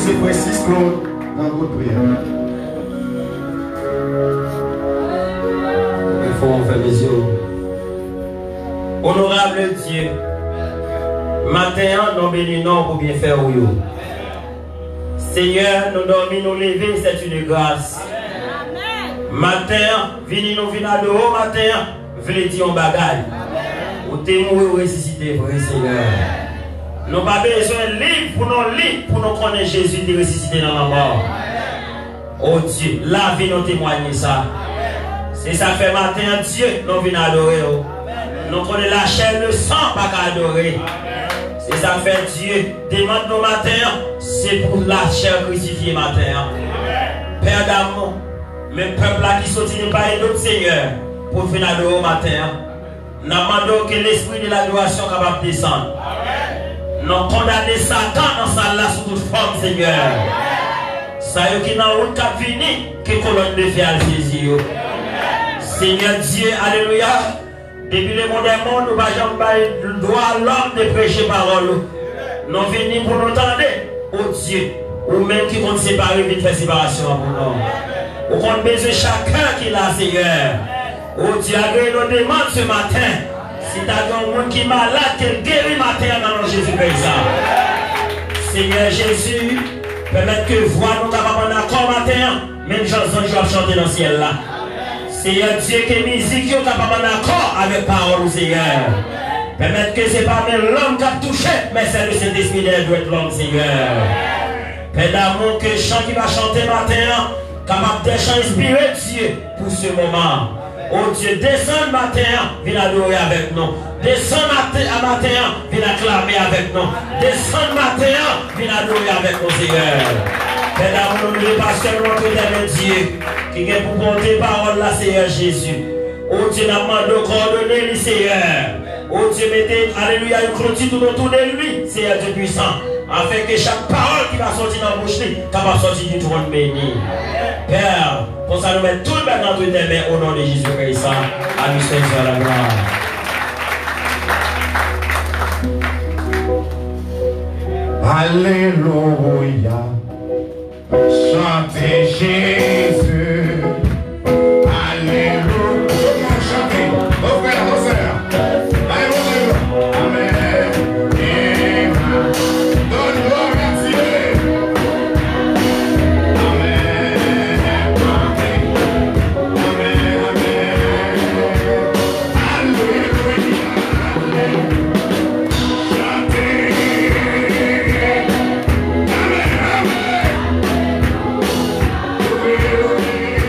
laisser Francis Claude dans votre prière. Il faut en faire les yeux. Honorable Dieu, matin, nous bénissons pour bien faire au yo. Seigneur, nous dormons, nous lever, c'est une grâce. Matin, venez nous venir de haut matin, venez dire un bagage. Ou témoin ou ressusciter, vrai Seigneur. Nous n'avons pas besoin de livre pour nous connaître Jésus de ressusciter dans la mort. Oh Dieu, la vie nous témoigne ça. C'est ça fait matin, Dieu, nous venons adorer. Nous connaissons la chair, le sang, pas qu'à adorer. C'est ça fait Dieu, demande nos matins, c'est pour la chair crucifiée matin. Père d'amour, mes peuples là qui sont venus par notre Seigneur, pour venir adorer au matin. Nous demandons que l'esprit de l'adoration soit capable de descendre. Nous condamnons Satan dans sa là sous toute forme, Seigneur. Ça y est qui dans route cap fini, que colonne de fer à saisir. Seigneur Dieu, alléluia. Depuis le monde des mondes, nous ne pouvons pas le droit à l'homme de prêcher parole. Nous venons pour nous entendre, oh Dieu, ou même qui compte séparer, vite faire séparation pour nous. Ou qu'on besoin chacun qui l'a, Seigneur. Oh Dieu, agrée nos demandes ce matin. Si tu as un monde qui est malade, qu'elle guérit matin dans Jésus-Christ. Seigneur Jésus, permettre que voix nous capables d'accord matin, même chanson je vais chanter dans le ciel là. Seigneur Dieu, que musique est capable d'accord avec parole, Seigneur. Permettre que ce n'est pas même l'homme qui a touché, mais c'est le Saint-Esprit qui doit être l'homme, Seigneur. Père d'amour, que le chant qui va chanter matin, capable de chants inspirés, Dieu, pour ce moment. Oh Dieu, descends matin, viens adorer avec nous. Descends matin, viens acclamer avec nous. Descends matin, viens adorer avec nous, Seigneur. Père d'amour, nous ne pas seulement notre Dieu, qui est pour porter parole là, Seigneur Jésus. Oh Dieu, nous demandons coordonner lui, Seigneur. Oh Dieu, mettez, alléluia, une clôture tout autour de lui, Seigneur Dieu puissant. Afin que chaque parole qui va sortir dans la bouche, capable sortir du trône béni. Père, pour ça nous mettre tout le monde dans tes mains au nom de Jésus-Christ. À lui seul soit la gloire. Alléluia. Chantez Jésus. Alléluia. Chantez. Au frère, au sœur. Alléluia. Amen. Amen. Donne gloire à Dieu. Amen. Amen. Amen. Alléluia. Chantez. Amen. Amen.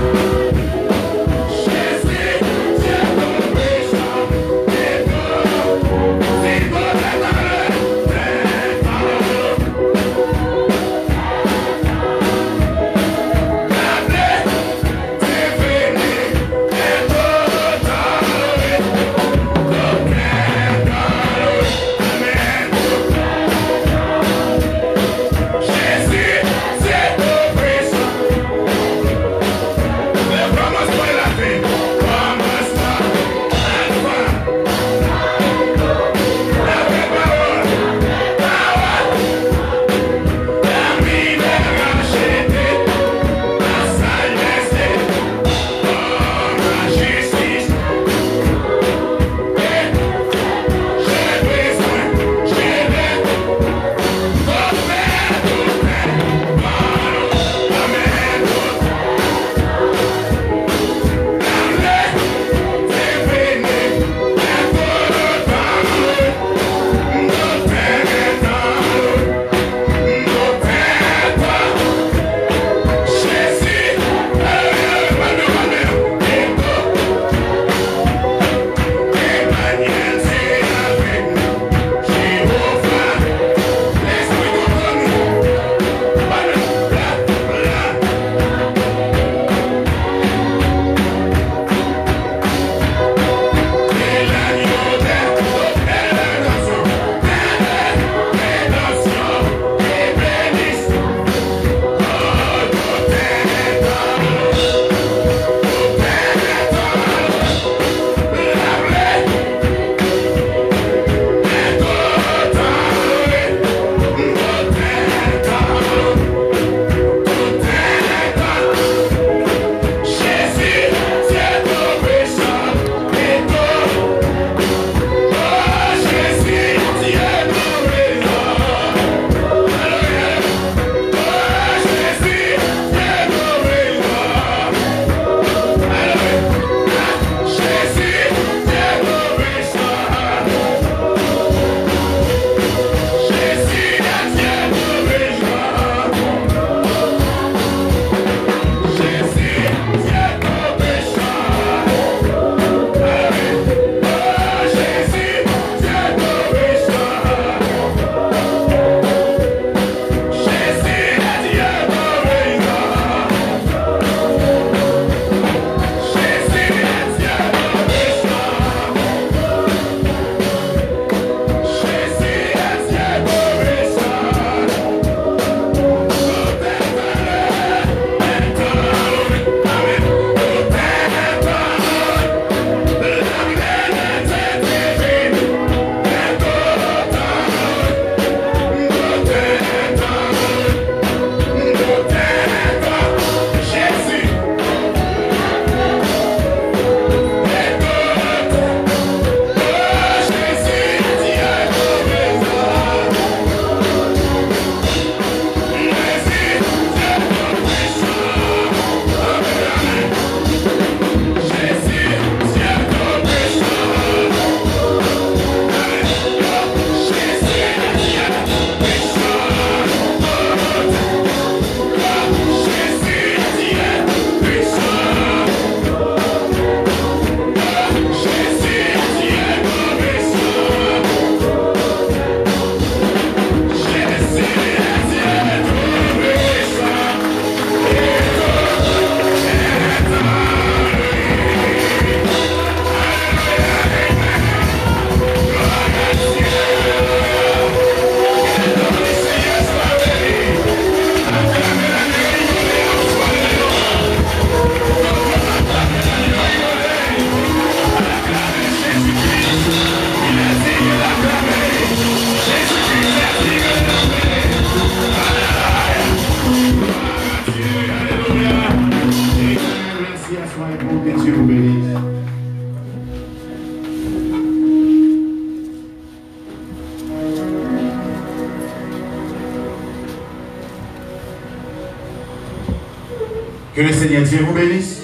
Que le Seigneur Dieu vous bénisse.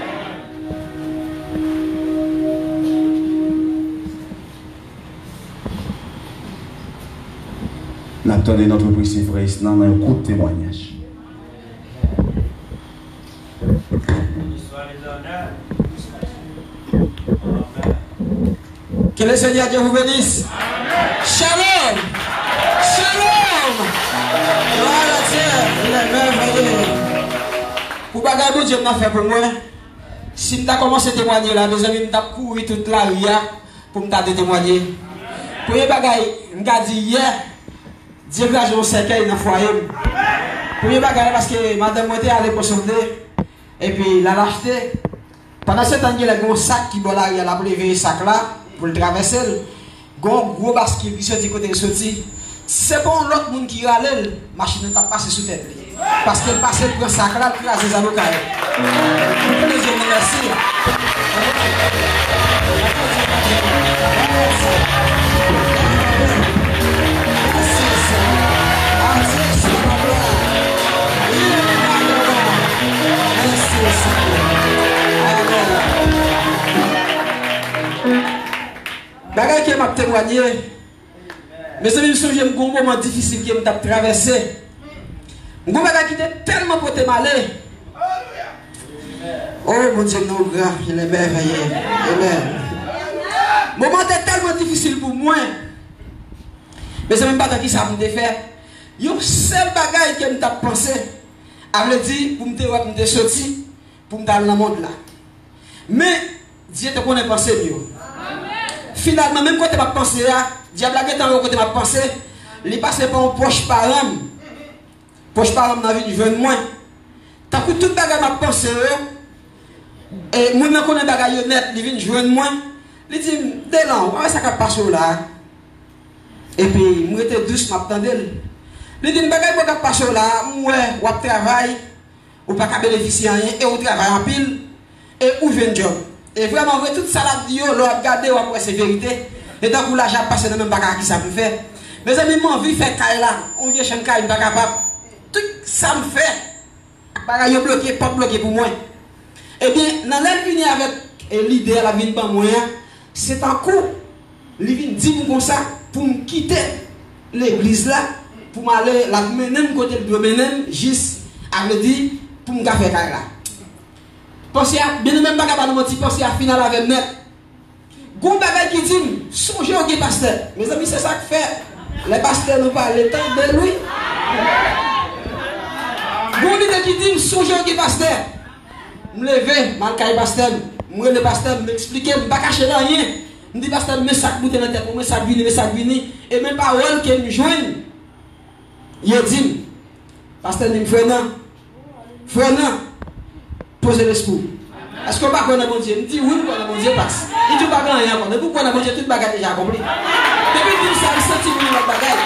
N'attendez notre précieux frère dans un coup de témoignage. Que le Seigneur Dieu vous bénisse. Shalom. Shalom. Gloire à Dieu. Il est merveilleux. Pour bagarre, bon Dieu m'a fait pour moi. Si je commencé à témoigner là, mes amis, je couru toute la rue pour me témoigner. Pour les bagailles, je dit hier, Dieu grâce au cercueil dans le foyer. Pour les bagailles, parce que madame était allée pour sonner, et puis la lâcheté. Pendant ce temps, il y a un sac qui est là, il a levé ce sac là, pour le traverser. Il y a un gros basket qui sort du côté de sorti. C'est bon, l'autre monde qui râle, la machine n'a pas passé sous tête. Parce qu'elle passe pour un sac là, pour les avocats. Merci. Bagay qui m'a témoigné, mes amis, je me souviens d'un moment difficile qui m'a traversé. Un bagay qui était tellement pour te malé. Oh mon Dieu, non, grand, il est merveilleux. Amen. Moment était tellement difficile pour moi. Mais c'est même pas qui ça me fait. Il y a un seul bagay que je pensé. Avait dit pour me sortir, pour me dans le monde là. Mais Dieu te connaît penser mieux. Finalement, même quand tu as pensé, Dieu a dit quand tu as pensé, il est passé par un poche parent. Poche parent dans la vie du jeune moins. Tant que tout bagay m'a pensé, et moi je connais bagay net, il vient jeune moins. Il dit, dès là, on va ça qui passe là. Et puis, moi j'étais douce, m'attendais. Il dit, bagay qui passe là, moi, on travaille, ou pas qu'à bénéficier rien, et on travaille en pile, et où vient le job. Et vraiment, toute ça là, on a regardé, on a c'est vérité. Et donc, l'argent passe dans le même bagage qui ça peut faire. Mes amis, moi, envie de faire caille là, on vient chez un caille, pas capable. Tout ça me fait. Bagage bloqué, pas bloqué pour moi. Eh bien, dans l'avenir avec l'idée à la vie de moi, c'est un coup, il vient dire comme ça, pour me quitter l'église là, pour m'aller la mener côté de mener, juste, avec dit, pour me faire caille là. Pensez à, bien même pas capable de mentir, pensez à final avec net. Gon bagay qui dit, songez au pasteur. Mes amis, c'est ça que fait. Les pasteurs nous parlent le temps de lui. Gon bagay qui dit, songez au pasteur. Je me lève, mal caille pasteur. Moi le pasteur m'expliquer, je ne pas cacher rien. Je dis pasteur, mais ça bouteille dans la tête, mais ça vini, et même parole que me joigne. Il dit, pasteur, il me fait non. Frère non. Posez l'esprit. Est-ce qu'on va connaître mon Dieu? Il dit oui, mon Dieu passe. Il dit pas grand rien. Pourquoi mon Dieu, toute bagarre déjà accomplie? Depuis qu'il dit ça, il senti notre bagarre.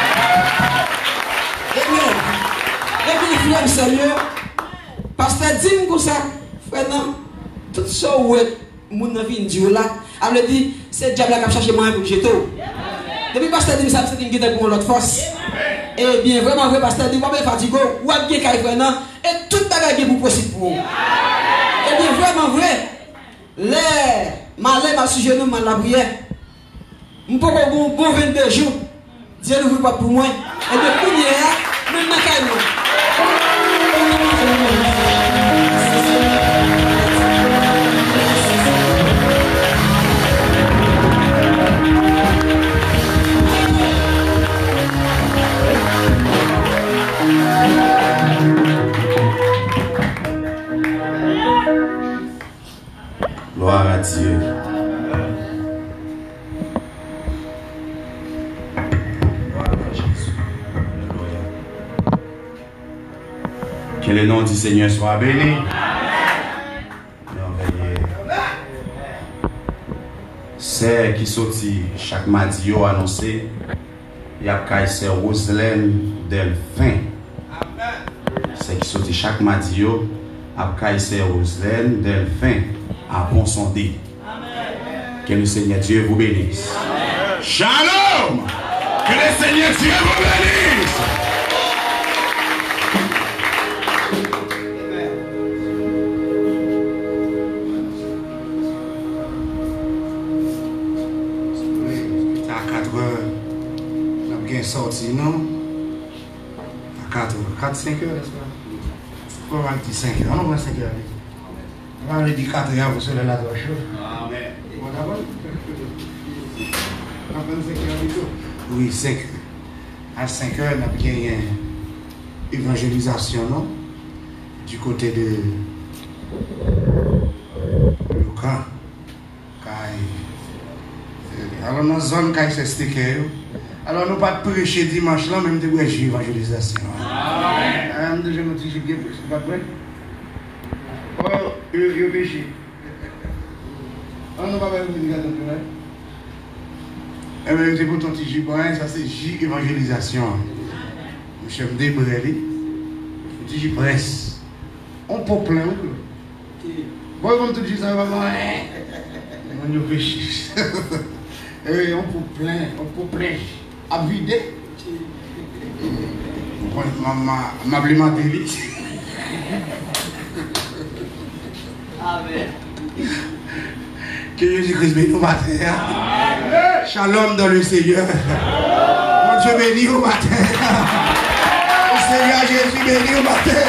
Et puis, frère, sérieux, pasteur, dis-moi comme ça, frère, non, tout ça, où est mon vie, Dieu là, elle me dit, c'est le diable qui a cherché moi pour jeter. Depuis pasteur dit ça, c'est une guide pour l'autre force. Et bien, vraiment, vrai pasteur dit, vous êtes fatigué, vous êtes bien carré, et toute bagarre est possible pour vous. Et bien, vraiment vrai, les malais m'a sujet nous mal la prière. Je peux pas bon 22 jours. Dieu ne veut pas pour moi. Et bien, pour moi, même dans le cas. Gloire à Dieu. Gloire à Jésus. Alléluia. Que le nom du Seigneur soit béni. Merveilleux. C'est qui sortit chaque mardi annoncé. Il y a Kaiser Roselaine Delphin. C'est qui sortit chaque mardi à Kaiser Roselaine Delphin. À bon sondé. Que le Seigneur Dieu vous bénisse. Amen. Shalom. Que le Seigneur Dieu vous bénisse. À 4 heures, on a bien sorti, non? À 4 heures, 4-5 heures, n'est-ce pas? Pas 25 heures, on a 25 heures. parler du 4 heures, vous serez là trois choses. Amen. Oui, 5. À 5 heures, on a bien une évangélisation, non? Du côté de Lucas. Alors, dans la zone qui est stické, alors nous pas prêcher dimanche là, même de évangélisation. Amen. Je me dis, je ne pas prêt. Oh, je péché. On ne va pas vous dire ça. Et même c'est pour ton petit J-Boin, ça c'est J-évangélisation. Monsieur me débrèli. Petit J-Presse. On peut plein. Bon, comme tu dis ça, va voir. On est péché. Et on peut plein. À vider. Amablement délit. Amen. Que Jésus-Christ bénisse au matin. Shalom dans le Seigneur. Mon Dieu bénit au matin. Le Seigneur Jésus bénit au matin.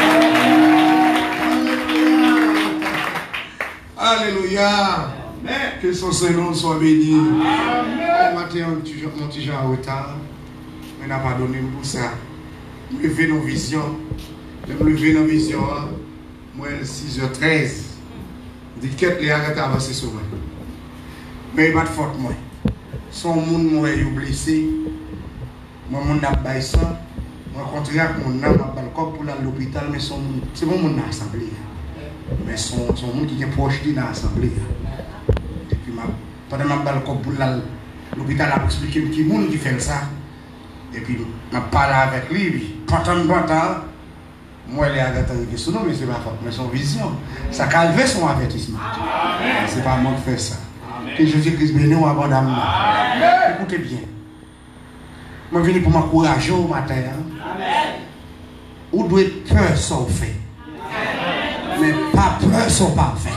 Alléluia. Que son Saint-Nom soit béni. Au matin, mon petit Jean en retard. Mais n'a pas donné pour ça. Me lever nos visions. Me lever nos visions. Moi, 6h13. Dites que les arrêtés avancer sur moi. Mais il n'y a pas de faute, moi. Son monde moi est blessé. Moi, mon n'a pas ça. Moi, contraire, mon âme a pas le corps pour aller à l'hôpital, mais son monde, c'est bon, mon assemblée. Mais son monde qui est proche de l'assemblée. Et puis, pendant que je le corps pour aller à l'hôpital, il a expliqué qui est monde qui fait ça. Et puis, je parle avec lui, puis, moi, il est arrêté avec son nom, mais ce n'est pas faute, mais son vision. Ça calme son avertissement. Ce n'est pas moi qui fais ça. Que Jésus-Christ bénisse abondamment. Écoutez bien. Je suis venu pour m'encourager au matin. Ou doit être peur sans fait. Mais pas peur sans pas fait.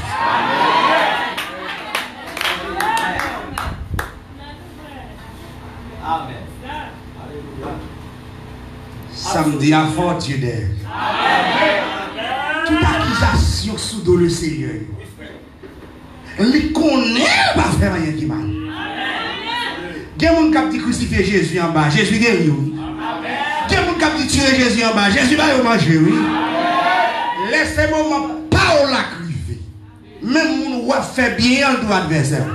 Amen. Samedi à fort Dieu d'air. Toute accusation sous le Seigneur. Il connaît pas faire rien qui mal. Il y a des gens qui crucifié Jésus en bas, Jésus guéri. Il y a des gens qui tué Jésus en bas, Jésus va manger. Laissez-moi pas la criver. Même si on fait bien en droit adversaire.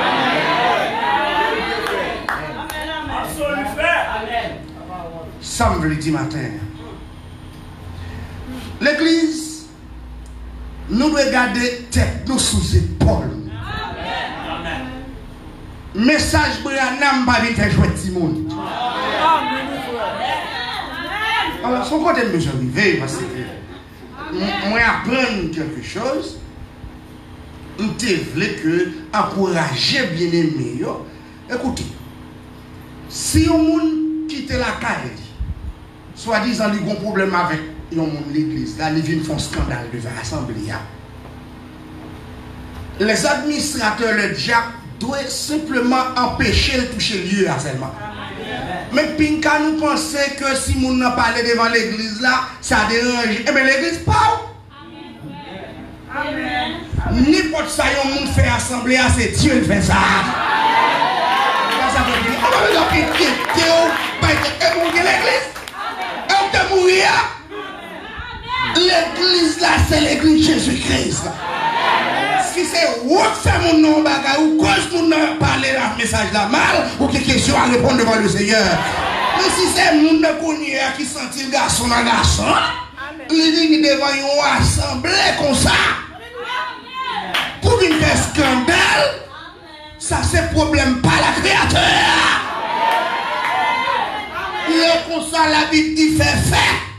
Samedi matin. L'église, nous devons garder tête nous sous épaule. Message Brianam pas vite jouer petit monde. Alors, son côté me arrivé parce que moi apprendre quelque chose. Je voulais que encourager bien aimé. Écoutez, si on monde quitte la caille, soi-disant il y a un problème avec l'église, là, ils viennent faire un scandale devant l'assemblée. Les administrateurs, le diable, doivent simplement empêcher de toucher le lieu seulement. Mais Pinka nous pensait que si nous n'a parlé devant l'église là, ça dérange. Eh bien l'église parle. N'importe ça, il y a fait assemblée, c'est Dieu qui fait ça. Ça veut dire, on va l'église. On te mourir. L'église là, c'est l'église Jésus-Christ. Si c'est où fait mon nom bagarre ou cause mon nom parler le message là mal ou quelque question à répondre devant le Seigneur. Mais si c'est mon nom qui sentit le garçon dans garçon, il dit devant une assemblée comme ça. Pour une faire scandale, ça c'est problème pas la créateur. Il est comme ça la Bible dit fait.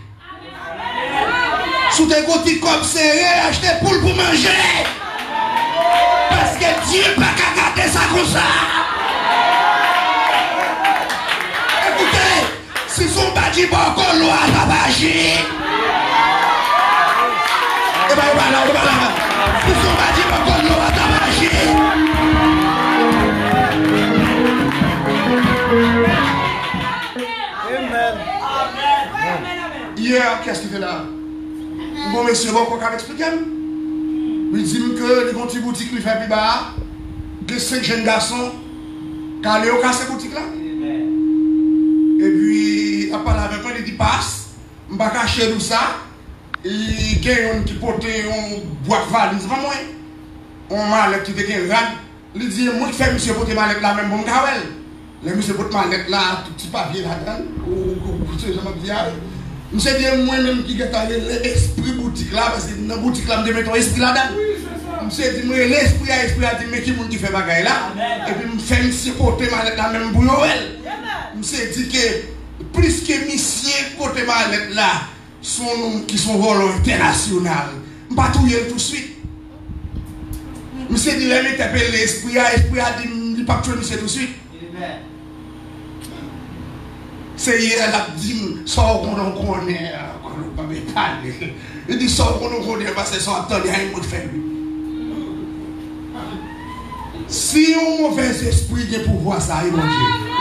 Sous tes côtés comme serré, acheter poule pour manger. Parce que Dieu n'a pas garder ça comme ça. Écoutez, si son bâti pas encore l'eau à tabager. Et bien, voilà. Si son bâti pas encore l'eau à tabager. Hier, qu'est-ce qu'il fait là? Bon, monsieur, bon, qu'on va expliquer? Il dit que les petits boutiques lui fait plus bas. Que 5 jeunes garçons qui allaient au casse boutique là. Et puis, à parler avec moi, il dit passe. Je ne vais pas cacher tout ça. Il y a un qui porte un boîte valise. Pas moi. On m'a qui était un rad. Il dit moi qui fais monsieur porter mallette là même bon kawel. Les monsieur porte mallette là, tout petit papier là-dedans. Ou ce genre de monsieur dit moi-même qui est allé l'esprit boutique là, parce que dans la boutique là, je mets ton esprit là-dedans. Monsieur dit moi l'esprit a dit mais qui monde qui fait bagaille là. Et puis je fais monsieur porter mallette là même pour Noël. Monsieur dit que plus que monsieur porter mallette là, sont qui sont volants internationaux. Je ne vais pas tout de suite. Monsieur dit, il a interpellé l'esprit a dit, il ne pas tuer monsieur tout de suite. C'est hier, il a dit, sort qu'on en connaît, qu'on ne peut pas parler. Il dit, sort qu'on en connaît, parce que ça attend, il y a un mot de faire. Si un mauvais esprit a pouvoir, ça arrive, mon Dieu.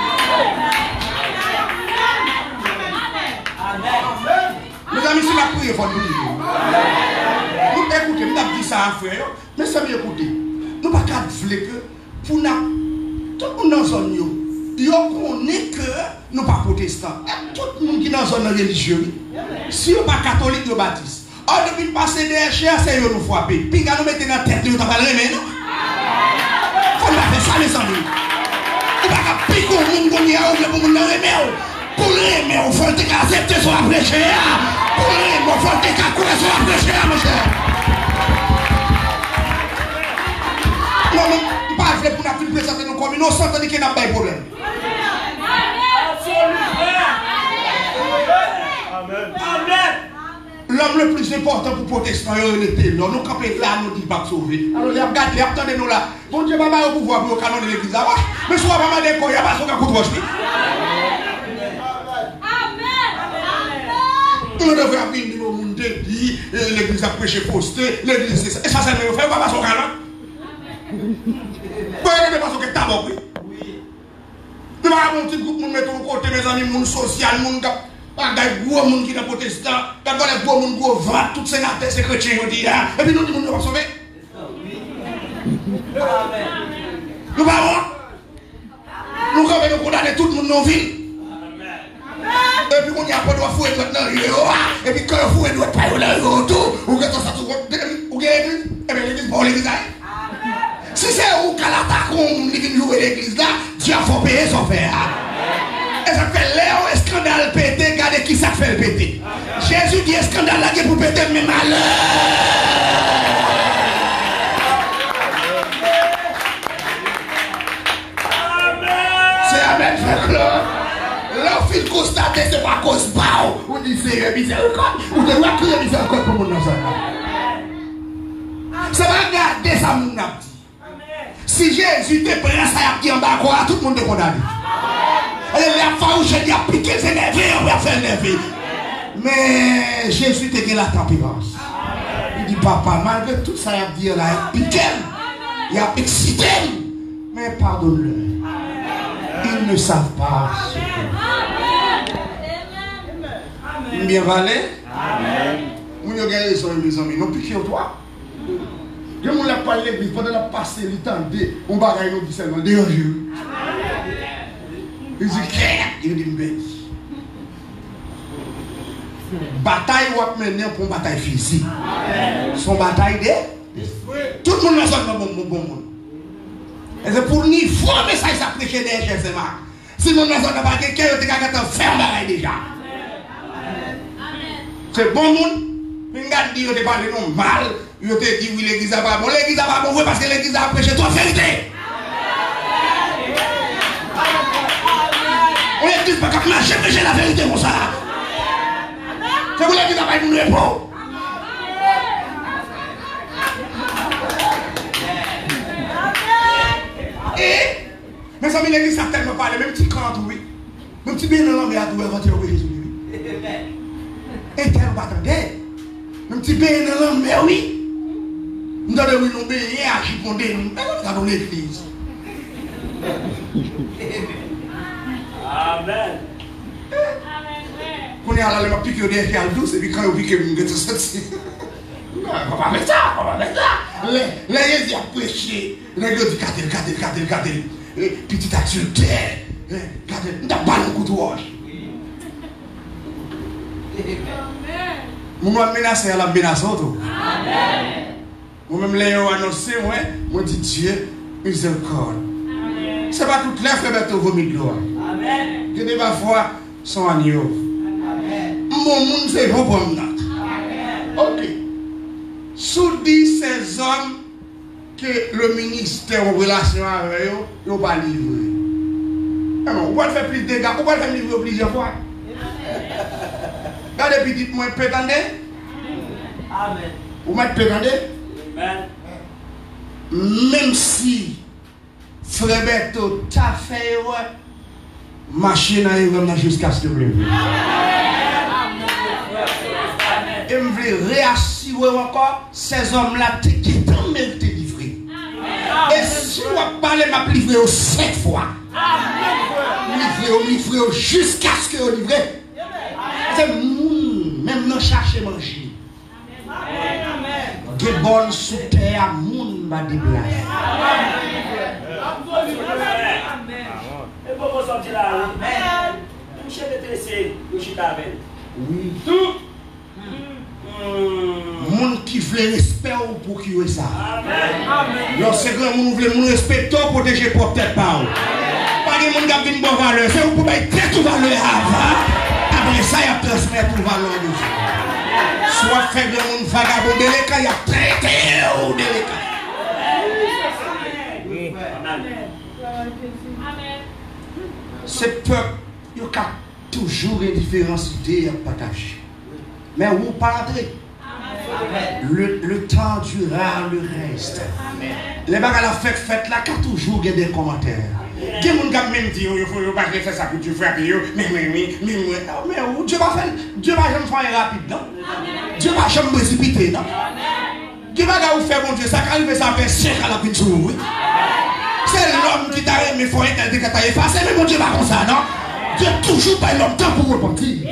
Mes amis, si la prière, il faut nous dire. Nous écoutez, nous avons dit ça à frère, mais ça bien écouter. Nous ne pouvons pas dire que pour nous, tout le monde dans la zone, nous connaissons que nous ne sommes pas protestants. Tout le monde qui est dans la zone religieuse, si nous ne sommes pas catholiques, nous baptisons. Or, depuis passer des chers, c'est nous frapper. Puis nous mettons dans la tête, nous ne pas le remettre, non? Il faut nous faire ça, les amis. Nous ne pouvons pas piquer au monde qu'on y a, pour nous remettre. Pour les mais on faut accepter sur la prêcher. Pour les mais on faut courir sur la prêcher, mon cher. Non, non, pas vrai pour nous présenter nos communes, on s'entend qu'il n'y a pas de problème. L'homme le plus important pour protester, c'est l'homme. Nous campons là, nous disons pas sauver. Alors, les regardez, attendez-nous là. Bon Dieu, papa, au pouvoir pour le canon de l'église. Mais soit pas mal de quoi, il n'y a pas son coup de roche. On devrait venir au monde dit l'église a prêché posté, l'église c'est ça. Et ça, c'est le fait, pas son canon. Pourquoi il n'y a pas son tabac, oui? Nous avons un petit groupe, nous mettons de côté, mes amis, monde social, monde qui est gros, monde qui est protestant, d'abord les gros, monde qui vont, tous ces natins, ces chrétiens, on dit, et puis nous disons, nous ne sommes pas sauvés. Nous avons, nous avons condamné tout le monde dans la ville. Et puis on y a pas de fouet maintenant, et puis quand le fouet doit pas aller autour, ou que ça se ou que l'église, et bien l'église, bon l'église là. Si c'est où qu'à l'attaque, on vient jouer l'église là, Dieu a faut payer son père. Et ça fait Léo, un scandale pété, regardez qui ça fait le péter. Jésus dit un scandale là pour péter, mais malheur. C'est Amen, frère Claude. L'enfant constaté, c'est pas cause bao. On dit c'est miséricorde. On doit crier miséricorde pour mon enfant. Ça va garder ça, mon ami. Si Jésus te prend ça, il y a en bas, tout le monde est condamné. Il a farouché, il a piqué, c'est énervé, on va faire énerver. Mais Jésus te dit la tempérance. Il dit, papa, malgré tout ça, il a dit, il a piqué, il a excité, mais pardonne-le. Ils ne savent pas ce que bien valé. Amen. Nous avons gagné sur mes amis. Nous piquons toi. Je ne l'ai pas l'église pendant la passée, le temps de. On va gagner nos seulement de un jour. Il dit, il dit, béni. Bataille ou à mener pour une bataille physique. Son bataille de. Tout le monde a un bon monde. Et c'est pour nous, il faut un message à prêcher des gens. Si nous n'avons pas quelqu'un, il y a quelqu'un qui ferme déjà. C'est bon monde. Regarde, il te parle de mal. Il te dit oui, l'église n'a pas bon. L'église n'a pas bon parce que l'église a prêché toute vérité. On l'église n'a pas marcher, prêcher la vérité comme ça. C'est pour l'église n'a pas eu de repos. Et, mes amis, l'église a tellement parlé, même petit quand oui, même petit bien dans l'homme, il a tout inventé au Jésus. Et tel pas attendez, même petit bien dans l'homme, mais oui, nous avons oui, nous bien, agir pour nous, mais nous avons l'église. Amen. Quand on est à la pique, on est à la douce, et puis quand on pique, on est tout sorti. On va mettre ça, on va mettre ça. Les a prêché. Les gens disent, regardez. Petit adultère. Regardez, on n'a pas le coup de roche. Moi, je menace à la menace. Moi-même, les gens annoncé, moi, je dis Dieu, miséricorde. Ce n'est pas toutes les frères qui ont vomi de gloire. Que des parfois sont agneaux. Mon monde, c'est bon pour moi. Ok. Sous dit ces hommes que le ministère en relation avec eux, ils n'ont pas livré. On va faire plus de dégâts, on va faire livrer plusieurs fois. Regardez, petit, moi, pétendez. Amen. Vous m'êtes pétendé? Même si Frère Berto t'a fait machine à jusqu'à ce que vous voulez. Et je veux réassurer encore, ces hommes-là qui t'ont mérité livrer. Et si vous parlez, m'a livré 7 fois. Livré jusqu'à ce que vous livrez. C'est même non chercher manger. Des bonnes sous terre, moun va déplacer. Oui. Moun qui veut respect pour qui est ça. Lorsque moun veut moun respect pour protéger pour tête pas. Pas de moun qui a une bonne valeur, c'est vous pouvez être tout valeur avant. Après ça, il y a transmettre pour valeur de Dieu. Soit fait de moun vagabond délicat, il y a traité ou délicat. Ce peuple, il y a toujours une différence d'idées à partager. Mais vous parlez. Le temps durera le reste. Les bagages à la fête là, il y a toujours des commentaires. Qui moun k'ap même dit il faut pas faire ça pour Dieu frapper mais Dieu va faire jamais faire rapide non. Dieu va jamais précipiter non. Qui va vous faire bon Dieu ça quand il ça fait siècle à la peinture oui. C'est l'homme qui t'a aimé faut être que t'a effacé mais bon Dieu va comme ça non. Dieu toujours pas l'homme temps pour repentir.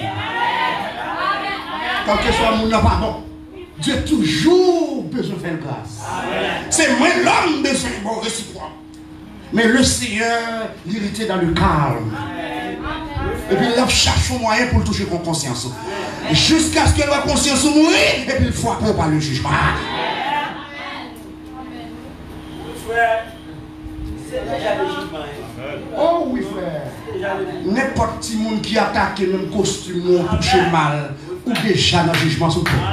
Quand que soit mon pardon. Dieu toujours besoin de faire grâce. C'est moi l'homme besoin de bon réciproque. Mais le Seigneur, il était dans le calme. Et puis il cherche un moyen pour le toucher con conscience. Jusqu'à ce que la conscience mourir, et puis il faut par le jugement. Frère, c'est déjà le jugement. Oh oui frère. N'importe qui monde qui attaque le même costume ou touche mal, ou déjà dans le jugement sous terre.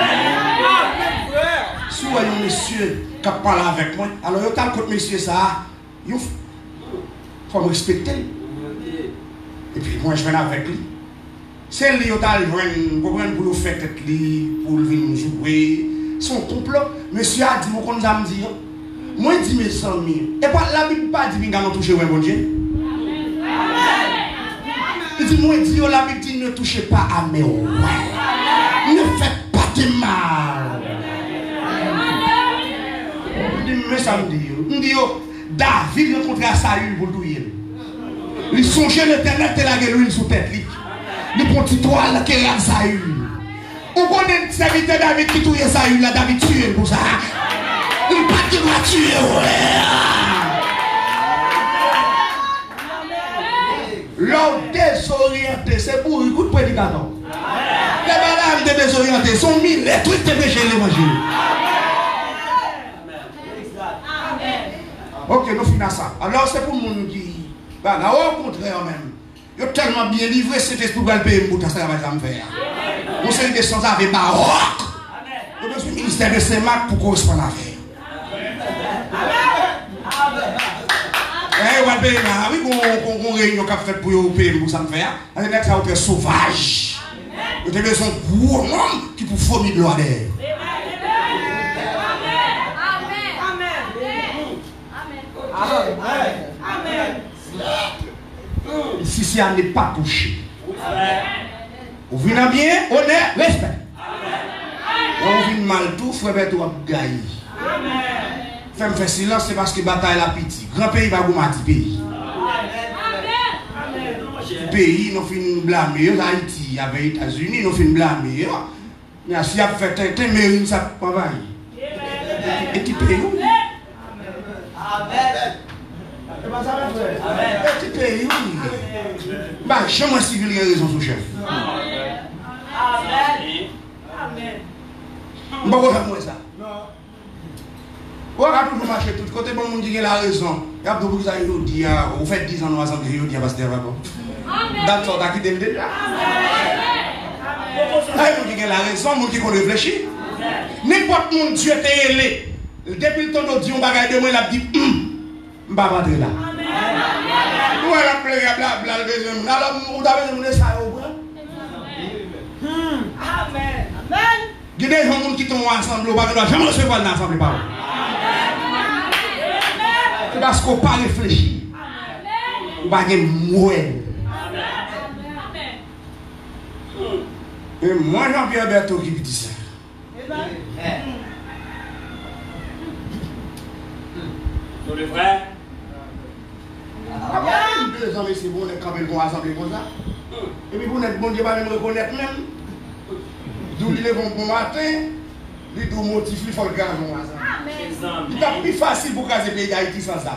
Si vous voyez un monsieur qui parle avec moi, alors il y a un contre monsieur ça. Il faut me respecter. Et puis moi je viens avec lui. C'est lui qui a pour le faire tête pour venir jouer. Son complot. Monsieur a dit, moi je me dire. Moi je dis mes amis. Et pas la Bible pas dit que nous toucher un bon Dieu. Il dit, moi je dis, la Bible dit ne touchez pas à mes oreilles. Ne faites pas de mal. Mais ça me dit, David rencontre Saül pour le tuer. Il songeait l'éternel tel la gueule sous tête. Il prend une toile qui est Saül. On connaît serviteur David qui tue Saül, là David tue pour ça. Il pas qu'il va tuer. L'homme désorienté, c'est pour un coup de prédicateur. Les madames désorientées sont mille, les trucs de péché les manger. Ok, nous finissons ça. Alors c'est pour les gens qui... au contraire même. Ils ont tellement bien livré cet esprit pour le payer pour ça va me faire. On sait des sans avec baroque. Nous avons le ministère de Saint-Marc pour correspondre à l'affaire. Eh, oui, on réunion qu'a fait pour payer pour ça me faire. Avec ça, on fait sauvage. Vous avez besoin de gros monde qui pour fournir de l'ordre. Amen. Si ça n'est pas touché, vous venez bien, honneur, respect. On vient mal tout, frère Berto a gagné. Fais silence, c'est parce que la bataille est petite. Grand pays va vous mater pays. Pays, nous finissons blâmer. Haïti, avec les États-Unis, nous finissons blâmer. Mais si vous faites un mérite, ça ne peut pas. Équipe Amen. Équipe Amen. Bah, jamais civil a raison sous chef. Amen. Bon, moi ça. On va toujours marcher tout côté, bon, on dit qu'il a raison. Il y a beaucoup de gens qui disent, vous faites 10 ans dans l'assemblée, ils disent, pasteur, dans son acquis de déjà. On dit qu'il a raison, on dit qu'on réfléchit. N'importe qui Dieu t'a aidé. Depuis le temps où Dieu m'a dit, il a dit, je ne vais pas rentrer là. Où est la plaie, blabla, le deuxième. Alors, vous avez demandé ça au bras. Amen. Il y a des gens qui sont ensemble, on ne va jamais recevoir l'ensemble. C'est parce qu'on ne peut pas réfléchir. On va mourir. Et moi, Jean-Pierre Berthaud qui dit ça. Sur le frère. Deux ans, c'est bon, on est quand même assemblée comme ça. Et puis, vous n'êtes bon Dieu, va me reconnaître même. D'où il est bon matin, il doit motiver, il faut le garder ensemble. Il est plus facile pour caser les pays d'Haïti sans ça.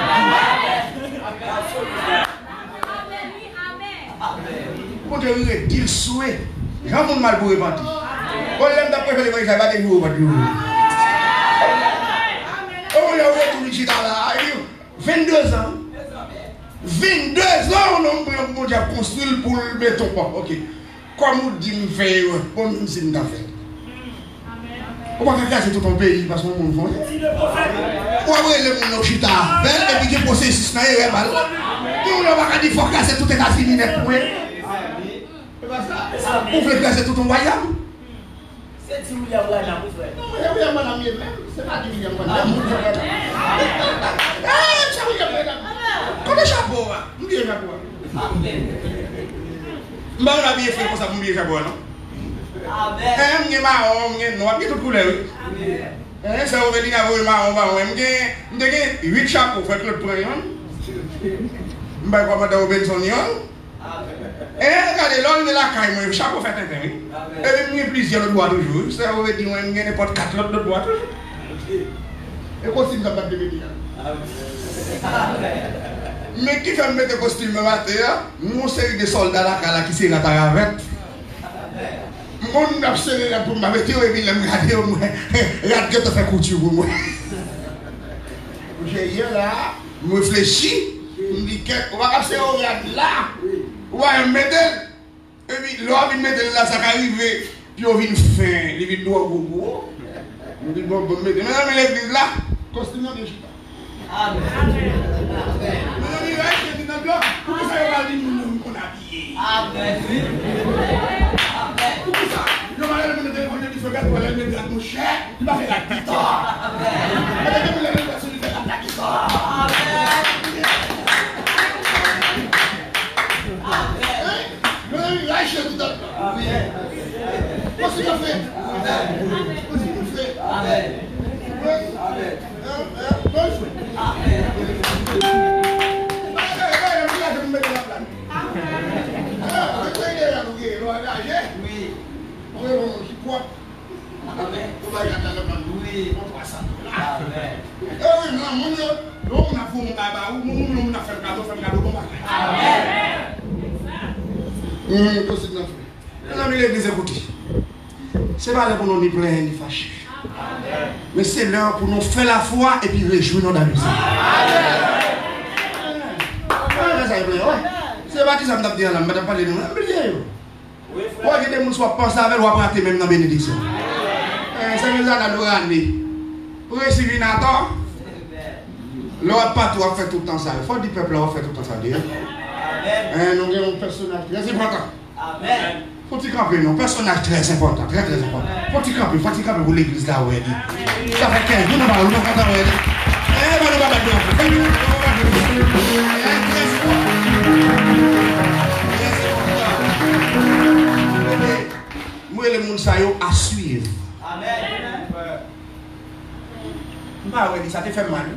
Pour te dire souhait, j'en ai mal pour repentir. Quand l'aime d'après le voyage, ça va te jouer. Oh, il y a tout le temps là. 22 ans. 22 ans, on a construit pour le béton. Ok. Comme on dit, on fait, comme on dit, on fait. On va faire tout ton pays parce qu'on monde fond. On va voir les gens chita, et puis que processus na est mal. On va dire faut casser tout États-Unis net pour. On veut casser tout ton royaume. C'est si William Branham mon frère. Non, William Branham même, c'est pas du William Branham. C'est William Branham. Comme chapeau, on dit chapeau. On a bien fait pour ça, on dit chapeau non. Amen. Je suis tout couleur. Ça veut dire que je suis 8 chapeaux, fait le premier. Je suis comme Benson. Et regardez, l'homme de la caille, le chapeau fait un temps. Et puis, plusieurs doigts toujours. Ça veut dire que je n'ai pas 4 autres doigts toujours. Et costume, ça va te dire. Mais qui fait mettre le costume matin, mon série de soldats là qui s'est la taravette. Mon absolu là pour m'avoir dit, et puis il me regarder, regarde que tu fais couture pour moi. J'ai hier là, je réfléchis, je me dis qu'on va passer au regarde là, on va mettre, et puis l'on va mettre là, ça va arriver, puis on vient faire, il vient droit au bout. Je dis bon, je vais mettre, maintenant l'église là, costume de chita. Amen. Maintenant il va être dans le bloc, pour que ça va dire nous qu'on a habillé. Amen. Je vais aller me téléphone qui fait gâteau, je vais aller me dire mon cher, il va faire la guitare. Je vais aller me faire la guitare. Amen. Je vais aller tout dans le Amen. Qu'est-ce que tu fais? Qu'est-ce que tu fais? Amen. Amen. C'est pas là pour nous ni plein ni fâché. Mais c'est l'heure pour nous faire la foi et puis réjouir dans la musique. C'est pas qui ça me dit là, je vais parler de nous. Oui, il y a des gens qui sont pensés avec ou après même dans la bénédiction. C'est nous allons nous ramener. Pour recevoir Nathan, l'autre pas tout fait tout le temps ça. Il faut dire peuple va faire tout le temps ça. Nous avons un personnage très important. Amen. Faut-il camper, non? Personnage très important, très important. Faut-il camper pour l'église là où elle dit. Ça fait 15 jours, nous allons nous faire où moi, les gens à suivre. Amen. Bah oui, ça te fait mal.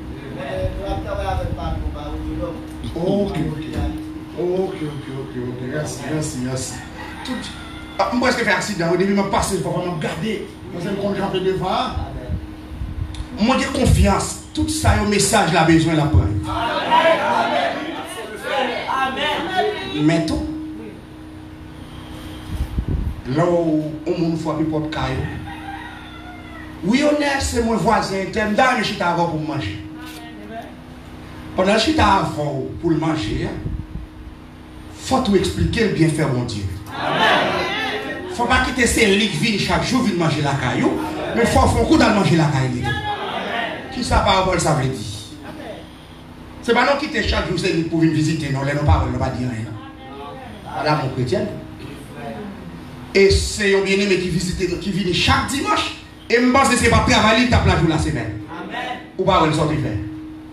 Ok. Merci. Moi, est-ce que j'ai fait accident? Au début, je me passe, je vais me garder. Je vais me camper devant. Moi, j'ai confiance. Tout ça, un message, la besoin de la prendre. Mais tout. Là où on ne fait plus de caillou. Oui, on est, c'est mon voisin, t'aimes dans le chita avant pour manger. Pendant le chita avant pour le manger, il faut tout expliquer le bienfait mon Dieu. Il ne faut pas quitter ces lits qui viennent chaque jour venir manger la caillou, mais il faut faire un coup d'aller manger la caillou. Qui ça parole ça veut dire? C'est pas non quitter chaque jour c'est pour venir visiter, non, les paroles ne pas dire rien. Voilà mon chrétien. Et c'est un bien-aimé qui visite, qui vient chaque dimanche. Et je pense que ce n'est pas travailler tape la jour la semaine. Amen. Ou pas le sortir faire.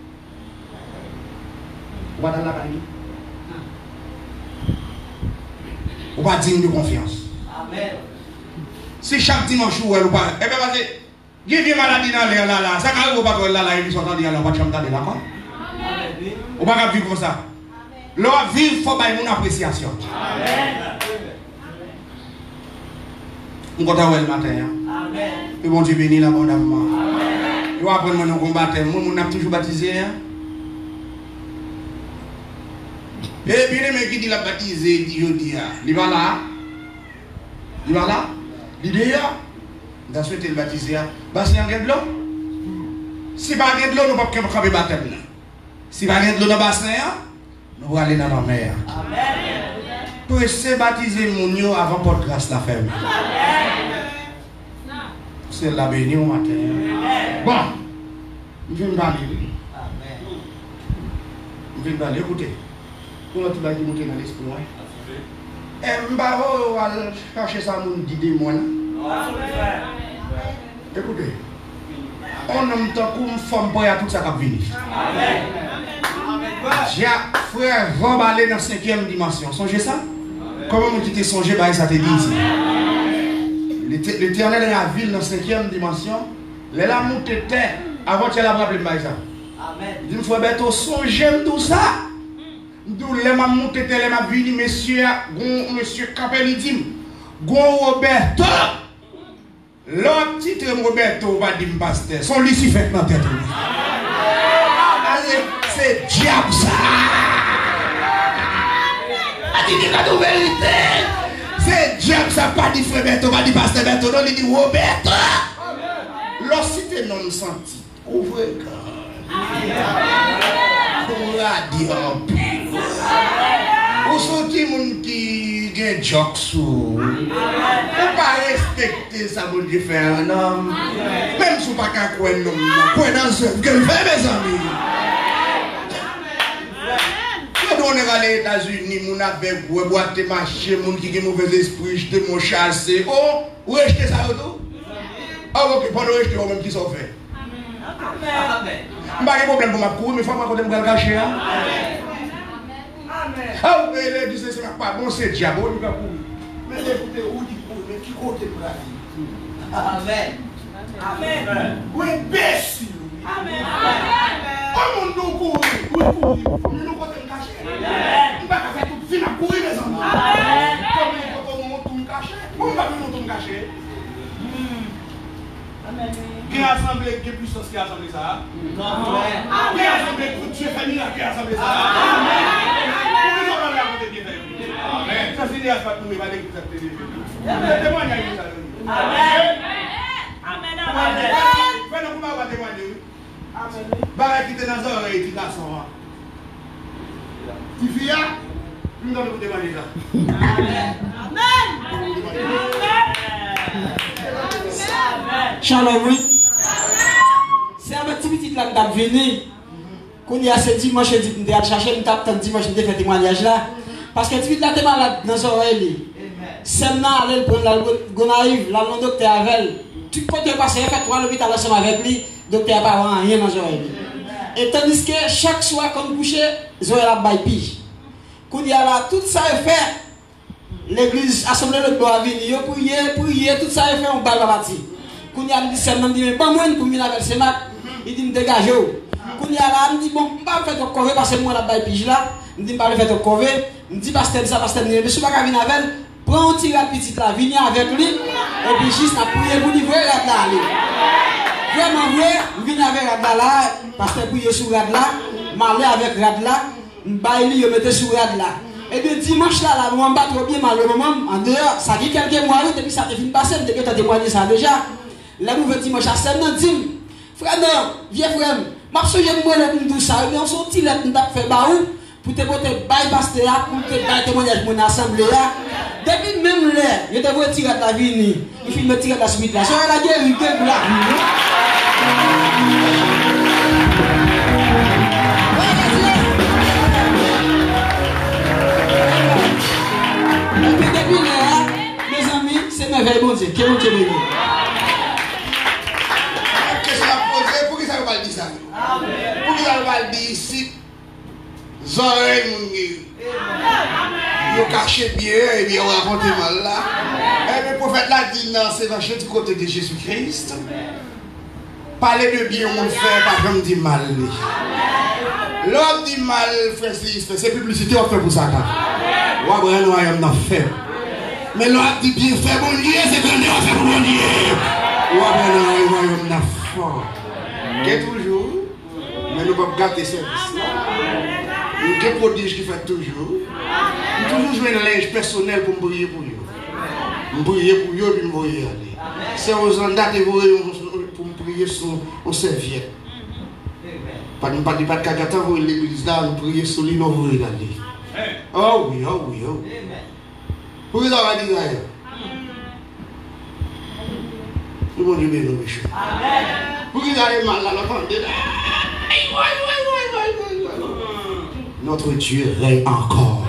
Ou pas dans la famille. Ou pas digne de confiance. Amen. Si chaque dimanche ou pas, eh bien parce que il y a des maladies dans l'air là, ça quand vous pas là là, ils sont en train de pas chambre là quoi. Ou pas vivre comme ça. Leur vivre faut bailler mon appréciation. Amen. On va le matin. Amen. Et bon Dieu bénit l'abondamment. Amen. Et après nous combattre, moi on a toujours baptisé. Et bien mais qui dit la baptisé, Dieu dit il va là. Il va là. L'idée dans souhaiter le baptiser, parce qu'il y a de l'eau. Si pas de l'eau, nous ne pouvons pas camper baptême. Si pas de l'eau dans le bassin, nous allons aller dans la mer. Amen. Pour se baptiser mon Dieu avant pour grâce la ferme. C'est la bénie au matin. Bon, je vais me parler. Je vais me parler, écoutez. Pour notre bague monter dans l'esprit. Et je vais chercher ça, mon d'idée, moi. Écoutez, on aime tant qu'on forme pour tout ça qui vient. J'ai frère remballer dans la 5e dimension. Songez ça? Comment vous dites songez, ça te dit ici? L'Éternel est la ville dans la 5e dimension. Les la montée terre. Avant tu as rappelé ça. Amen. Il me faut bientôt songer tout ça. D'où les ma montée terre, les ma ville, monsieur Capelidim, Gon Roberto. L'autre titre Roberto va dire pasteur. Son Lucifer dans la tête. C'est diable ça. La vérité. C'est diable ça, pas dit frère Berto, pas dit pasteur Berto, non, il dit Roberto. Lorsque non senti, ouvrez le pour la dire en pile. Ou sorti moun qui gen jok sou. Ou pas respecter ça, mon Dieu fait un homme. Même si vous pas qu'à quoi un homme, quoi dans ce que le fait mes amis. On est allé aux États-Unis, on a fait boîte de marché, on qui a mauvais esprit, jeter mon chassé. Oh, où est-ce que ça va tout? Ah, ok, pendant que je même qui sont fait. Amen. Je n'ai pas de problème pour ma cour, mais il faut pas que je me cache. Ah, vous voyez, les disent c'est pas bon, c'est diable, on va courir. Mais écoutez, où dit pour mais qui côté pour la vie? Amen. Amen. Où est imbécile? Amen. Comment nous courir? Où est courir? Nous côté caché. On va faire tout fin à courir, mes amis. Amen. Comment on tout caché? On va nous tout caché. Qui a assemblé, qui est plus sauce qui a assemblé ça? Non. Qui a assemblé pour Dieu famille qui a assemblé ça? Amen. Amen. Ça c'est des affaires pour nous, il va l'écouter cette télévision. Témoignage ça. Amen. Amen. Amen. Fais-nous comment on va témoigner. Amen. Barre qui était dans les oreilles, tu garçon. Tu viens, nous allons vous témoigner ça. Amen. Amen. Shalom, oui. C'est un petit petit là qui est venu. Quand il y a ce dimanche, je dis que je chercher une table, dimanche, je fais témoignage là. Parce que tu là, tu es malade dans son oreille. C'est maintenant, aller prendre la gonaïve, là, le docteur avec. Tu peux te passer, faire 3 l'hôpital ensemble avec lui, docteur n'a pas rien dans son oreille. Et tandis que chaque soir, quand vous couchez, ils ont la baille pige. Quand il y a là, tout ça est fait. L'église, assemblée de gloire à venir, prier, tout ça est fait, on parle à bâtir. Quand il y a dit, c'est même dit, mais pas moi, pour venir avec ses mains, il dit, me dégagez. Quand il y a là, il dit, bon, je ne vais pas faire ton cover parce que moi, la baille pige là. Je dis, je ne vais pas faire ton cover. Je dis, pasteur, ça, pasteur, mais je ne vais pas venir avec elle. Prends un petit petit là, venez avec lui. Et puis, juste à prier pour livrer la là. Vraiment, vrai, venez rad là, pasteur prier sur rad là, m'aller avec rad là, m'baili yo mettre sur rad là. Et bien dimanche là, là, moi pas trop bien malheureusement en dehors, ça dit quelques mois et puis ça te fin passer, depuis que tu témoigné ça déjà. Là nous dimanche à 7 ans dit, frère non, vieux frère, m'a songer moi le pour tout ça, on sorti là on t'a fait baou pour te porter bail pasteur pour te bail témoignage mon assemblée là. Depuis même là, je te vois tirer la vie, il fait me tirer la suite là. Soyez la guerre, il gueule là. Depuis là, mes amis, c'est merveilleux, bon Dieu. Quel bon Dieu béni. Qu'est-ce qu'on a posé? Pour qui ça ne va pas dire ça? Pour qui ça ne va pas dire ici? Zoreilles, mon Dieu. Ils cachent bien et bien on raconte mal là. Et le prophèt l'a dit dans ses versets du côté de Jésus-Christ. Parler de bien, on le fait, pas comme dit mal. L'homme dit mal, frère, c'est publicité, on fait pour ça. On va voir un royaume d'en fait. Mais l'homme dit bien fait, bon Dieu, c'est qu'on on fait pour bon Dieu. On va voir un royaume d'en fait. Qu'est toujours, mais nous ne pouvons pas gâter service. Nous avons des prodiges qui fait toujours. Toujours jouer un linge personnel pour me briller pour eux. Me briller pour eux, puis me briller. C'est aux andats pour me prier sur une serviette. Pas de cagata, vous l'église là, nous prier sur lui, nous vous regarder. Oh oui, oh oui, oh oui. Pour qu'ils aient dit d'ailleurs. Nous bon Dieu béni, monsieur. Pour qu'ils aient mal là, l'entendez. Notre Dieu règne encore.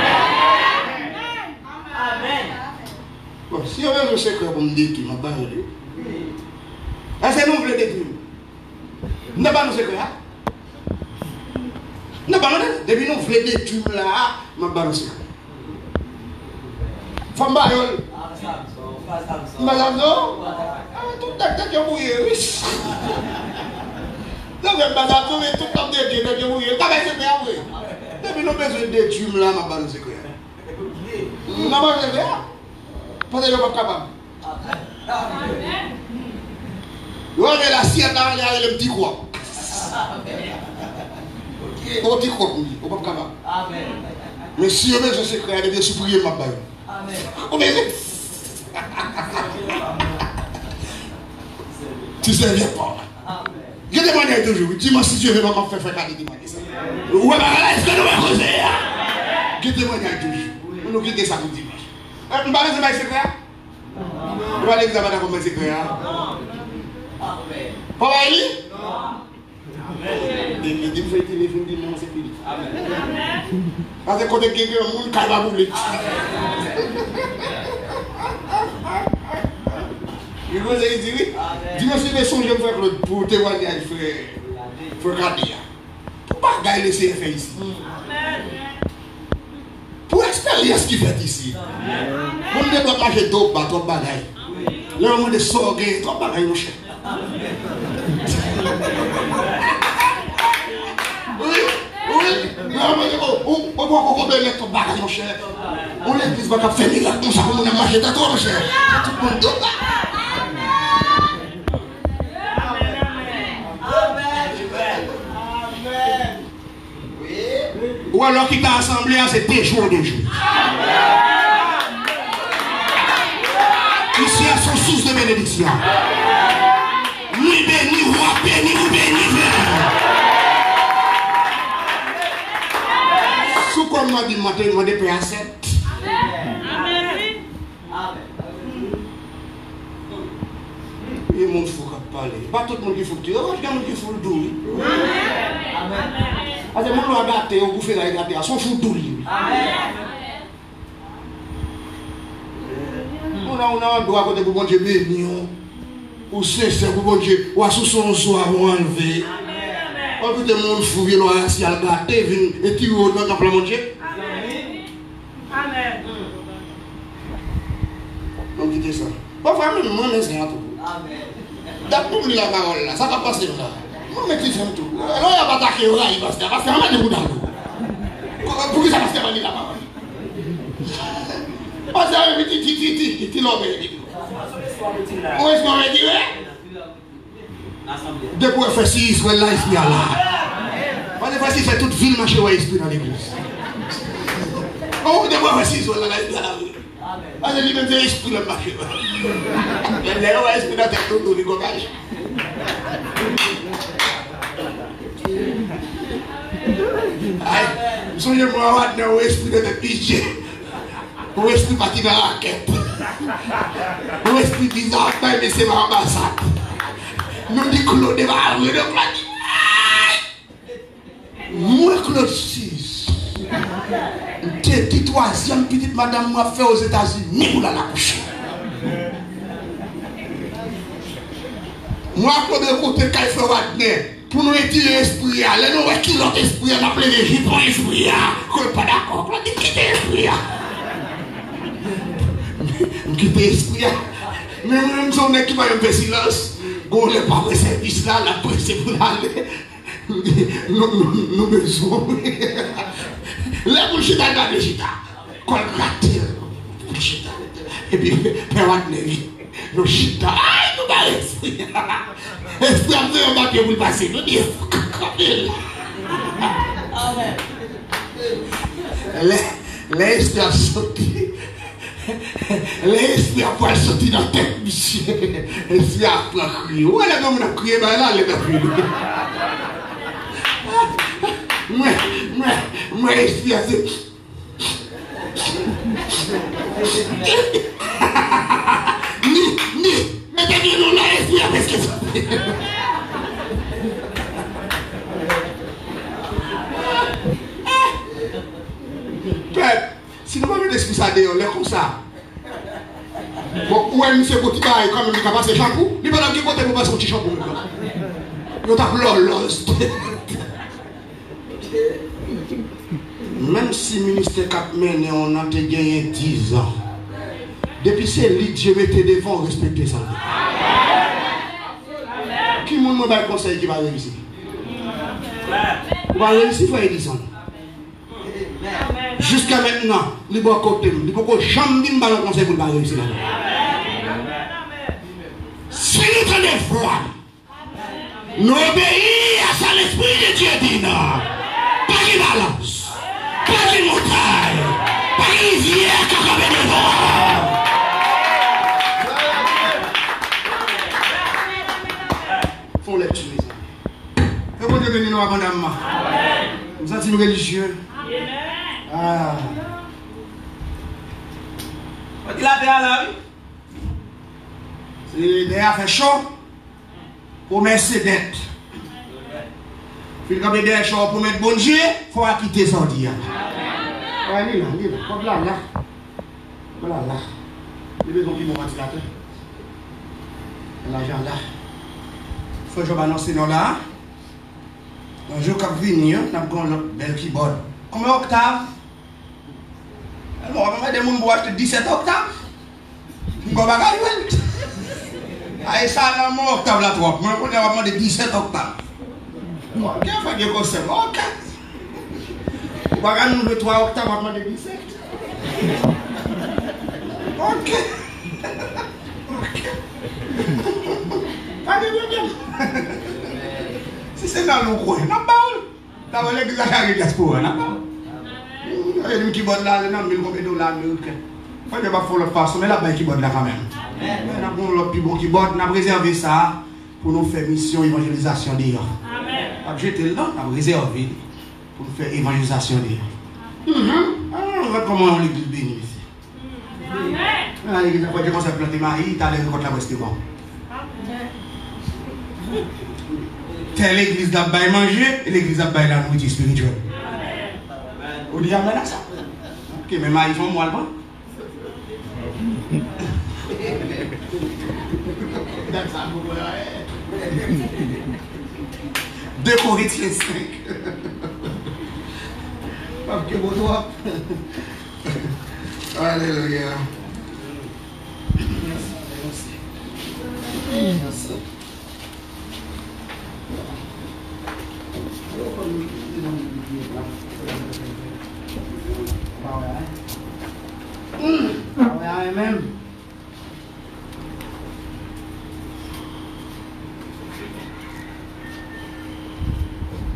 Bon, si on veut le secret pour me dire qu'il m'a barré, est-ce que nous voulons détruire? Nous n'avons pas nos secrets. Nous n'avons pas nos depuis nous voulons détruire là, m'a barré nos secrets. Femme barré. Madame, non? Tout le temps que vous voyez, oui. Donc, madame, tout le temps que vous voyez, t'as fait secret, oui. Depuis nous besoin de détruire là, m'a barré nos secrets. Nous n'avons pas nos secrets. Parce que nous ne sommes pas capables. Vous avez l'assiette là, il y a le petit croix. Le petit croix, vous ne sommes pas capables. Mais si vous avez ce secret, vous devez supprimer ma balle. Vous avez tu sais bien pas. Je demande toujours, dis-moi si tu veux vraiment faire garder ça. Ou est-ce que nous allons causer? Je demande toujours. Nous quittons ça pour dimanche. Vous parlez de ma secret? Vous parlez de ma secret? Pas Eli? Il dit que vous téléphone, il dit non, c'est fini. Parce que quand quelqu'un est un monde, il va bouler. Il vous a dit oui. Dis-moi si les songes me faire pour témoigner, frère Kadia. Pour ne pas gagner le CFA ici. Pour l'expérience qu'il fait ici. On ne doit pas manger trop de bagailles. Là, on est sorgué, trop de bagailles, mon cher. Oui. On va mettre trop de bagailles, mon cher. On l'église va faire miracle comme ça, on a mangé de trop, mon cher. Tout le monde doit. Ou alors qui t'a assemblé, c'est des jours de jour. Ici, à son source de bénédiction. Ni béni, roi, béni, ou béni, frère. Sous comme m'a dit, matin, il m'a dit, paix à 7. Et mon fou qui parle. Pas tout le monde qui faut que tu aies. Il y a qui faut le doux. Parce que mon loi gâté, on bouffe la gâté, son fou doux. On a un droit côté pour bon Dieu béni. Ou c'est pour bon Dieu. Ou à sous son soir, on enlevé. On peut te monde fou, il a assis à le gâter, et tu vois, dans mon Dieu. Amen. On dit ça. Parfois, même moi, c'est un tout. D'après la parole là, ça va passer là. On met qui fait tout. Alors il n'y a pas d'attaquer au rail, parce qu'on va mettre des bouts dans l'eau. Pour qui ça va se faire la parole? Parce que c'est un petit l'homme. Où est-ce qu'on va dire? Depuis qu'on fait 6, ouais, là, l'esprit est là. On fait 6, fait toute ville marcher, ouais, l'esprit dans l'église. Oh, depuis qu'on fait 6, ouais, là, l'esprit est là. Parce que lui-même, c'est l'esprit dans le marché. Il y a l'esprit dans la tête, tout le gogage. Aïe, soyez-moi, on a l'esprit dans le pitié. L'esprit parti dans la raquette. L'esprit bizarre, mais c'est ma ambassade. Nous dit Claude va arriver de Claude. Moi, Claude 6. Petite troisième petite madame m'a fait aux États-Unis pour la coucher. Moi, Claude, côté Kaifé Wagner, pour nous retirer l'esprit, allez nous retirer l'autre esprit, on a appelé les gens pour l'esprit. Claude pas d'accord, Claude dit quitter l'esprit. Quitter l'esprit. Mais même si on est qui va y faire silence. On n'est pas de service là, la presse pour aller. Nous besoin. La bouchita dans le chita. Qu'on raté. Bouchita. Et puis, Père Wagner, nous chita. Aïe, nous va l'esprit. Esprit a fait un papier pour le passer. Nous disons, l'esprit a sauté. L'esprit a pas sorti dans la tête, monsieur. L'esprit a pas crié. Où est-ce qu'on a crié? Ben là, il a crié. Moi, l'esprit a dit. Mettez-nous là, l'esprit a presque sorti. Peuple. Si nous avons l'esprit ça dehors, comme ça. Bon, où est monsieur Botiba, quand même, il a passé shampoo, il va dans quel côté pour passer un petit shampoo. Il t'a l'os. Même si le ministère Cap Mené, on a gagné 10 ans. Depuis c'est lui que je mettais devant, respecter ça. Qui m'a donné le conseil qui va réussir? On va réussir, il faut 10 ans. Jusqu'à maintenant, il faut côté, il faut jamais dire le conseil pour ne pas réussir. Si nous sommes des fois, nous obéissons à ça, l'esprit de Dieu dit non. Pas de balance, pas de montagne, pas de rivière qui a devant. Faut les tuer. Et vous devenez nous abondamment. Nous sommes religieux. Ah. On dit la terre là, oui. C'est derrière fait chaud pour mettre ses dettes. Puis quand il y a chaud pour mettre bon Dieu, il faut quitter son dia. Ouais, il est là, comme là, là. Voilà, là. Il y a besoin de mon ventilateur. L'argent là. Il faut que je m'annonce non là. Un jour quand je viens, on a un bel keyboard. Combien d'octaves? Alors, on va demander pour acheter 17 octaves. Je vais regarder. Ah, ça, là, mon octave là, toi. Moi, on va demander 17 octaves. Ok, il faut que je conserve. Ok. On va regarder le 3 octaves, on va demander 17. Ok. Allez, bien. Si c'est dans le coin, non, pas. Dans l'église, il y a des diaspora, non, pas. Il y a des qui botent là, il y a des $1000. Il faut que je fasse le façon, mais là-bas, qui botent là quand même. Nous avons l'autre plus bon qui botte, nous avons réservé ça pour nous faire mission évangélisation d'ailleurs. Amen. J'étais là, nous avons réservé pour nous faire évangélisation d'ailleurs. On va comment l'église bénie ici. Amen. L'église, quand on s'est planté Marie, tu as l'air contre la West bon. C'est l'église d'Abbaï manger et l'église d'Abbaï la nourriture spirituelle. On dit amen à ça. Ok, mais Marie font moi le bon. 2 Corinthiens 5. Parce que vous doit. Alléluia. Merci. Amen.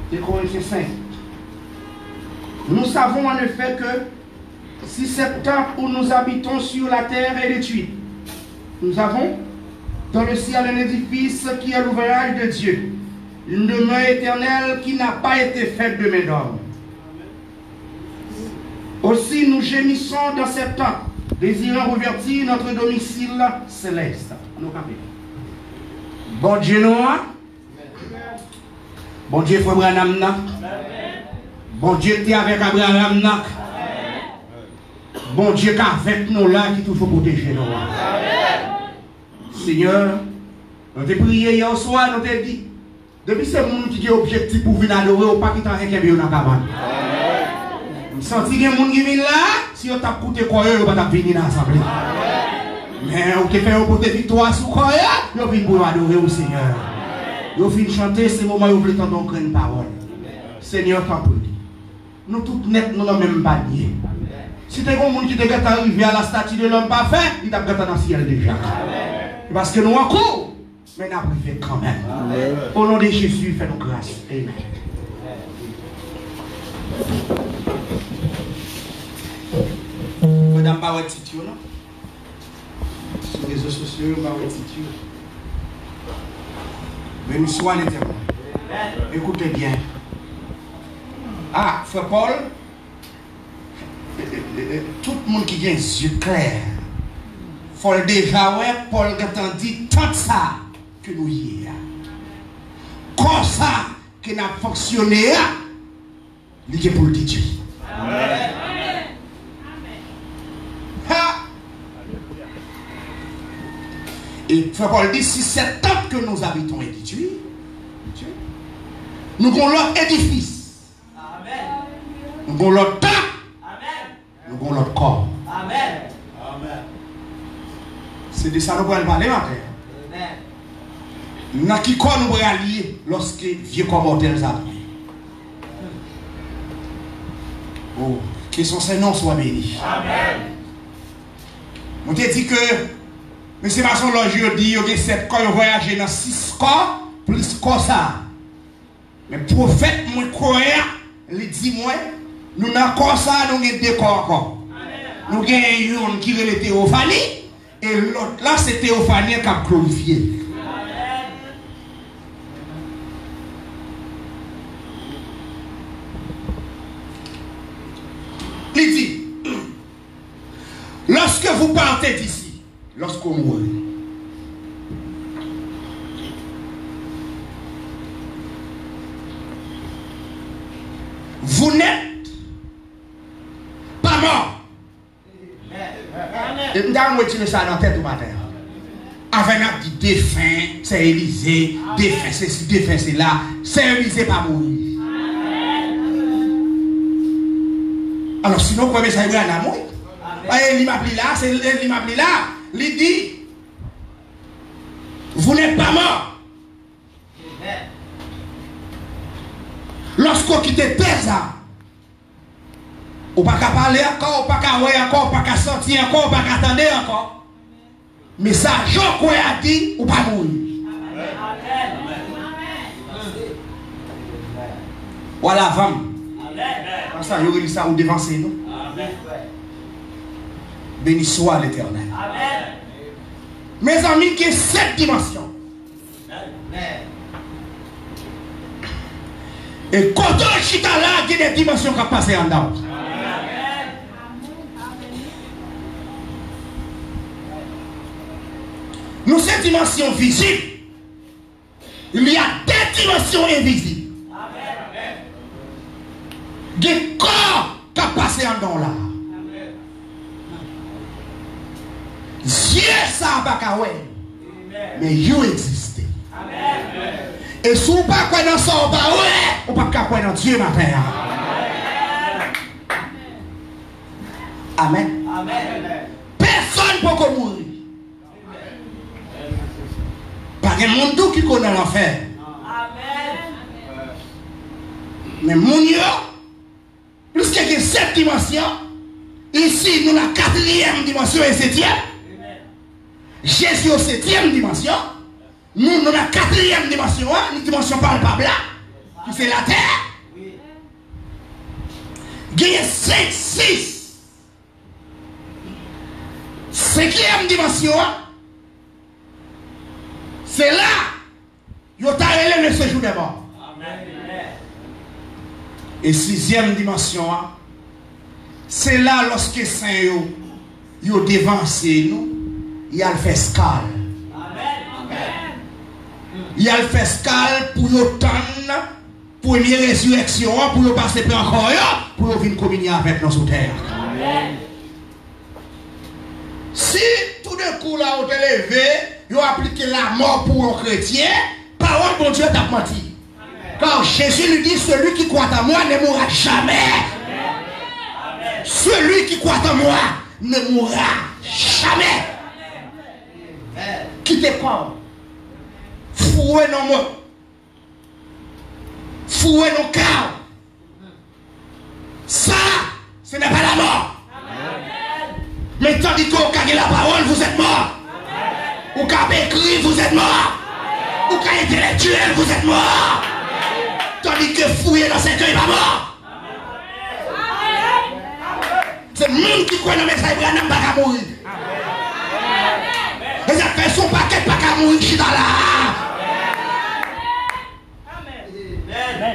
2 Corinthiens 5. Nous savons en effet que si cet temple où nous habitons sur la terre est détruit, nous avons dans le ciel un édifice qui est l'ouvrage de Dieu, une demeure éternelle qui n'a pas été faite de main d'homme. Aussi nous gémissons dans cet temple, désirant revêtir notre domicile céleste. Bon Dieu, nous, bon Dieu, frère Branham, bon Dieu, tu es avec Abraham, bon Dieu, qui avec nous là, qui toujours protéger nous. Seigneur, nous t'ai prié hier soir, nous t'ai dit, depuis ce monde qui est objectif pour venir adorer, ou pas qui t'en rien dans la cabane. Nous sentons qu'il y a des gens qui viennent là, si on t'a coûté quoi, on va venir dans l'assemblée. Mais on te fait un côté victoire sous quoi, on vient pour adorer au Seigneur. On vient chanter, c'est le moment où on veut entendre une parole. Seigneur, t'en prie. Nous tous net, nous n'avons même pas nié. Si tu as un monde qui est arrivé à la statue de l'homme parfait, il t'a gâté dans le ciel déjà. Parce que nous en cours, mais nous avons fait quand même. Au nom de Jésus, fais-nous grâce. Amen. Madame Baouet Titio, non? Sur les réseaux sociaux, Baouet Titio. Béni soit l'Éternel. Écoutez bien. Ah, frère Paul, tout le monde qui a les yeux clairs, il faut déjà voir Paul a dit tant ça que nous y est. Comme ça que nous avons fonctionné, il est pour le détruire. Amen. Et frère Paul dit, si c'est tant que nous habitons est détruit, nous avons l'autre édifice. Amen. Nous avons l'autre temps. Amen. Nous avons l'autre corps. Amen. Amen. C'est de ça que nous allons parler maintenant. Amen. Dans qui corps nous allons allier lorsque vieux corps mortel a pris. Oh, que son Seigneur soit béni. Amen. On te dit que M. Masson Logio dit que 7 corps ont voyagé dans 6 corps, plus corps ça. Mais le prophète, moi, croyant, il dit, moi, nous n'avons pas ça, nous avons 2 corps encore. Nous avons un qui est Théophanie, et l'autre là, c'est Théophanie qui a glorifié. Il dit, lorsque vous partez d'ici, lorsqu'on meurt, vous n'êtes pas mort. Et nous avons retiré ça dans la tête du matin. Avec un dit défunt, c'est Élysée, défunt, c'est ci, défunt, c'est là. C'est Élysée pas mourir. Alors sinon, vous pouvez ça y aller à mourir. Il m'a pris là, c'est il m'a pris là. Il dit, vous n'êtes pas mort. Lorsqu'on quitte Terre, on ne peut pas parler encore, on ne peut pas voir encore, on ne peut pas sortir encore, on ne peut pas attendre encore. Mais ça, Jean a dit, on ne peut pas mourir. Voilà, femme. Comme ça, il y a ça ou devancer nous. Béni soit l'Éternel. Mes amis, qui est cette dimension. Et quand on chita là, il y a des dimensions qui passent en dedans. Nous, cette dimension visible, il y a des dimensions invisibles. Des corps qui passent en dedans là. Dieu ça va pas mais il existe. Et si vous ne pas dans ça, on ne peut pas croire dans Dieu matin. Amen. Personne ne peut mourir. Pas de monde qui connaît l'enfer. Mais mon Dieu, plus qu'il y a 7 dimensions, ici nous avons la 4e dimension et 7e. Jésus au 7e dimension. Nous avons la 4e dimension, une dimension palpable là. qui c'est la terre. Il y a 5, 6. 5e dimension, c'est là que vous avez le séjour des morts. Et 6e dimension, c'est là lorsque Saint yo dévancé nous, il a fait escale. Il a fait escale pour yo tendre première résurrection, pour yo passer par encore, pour venir communier avec nous sur terre. Si tout d'un coup là vous êtes levé, vous appliquez la mort pour un chrétien, parole bon Dieu t'a menti. Car Jésus lui dit, celui qui croit en moi ne mourra jamais. Celui qui croit en moi ne mourra jamais. Quittez quoi? Fouez nos mots. Fouez nos cœurs. Ça, ce n'est pas la mort. Mais tandis qu'au cas de la parole, vous êtes mort. Au cas écrit, vous êtes mort. Au cas intellectuel, vous êtes mort. Tandis que fouiller dans ces cœurs, il va mort. C'est le monde qui croit dans le message de Branham pas qu'à mourir. Et ça fait son paquet pas qu'à mourir, je suis dans là. Amen.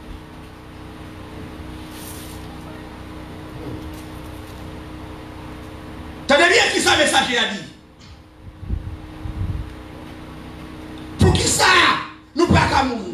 Tenez bien qui ça message a dit. Pour qui ça nous pas qu'à mourir.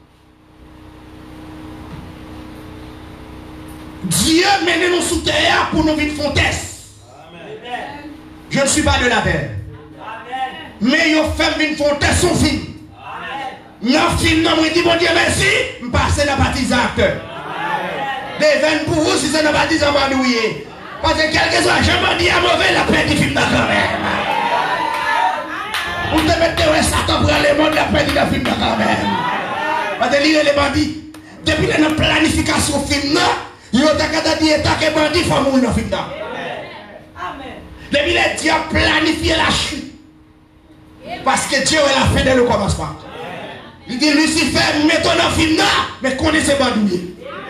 Dieu mène nous sous terre pour nous vivre fontaise. Je ne suis pas de la terre. Mais il fait une fontaise son film. Neuf films, non, je dis bon Dieu merci, je passe dans le baptisateur. Des veines pour vous, si c'est dans le baptisant, je vais douiller. Parce que quelque soit, je me dis à mauvais la paix du film quand même. Vous te mettez ouais, Satan pour aller monde la paix du film quand même. Parce que lire les bandits, depuis la planification film, il y a des états que les bandits font mourir dans le film. Depuis les dieux planifié la chute. Parce que Dieu est la fin de le commencement. Il dit Lucifer, mettons dans le film, mais connaissez bandouiller.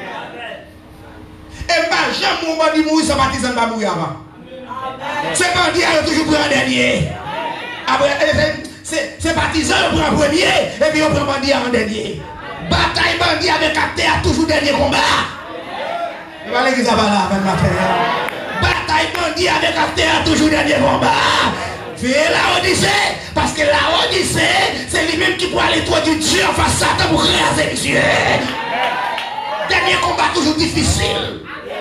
Et pas jamais mon bandit mourir sans baptisant ne va mourir avant. Ce bandit a toujours pris un dernier. C'est baptisant le prend premier et puis on prend bandit en dernier. Bataille bandit avec capté à toujours dernier combat. Il va l'église à là avec ma frère. Bataille bandit avec capté à toujours dernier combat. Fais la Odyssée, parce que la Odyssée, c'est lui-même qui pourra aller toi du Dieu en face à Satan pour raser Dieu. Dernier combat toujours difficile.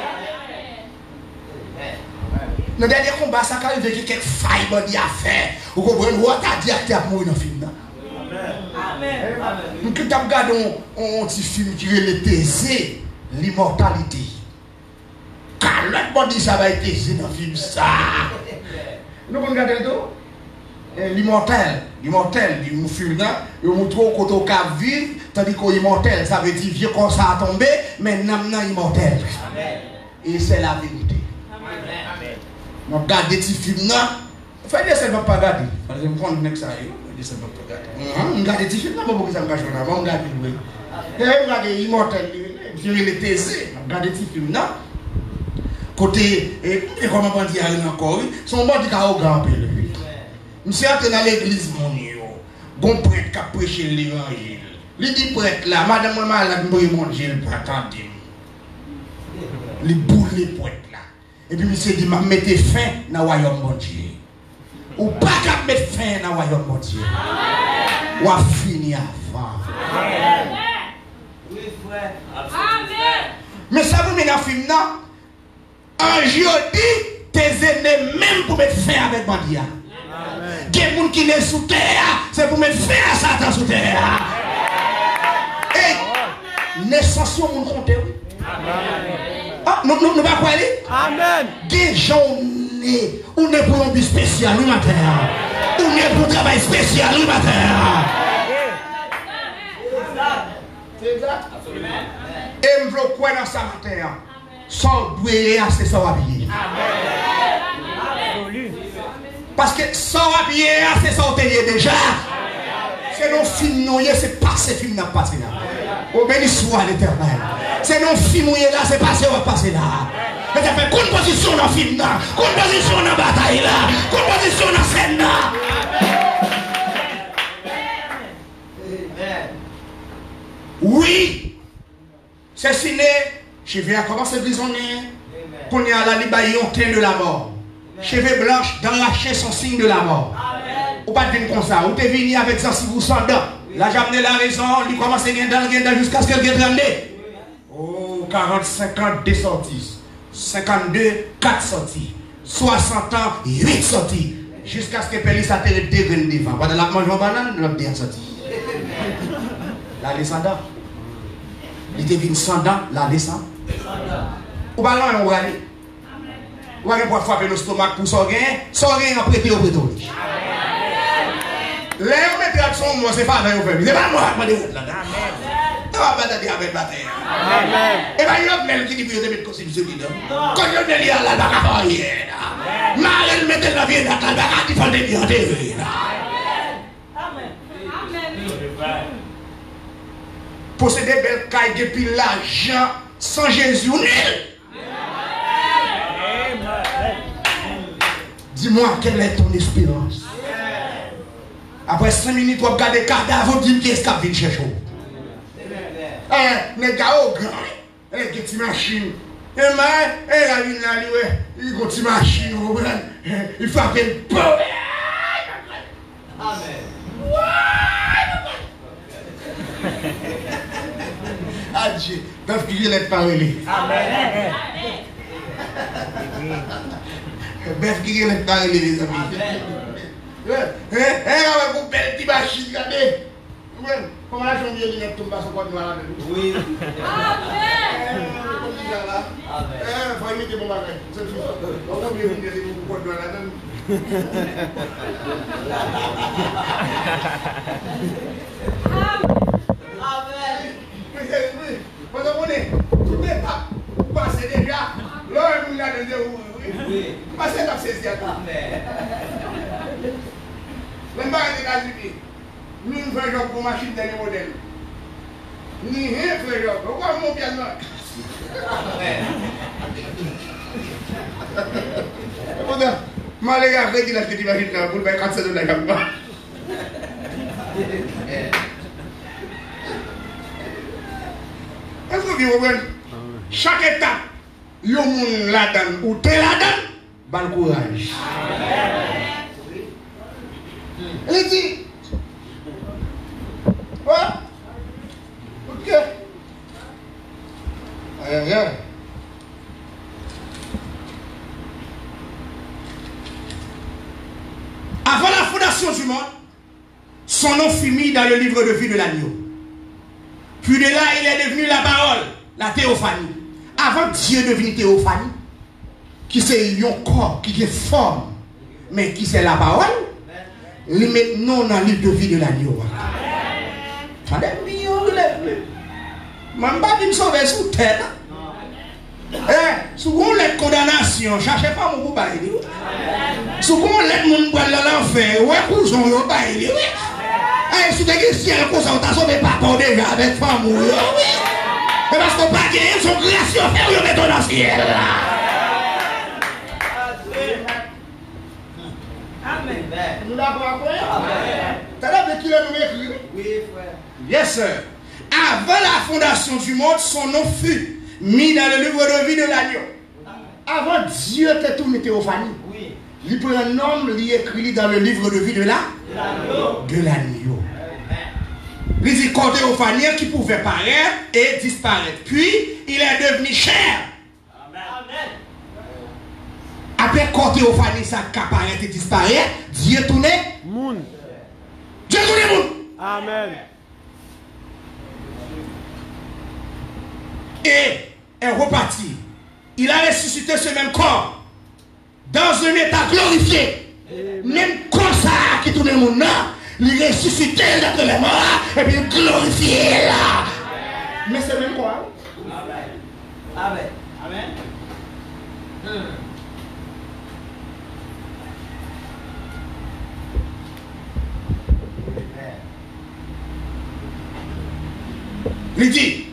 Le dernier combat, ça quand il veut quelques failles bandit à faire. Vous comprenez? Vous avez dit que tu as mouru dans le film. Amen. Nous avons regardé un petit film qui est le Thésée, l'immortalité. Quand l'autre bandit ça va être Thésée dans le film ça. Nous regardons le dos. L'immortel, il film là, il montre au côté au vivre, tandis qu'au immortel, ça veut dire vieux quand ça a tombé, mais non immortel. Et c'est la vérité. Je regarde des petits films là. Faites des ne pas regarder. Parce que je me prends le ça. Je regarde des petits films là, je ne vais pas regarder. Je regarde Immortel, je regarde Thésée. Je regarde des petits films là. Côté, et comment on dit encore, son bon dit qu'il a au grand père. Monsieur est dans l'église, mon Dieu. Bon prêtre qui a prêché l'évangile. Il dit prêtre là, madame moi malade, je vais manger le printemps. Il boule les prêtres là. Et puis monsieur dit, je mettez fin dans le royaume de Dieu. Ou pas qu'à mettre fin dans le royaume de Dieu. Ou à finir avant. Oui, frère. Amen. Mais ça vous met dans le film là. Un jour dit, tes ennemis même pour mettre fin avec Bandia. Il y a des gens qui sont sous terre, c'est pour mettre fin à Satan sous terre. Et naissance, on compte. Ah, nous ne pas quoi aller? Amen. Des gens, on est pour un but spécial le matin. On est pour un travail spécial le matin. C'est exact. Et je veux quoi dans sa matin? Sans douer, c'est sans habiller. Parce que sans habiller, c'est sans tenir déjà. C'est nos films, c'est pas ces films qui passent là. Oh, béni soit l'Éternel. C'est non film où il est là, c'est passé, on va passer là. Mais ça fait qu'une position dans le film là, qu'une position dans la bataille là, qu'une position dans la scène là. Oui, c'est signé. Je vais commencer prisonnier. Qu'on y a la libération de la mort. Cheveux blanches d'arracher son signe de la mort. Ou pas de comme ça. Ou t'es venu avec ça si vous sortez. Là j'ai amené la raison. Il commence à gagner dans jusqu'à ce qu'elle gagne. Oh, 40, 52 sorties. 52, 4 sorties. 60 ans, 8 sorties. Jusqu'à ce que Pélis a été devenu devant. Pendant la mange en banane, il a bien sorti. La descendant. Il était venu sans dents, la descendant. Ou pas là, on va aller. Ou va pouvoir frapper le stomac pour sorger. Sorger en prêté au prêto. Là, on met la son, moi, c'est pas vrai, c'est pas moi, je vais là. On va pas dire avec la terre. Et bien, il y a même qui dit que vous avez constitution. Quand il y a des liens là, il y a des Marelle met la vie dans la bagarre qui font des liens. Amen. Posséder belle caille depuis l'argent sans Jésus. Dis-moi, quelle est ton espérance? Après 5 minutes, tu regardes les cadavres, tu dis qu'est-ce qu'il vient chercher. Les gars au grand, les petites machines. Et moi, la vie là, il y a une petite machine, il faut appeler le pauvre. Amen. Adieu. Bœuf qui vient parler. Amen. Bœuf qui vient parler, les amis. Vous belle petite machine, regardez. Comment la jambe vient tomber sur quoi de malade? Oui. Amen. Il faut imiter mon bagage. C'est tout. On va bien venir sur quoi de malade. Amen. Parce qu'on est tout est passé déjà. Là, on a dit oui. Passez dans ces yeux. Amen. Même pas les États-Unis. Nous ne faisons pas machine dans les modèles. Ni rien faisons. Pourquoi mon bien là? Amen. Moi, les gars, qui l'a fait d'imaginer là pour le faire 4 de la gamme. Est-ce que vous comprenez? Chaque étape, il y a un monde là-dedans ou t'es là-dedans, bon courage. Elle dit, ouais, ok. Rien. Avant la fondation du monde, son nom fut mis dans le livre de vie de l'agneau. Puis de là, il est devenu la parole, la théophanie. Avant Dieu devenu théophanie, qui c'est un corps, qui est forme, mais qui c'est la parole, il met non dans le livre de vie de l'agneau. Attendez, je ne pas me sauver sous terre. Si vous avez condamnation, cherchez pas mon coup. Si vous avez mon coup dans l'enfer, ouais, vous avez si tu as dit ciel, vous avez sauvé papa déjà avec femme. Oui. Parce qu'on pas gagné son grâce, on fait mettre dans le ciel. Amen. Nous l'avons appris. Tu as qui l'a nommé écrit? Oui, frère. Yes, sir. Avant la fondation du monde, son nom fut mis dans le livre de vie de l'agneau. Avant Dieu était tourné théophanie. Oui. Il prend un nom, il écrit dans le livre de vie de l'agneau. Il dit qu'on théophanie qui pouvait paraître et disparaître. Puis, il est devenu chair. Amen. Après qu'on théophanie, ça apparaît et disparaît, Dieu tournait. Moun. Dieu tournait moun. Amen. Et est reparti. Il a ressuscité ce même corps dans un état glorifié. Même comme ça qui tourne le monde là, il est ressuscité d'entre les morts et puis glorifié là. Mais c'est même quoi? Amen. Amen. Amen. Il dit,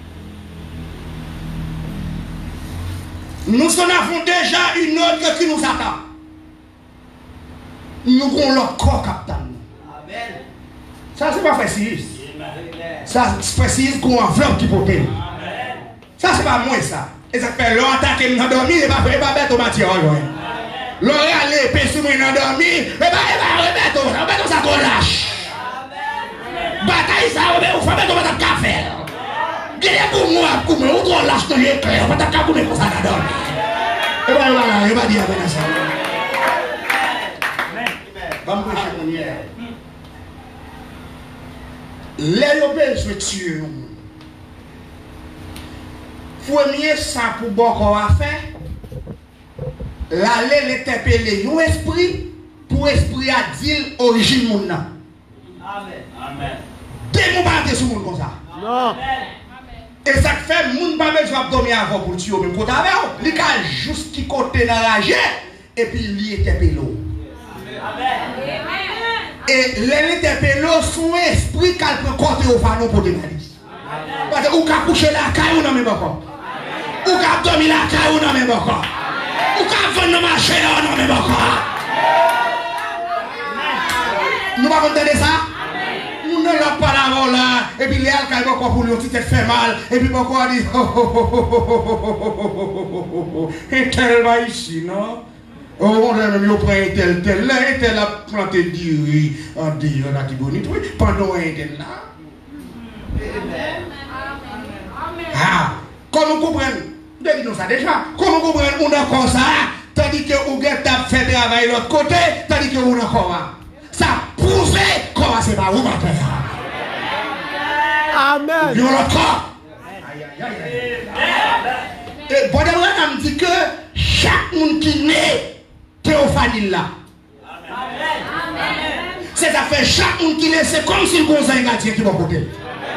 nous en avons déjà une autre qui nous attend. Nous avons leur corps capitaine. Ça, c'est pas facile. Ça, c'est facile qu'on enveloppe qui porte. Ça, c'est pas moi, ça. Et ça fait longtemps que nous avons dormi, et pas bête au matière. L'oreille allait, puis si nous avons dormi, et pas remettre ça qu'on lâche. Bataille ça, on va mettre au café. Gardez pour moi, pour moi, on lâche dans l'éclair, on va mettre comme ça dans dormir. Et voilà, il va dire avec ça. Va me prêcher mon hier. Les obèses se tuent. Premier, ça pour beaucoup à faire. L'aller l'interpeller. Un esprit pour esprit à dire origine mon nom. Amen. Des mots pas sur monde comme ça. Non. Et ça fait moun pas besoin de dormir avant pour tuer même côté avec. Il a juste qui côté dans la jet et puis il interpelle. Amen. Et l'interpelle son esprit qu'elle peut côté au fanon pour des malices. Parce que ou ka coucher la caille ou non même encore. Ou ka dormir la caille ou non même encore. Ou ka vendre marché ou non même encore. Nous va entendre ça? Nous ne l'avons pas là là et puis les alcaïs encore pour lui on fait mal et puis pourquoi dit et tellement ici non. Oh, on a même pris tel, là, tel a planté du riz, on dit, on a dit bonite, oui, pendant un tel là. Ah, comment comprendre? Dis-nous ça déjà. Comment comprendre? On a comme ça, tandis que on a fait travail de l'autre côté, tandis que on a comme ça. Ça prouve comment c'est pas vous, ma frère. Amen. Vous l'autre corps. Et bon, on me dit que chaque monde qui naît, Théophanie là. C'est ça fait chaque monde qui laisse comme si le conseil gardien qui va côté.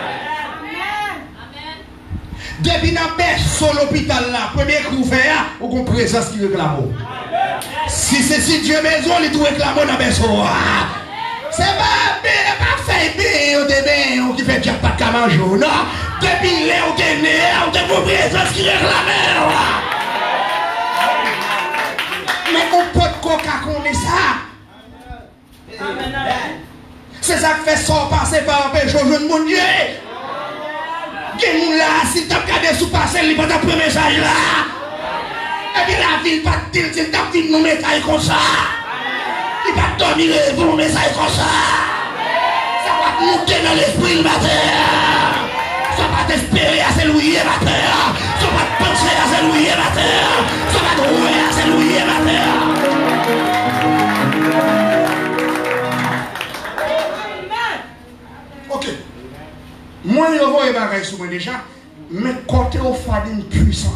Depuis dans sur l'hôpital là, premier coup fait, ou qu'on présence qui réclame. Si c'est si Dieu maison, il tout réclame dans berceau. C'est pas fait bien, qui fait pas de manger, non. Depuis là, on est né, on est pour présence qui réclame. Mais on peut coca qu'on est ça. C'est ça qui fait ça passer par un péché au jeu de mon Dieu. Qui là, si tu as regardé sous passer, il va t'apprendre un message là. Et puis la ville va te dire, si tu as dit mon message comme ça. Il va dormir pour mon message comme ça. Ça va te monter dans l'esprit le matin. Ça va t'espérer à s'élouiller matin. Ça va te penser à s'élouiller matin. Ça va te rouler à s'élouiller matin. Ok. Moi, je vois les bagages sur moi déjà, mais côté au fadine puissant.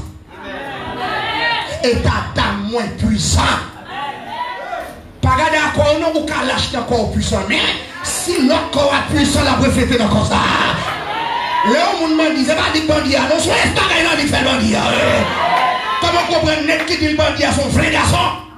Et tata moins puissant. Pas garder encore non ou qu'à lâcher encore puissant. Mais si notre corps est puissant, la préférée dans comme ça. Là, on me dit, c'est pas des bandits, non, c'est pas qu'il a dit faire bandits. Comment comprendre net qui dit le bandit à son frère garçon?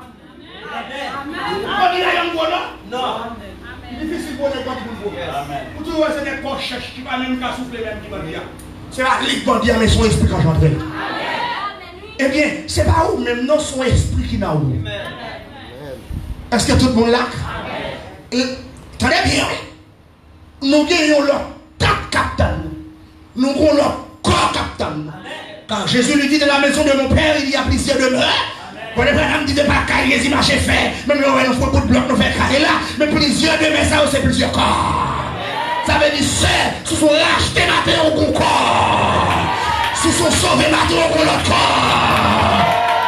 Bandit là, il y a un non. Difficile pour les bandits. Pour tout, c'est des poches qui va même qu'à souffler même qui bandit. C'est la ligue bandit, mais son esprit quand j'entre. Eh bien, c'est pas où même non son esprit qui n'a où. Est-ce que tout le monde là? Très bien. Nous gagnons leur quatre capitaines. Nous avons leur corps capitaine. Quand Jésus lui dit de la maison de mon père, il y a plusieurs demeures. Quand les frères me disent pas carrière, ils marchaient fait. Même si on fait beaucoup de blocs, nous faisons carrière là. Mais plusieurs demeures, ça c'est plusieurs corps. Ça veut dire, si sont rachetés matin au bon corps. Si sont sauvés matin au bon corps.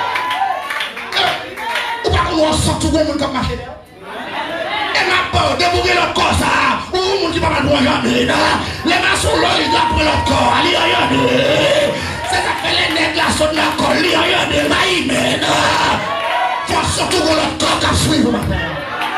Ou pas qu'on sort tout le monde comme marché. Et ma peur de bouger l'autre corps ça. Ou le monde qui va pas droit jamais. Les maçons là, ils doivent prendre l'autre corps. Allez, regardez. C'est ça fait les nègres là sont de la colle. Allez, regardez. Maïmen. Faut surtout que l'autre corps qui a suivi ma père.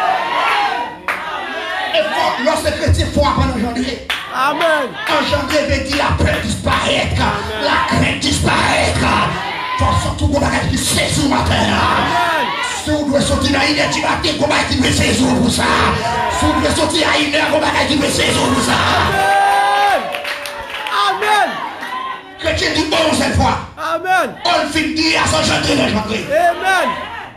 Et faut, lorsque chrétien, il faut apprendre à engendrer. Amen. Engendrer veut dire la peur disparaître. La crainte disparaître. Faut surtout qu'on va qui saisit ma terre. Si vous devez sortir à une heure du matin, comment est-ce qu'il me saisit pour ça? Si vous devez sortir à une heure, comment est-ce qu'il me saisit pour ça? Amen. Chrétien dit bon cette fois. Amen. On finit dire à son chanter les chanter. Amen.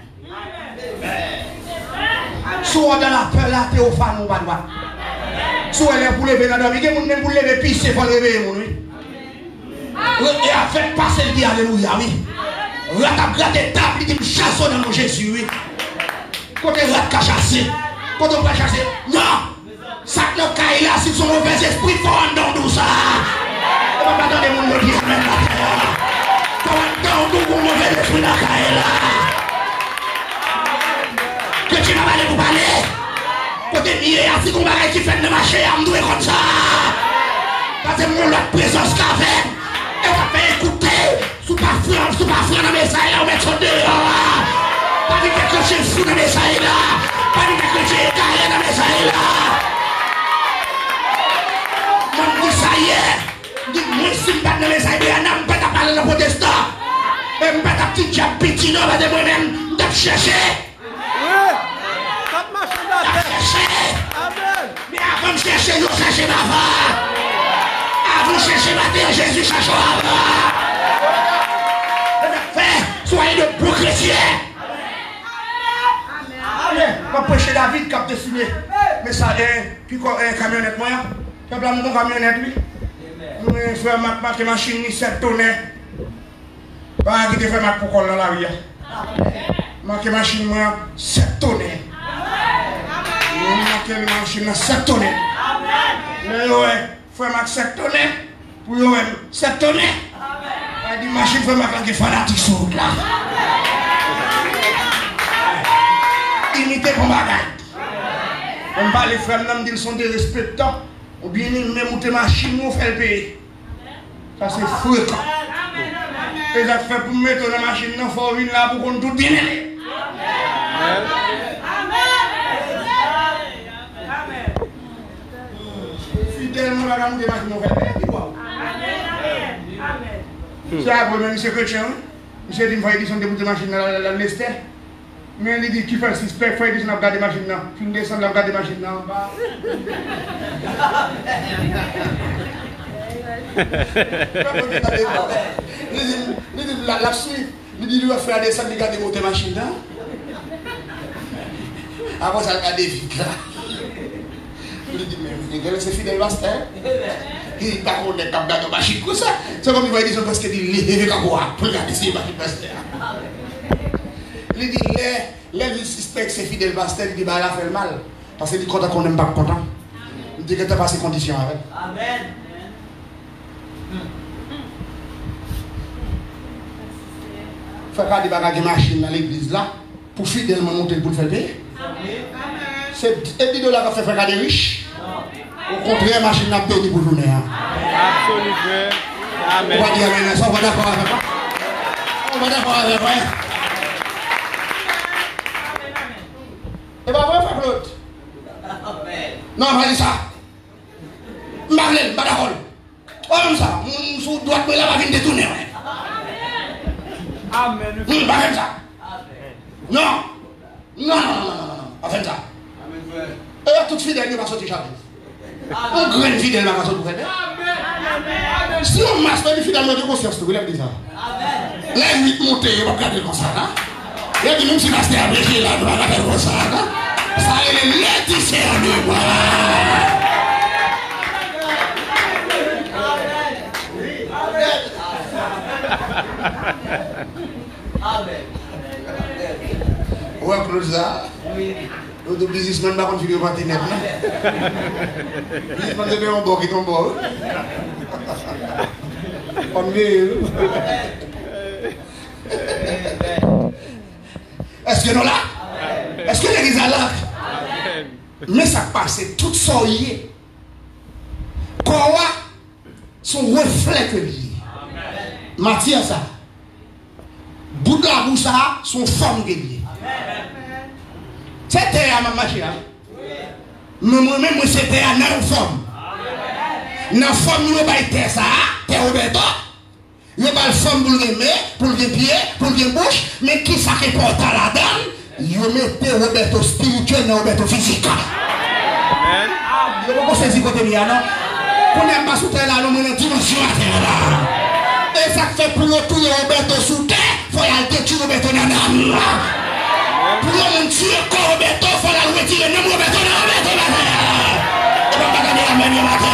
Soit dans la peur là, t'es au fan ou pas de droit. Soit elle est pour lever dans la vie, il y a des gens pour lever pisser pour lever mon oui. Et a fait passer le dit alléluia, oui. Rat a gratté table, il dit chasse dans mon Jésus, oui. Côté rat qu'a chassé, côté on va chasser. Non! Ça ne caille là, si son mauvais esprit, faut en dans tout ça. On va pas donner mon mot qui amène la terre. Faut en dans tout mon mauvais esprit dans caille là. Que tu n'as pas allé pour parler. Côté mieux, si qu'on va qui fait de marcher, à me douer comme ça. Parce que mon autre présence qu'a fait. Et on va faire écouter. Sous pas franc dans mes sailles, on met son dehors. Pas du tout que j'ai fou dans mes sailles là. Pas du tout que j'ai carré dans mes sailles là. Je dis ça y est. Dis-moi si je ne dans mes sailles, je ne peux pas parler de protestant. Je ne peux pas petit diable petit, non, parce que moi-même, je vais chercher. Oui. Ça marche dans la tête. Amen. Mais avant de chercher, je cherche ma femme. Avant de chercher ma terre, Jésus cherche ma femme. Soyez de bons chrétiens. Amen. Je vais prêcher David qui a dessiné. Mais ça est, puis un camionnette moyen. Tu as mon camionnette, oui. Nous faisons ma machine, 7 tonnes. Pas qui te fait ma pour dans la rue. Ma machine, moi, 7 tonnes. Ma machine, 7 tonnes. Mais ouais, faut ma 7 tonnes. Pour vous, 7 tonnes. La machine fait ma claque fanatique sur là. Imiter pour ma gagne. On va les frères, ils sont des respectants. Ou bien ils même monter machine, on fait le payer. Ça c'est fréquent. Et ça fait pour mettre la machine, il faut venir là pour qu'on tout bien aller. Fidèlement la gamme de machine, on fait le payer. C'est après même monsieur chrétien, monsieur dit qu'il faut des machines dans la Lester. Mais il dit qu'il fait le suspect, il faut qu'il regarde des machines là. Il faut descendre regarder des machines là. Il dit la suite, il dit qu'il va faire descendre regarder des machines là. Après ça, regarder vite là. Il dit mais c'est fidèle Bastel. Il pas qu'on est capable de machine comme ça. C'est comme il va dire parce qu'il dit il est capable pour regarder si machine Bastel. Il dit les suspects c'est fidèle Bastel, il dit bah il a fait le mal parce qu'il dit quand on n'aime pas content. Il dit que tu as passé conditions avec. Amen. Fait pas des bagages de machine dans l'église là pour fidèlement monter pour le faire payer. C'est $1 qui a fait faire des riches. Au contraire, machine n'a pas béni pour journée. Absolument. Amen. On va dire amen. On va d'accord avec moi. On va d'accord avec moi. Et bien, vous faites l'autre. Non, on va dire ça. Marlène, pas d'accord. Comme ça, sous droite, mais là, va venir détourner. Amen. Pas faire ça. Non. Non, non, non, non. Pas faire ça. Et toute fidèle, il va sortir jamais. Un grand fidèle va sortir pour faire. Si on marche pas, fidèlement de conscience, tu voulais dire ça. Les 8 montées, il va regarder comme ça. Il y a des gens qui vont se abrégé là, il va regarder comme ça. Ça, il est les discernements. Amen. Ouais, Claude, ça. Le businessman va continuer à partir net. Le businessman de un bon qui tombe bon. Est-ce que nous là? Est-ce que l'église est là? Mais ça passe, tout ça y est. Quoi? Son reflet que lui. Mathieu ça. Bouddha Boussa, son forme que lui. C'était à ma machine. Mais moi-même, c'était à notre forme. Notre forme, nous n'avons pas ça. T'es Roberto. Nous n'avons pas la forme pour le mains, pour le pied, pour le bouche. Mais qui ça qui porte à la dame? Vous mettez Roberto spirituel et Roberto physique. Vous ne pouvez pas saisir côté de non? Pour ne pas soutenir là, nous avons une dimension à terre là. Pour tuer Roberto sous terre, il faut y aller tuer Roberto dans l'âme. Pour y tuer Roberto, il faut y retirer le nom Roberto dans Roberto. Et pas regarder la même matin.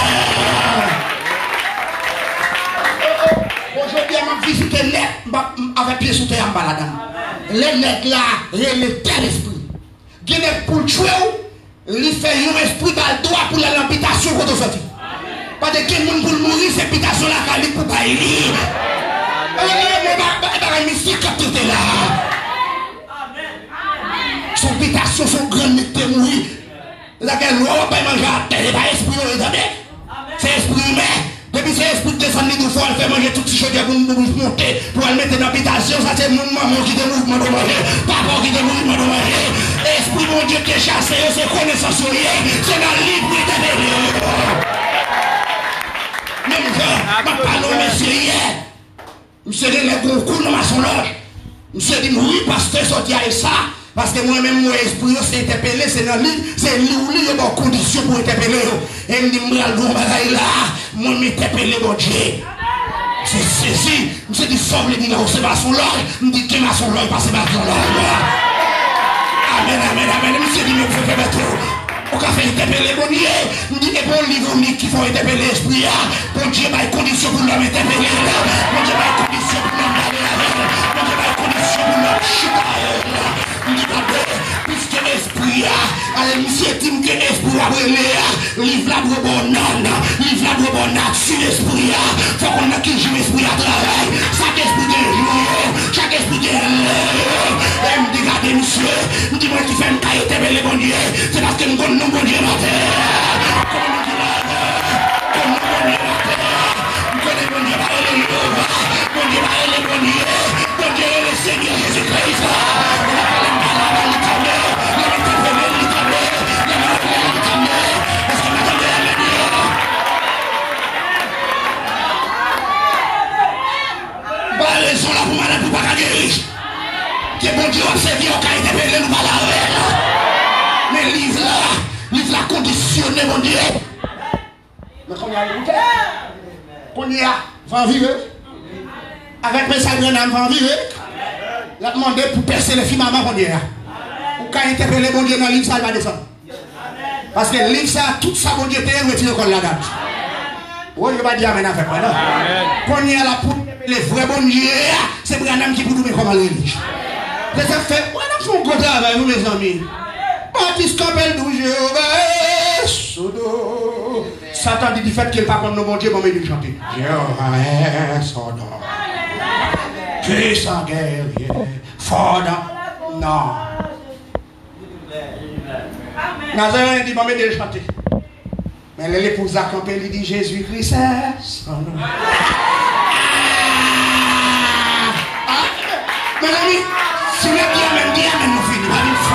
Aujourd'hui, je vais visiter net avec pied sous terre en baladant. Les nègres là, les tel esprit. Il y a pour tuer, il fait un esprit dans le droit pour l'habitation pour te sortir. Parce que quelqu'un pour mourir, c'est l'habitation là qui pour pas y aller. Mais mystique quand tu es là. Son habitation, son grand nez mourir. La gueule, on va pas manger à terre, c'est pas esprit, c'est esprit humain. Depuis que l'esprit descend, il faut faire manger tout ce que vous monter pour le mettre dans l'habitation. Ça, c'est mon maman qui est mouvement de manger, papa qui est mouvement de manger. Esprit, mon Dieu, qui est chassé, c'est connaissance, c'est dans le livre de même je ne parle pas monsieur hier. Monsieur dit les gros coups dans ma sonore. Monsieur dit oui, pasteur, sorti avec ça. Parce que moi-même, mon esprit, c'est interpellé, c'est dans le livre, c'est lui, il y a des conditions pour interpeller. Et il me dit, moi, je là, moi, je m'interpelle, mon Dieu. C'est ceci. Je dis, forme les gars, c'est pas son loge. Je dis, qui m'a son loge, parce que c'est pas son loge. Amen, amen, amen. Monsieur dit, mais vous faites pas trop. On va faire interpeller mon Dieu. Je dis, et bon livre qui font interpeller l'esprit. Bon Dieu, il y a des conditions pour l'homme interpeller. Bon Dieu, il y a des conditions pour l'homme aller avec. Bon Dieu, il y a des conditions pour l'homme chuter. Puisque l'esprit a l'initiative que l'esprit a brûlé, livre la bonne, livre la bonne sur l'esprit. Faut qu'on a qui joue l'esprit à travail. Chaque esprit de jour, chaque esprit de elle me dit, regardez monsieur, me dit moi qui fais une caille, t'es belle bon Dieu. C'est parce que nous connaissons bon Dieu matin. Comme nous bon Dieu matin. Nous connaissons bon Dieu, bon Dieu, bon Dieu, bon Dieu, le Seigneur Jésus-Christ. Ils sont là pour malade pour pas guérir. Que bon Dieu a servi au cas de nous parler. Mais livre là conditionné mon Dieu. Mais comme il y a écouté, qu'on y a, va vivre. Avec mes sables va vivre. La demandé pour percer les filles maman mon Dieu. Ou quand interpeller mon Dieu dans le livre, ça va descendre. Parce que le livre, ça, tout ça, mon Dieu, t'es retiré comme la date. Oui, je vais pas dire amen avec moi, non? Qu'on y a là pour les vrais bons Dieu, c'est pour un homme qui peut nous mettre comme à l'église. C'est ça fait, on a fait un gros travail, vous, mes amis. Baptiste Campbell, nous, Jéhovah, Sodo. Satan dit du fait qu'il n'est pas comme nos bons Dieu, mais il dit chanter. Jéhovah, Sodo. Que sa guerrier, Fordant. Non. Nazareth dit, mais il dit chanter. Mais l'épouse a campé, il dit Jésus-Christ, c'est son nom. Mes amis, si vous dites amen, nous finissons.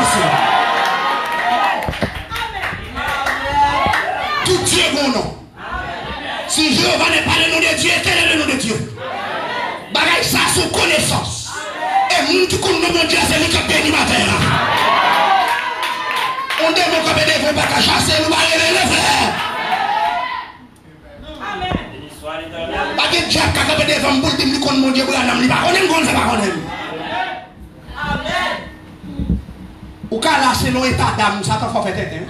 Tout Dieu est bon nom. Si Jéhovah n'est pas le nom de Dieu, quel est le nom de Dieu? Bagaille ça, son connaissance. Et nous qui connaissons mon Dieu, c'est lui qui a béni ma terre. On demande qu'on ne peut pas chasser, nous va les frères. Pas de Jack qui a devant pour dire que mon Dieu, on est pas ou quand là c'est l'eau état d'âme, ça t'en fait tête.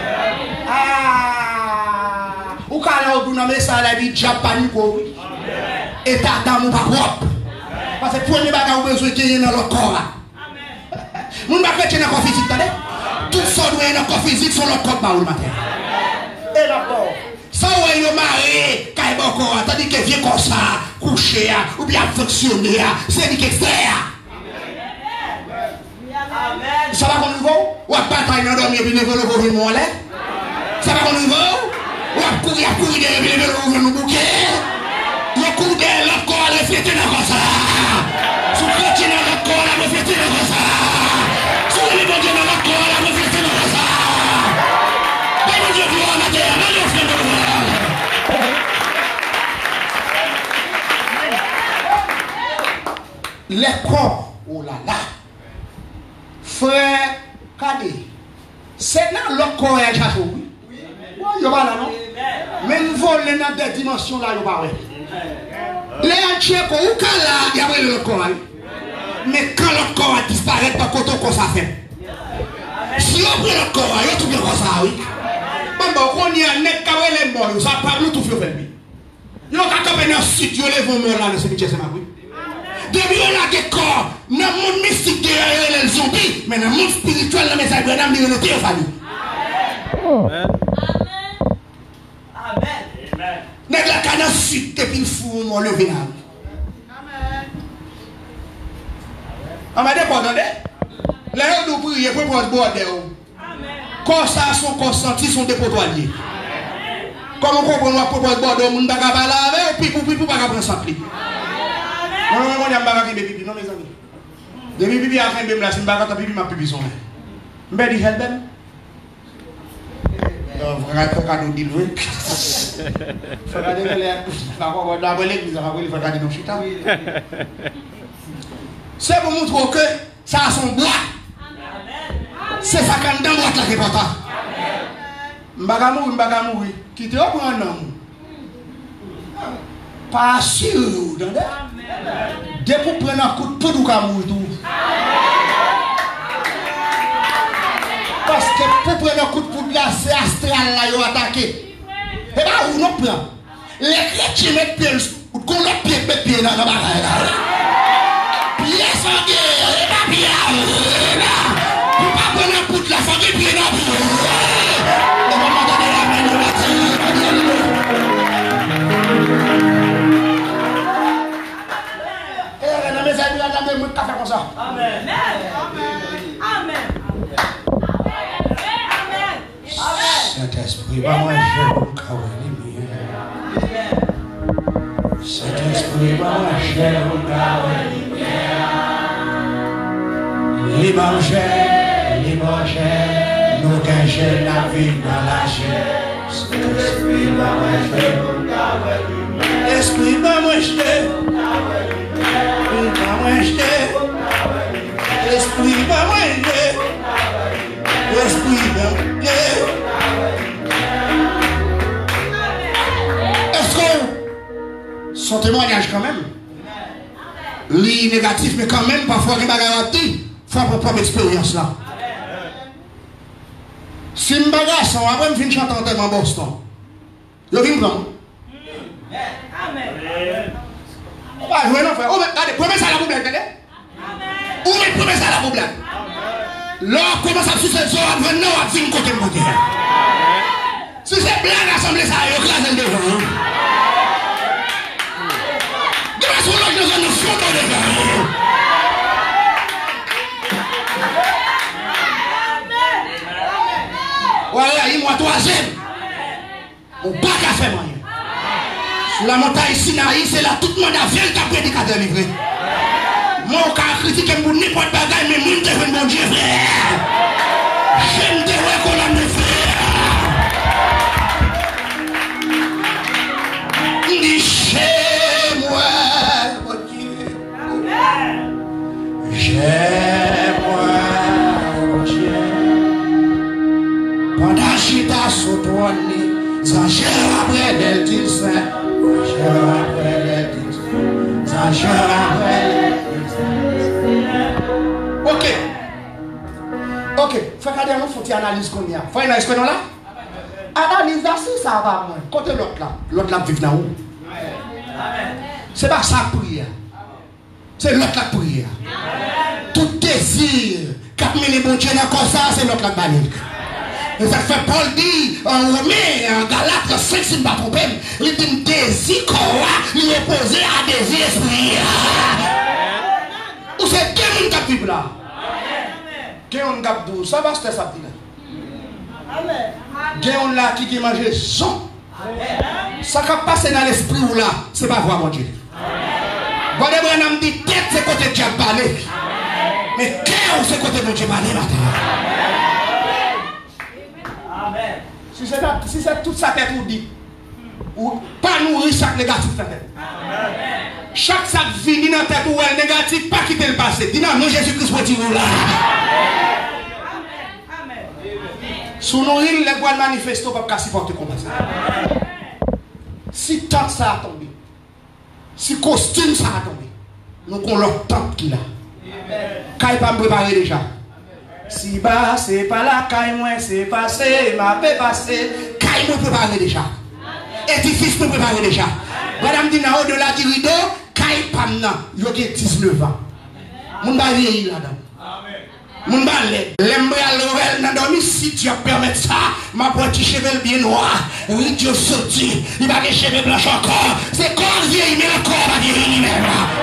Ou quand là on a ça la vie japanique état d'âme ou pas propre. Parce que premier bagage on besoin qu'il y ait dans le corps. Mon bagage est dans le corps physique, tout ça doit être dans le corps physique sur le corps ba ou le matin. Et d'accord. Ça ouais yo marié, quand il encore, tandis que vient comme ça, coucher ou bien fonctionner, c'est dit extrait. Ça va comme niveau? Ou à bataille dans dormir puis lever le couvrir mon lait? Ça va comme niveau? Ou à courir derrière puis lever le couvrir mon bouquet? Ou à courir derrière l'autre corps à refléter dans comme ça? Sous chrétien dans l'autre corps à refléter dans comme ça? Sous les bon Dieu dans l'autre corps à refléter dans comme ça? Ben mon Dieu vous en a terre, ben Dieu frère de vous. Les corps, oh là là. Frère Kadé, c'est dans le corps et chasse oui. Il y a pas là non. Même voler dans des dimensions là, il y a pas. Les chien qu'on ou là, il y a le corps. Mais quand l'autre corps disparaît, pas quand on ça fait. Si on prend l'autre corps, il y a tout bien comme ça, oui. Bon, on y a net quand les morts, ça parle tout fait. Il y a quand même un site, il y a les vont là, le cimetière, c'est ma oui. Depuis on a des corps, dans le monde mystique, il y a les zombies, mais dans le monde spirituel, dans les Abraham, il y a les famille. Amen. Amen. Nèg la canne suite depuis le fou mon levé là. Amen. On m'a dit pas entendre. Les gens nous prier pour prendre bordel. Amen. Quand ça sont consentis sont dépotoyés. Comment on comprend pour prendre bordel moun pas capable laver puis pour pas prendre ça pli. Non non on y a pas qui pipi non mes amis. Depuis pipi a fait même là c'est pas quand pipi m'a pipi son. M'be dit helbem. Non, frère, il faut qu'on nous dise vrai. Il faut qu'on nous dise c'est pour montrer que ça a son bois. C'est ça qu'on donne boîte là qui est important. M'baga mourir. Qui te reprend un homme. Pas sûr, entendez? Dès pour prendre un coup de poudre ou qu'à mourir tout. Parce que pour prendre un coup de poudre là, c'est astral là, ils ont attaqué. Et bien, où nous prenons? Les chrétiens mettent pied, ou qu'on a pied dans la bagaille là. Pied sans guerre, et pas pied là. Pour pas prendre un coup de la santé, pied dans le pied. Et on va donner la main de la terre. Et dans mes amis, là, dans mes mots, café comme ça. Amen. Amen. Saint-Esprit, va moi cher au Kawani. Saint-Esprit, va moi cher au Kawani. Les manger, nous cachons la vie dans la chair. Saint-Esprit, va moi cher au Kawani. Esprit, va moi cher. Esprit, va moi cher. Esprit, va moi cher. Son témoignage quand même. Li négatif, mais quand même, parfois, il y a des faut avoir propre expérience là. Si je bagasse, après, je viens chanter en thème en Boston. Je viens prendre. Amen. On va jouer, non, frère. Regardez, prenez ça à la poubelle, regardez. Ou mettez prenez ça à la poubelle. Là, commence à sucer le soir, après, non, on va faire une côté de côté. Si c'est blanc, l'assemblée, ça a écrasé le devant. Voilà, il m'a troisième. On pas qu'à faire moyen. Sur la montagne Sinaï, c'est là tout le monde a vu le prédicateur livré. Moi, on a critiqué pour n'importe quoi, mais moi, je veux mon Dieu, frère. J'aime te reconnaître, mes frères. Dis chez moi. J'aime-moi, mon Dieu. Pendant que j'étais sur toi, ça gère après les dix, ça gère après les dix, ça gère après les dix. Ok, faut regarder nous, faut analyse qu'on y a. Faut analyse qu'on a là. Analyse là, si ça va moins. Côté l'autre là vit dans où? C'est pas ça prière. C'est l'autre la prière. Tout désir qu'a mis les bons dieux dans ça, c'est l'autre la bannique. Et ça fait Paul dit en Romain, en Galate 5, c'est pas trop même. Il dit désir quoi, il est posé à désir esprit. Ou c'est quel monde qui là? Quel monde qui ça va se ça dit là. Quel monde là qui mange son. Ça qui passe dans l'esprit ou là, c'est pas voir mon Dieu. Voilà, on dit tête, c'est côté Dieu parler. Mais cœur, c'est côté de Dieu parler matin. Si c'est toute sa tête ou dit, ou pas nourrir chaque négatif dans la tête. Chaque sac vini dans la tête ou elle négatif, pas quitter le passé. Dis non, Jésus-Christ pour dire là. Sous nos îles, les bois manifestent pas qu'à supporter comme ça. Si tant ça a tombé. Si costume ça a tombé, nous qu'on leur tente qu'il a. Caille pas me préparer déjà. Si bas, c'est pas la caille, moi, c'est passé, m'a fait passer. Caille me préparer déjà. Édifice me préparer déjà. Madame dit, au-delà du rideau, caille pas maintenant. Il y a 19 ans. Mon va vieillir là-dedans. Mon balai, l'embryal l'oreille n'a dormi si tu permets ça. Ma petit cheveux bien noir, rideau sorti, il va des cheveux blancs encore. C'est corps vieilli, mais le corps va vieillir même.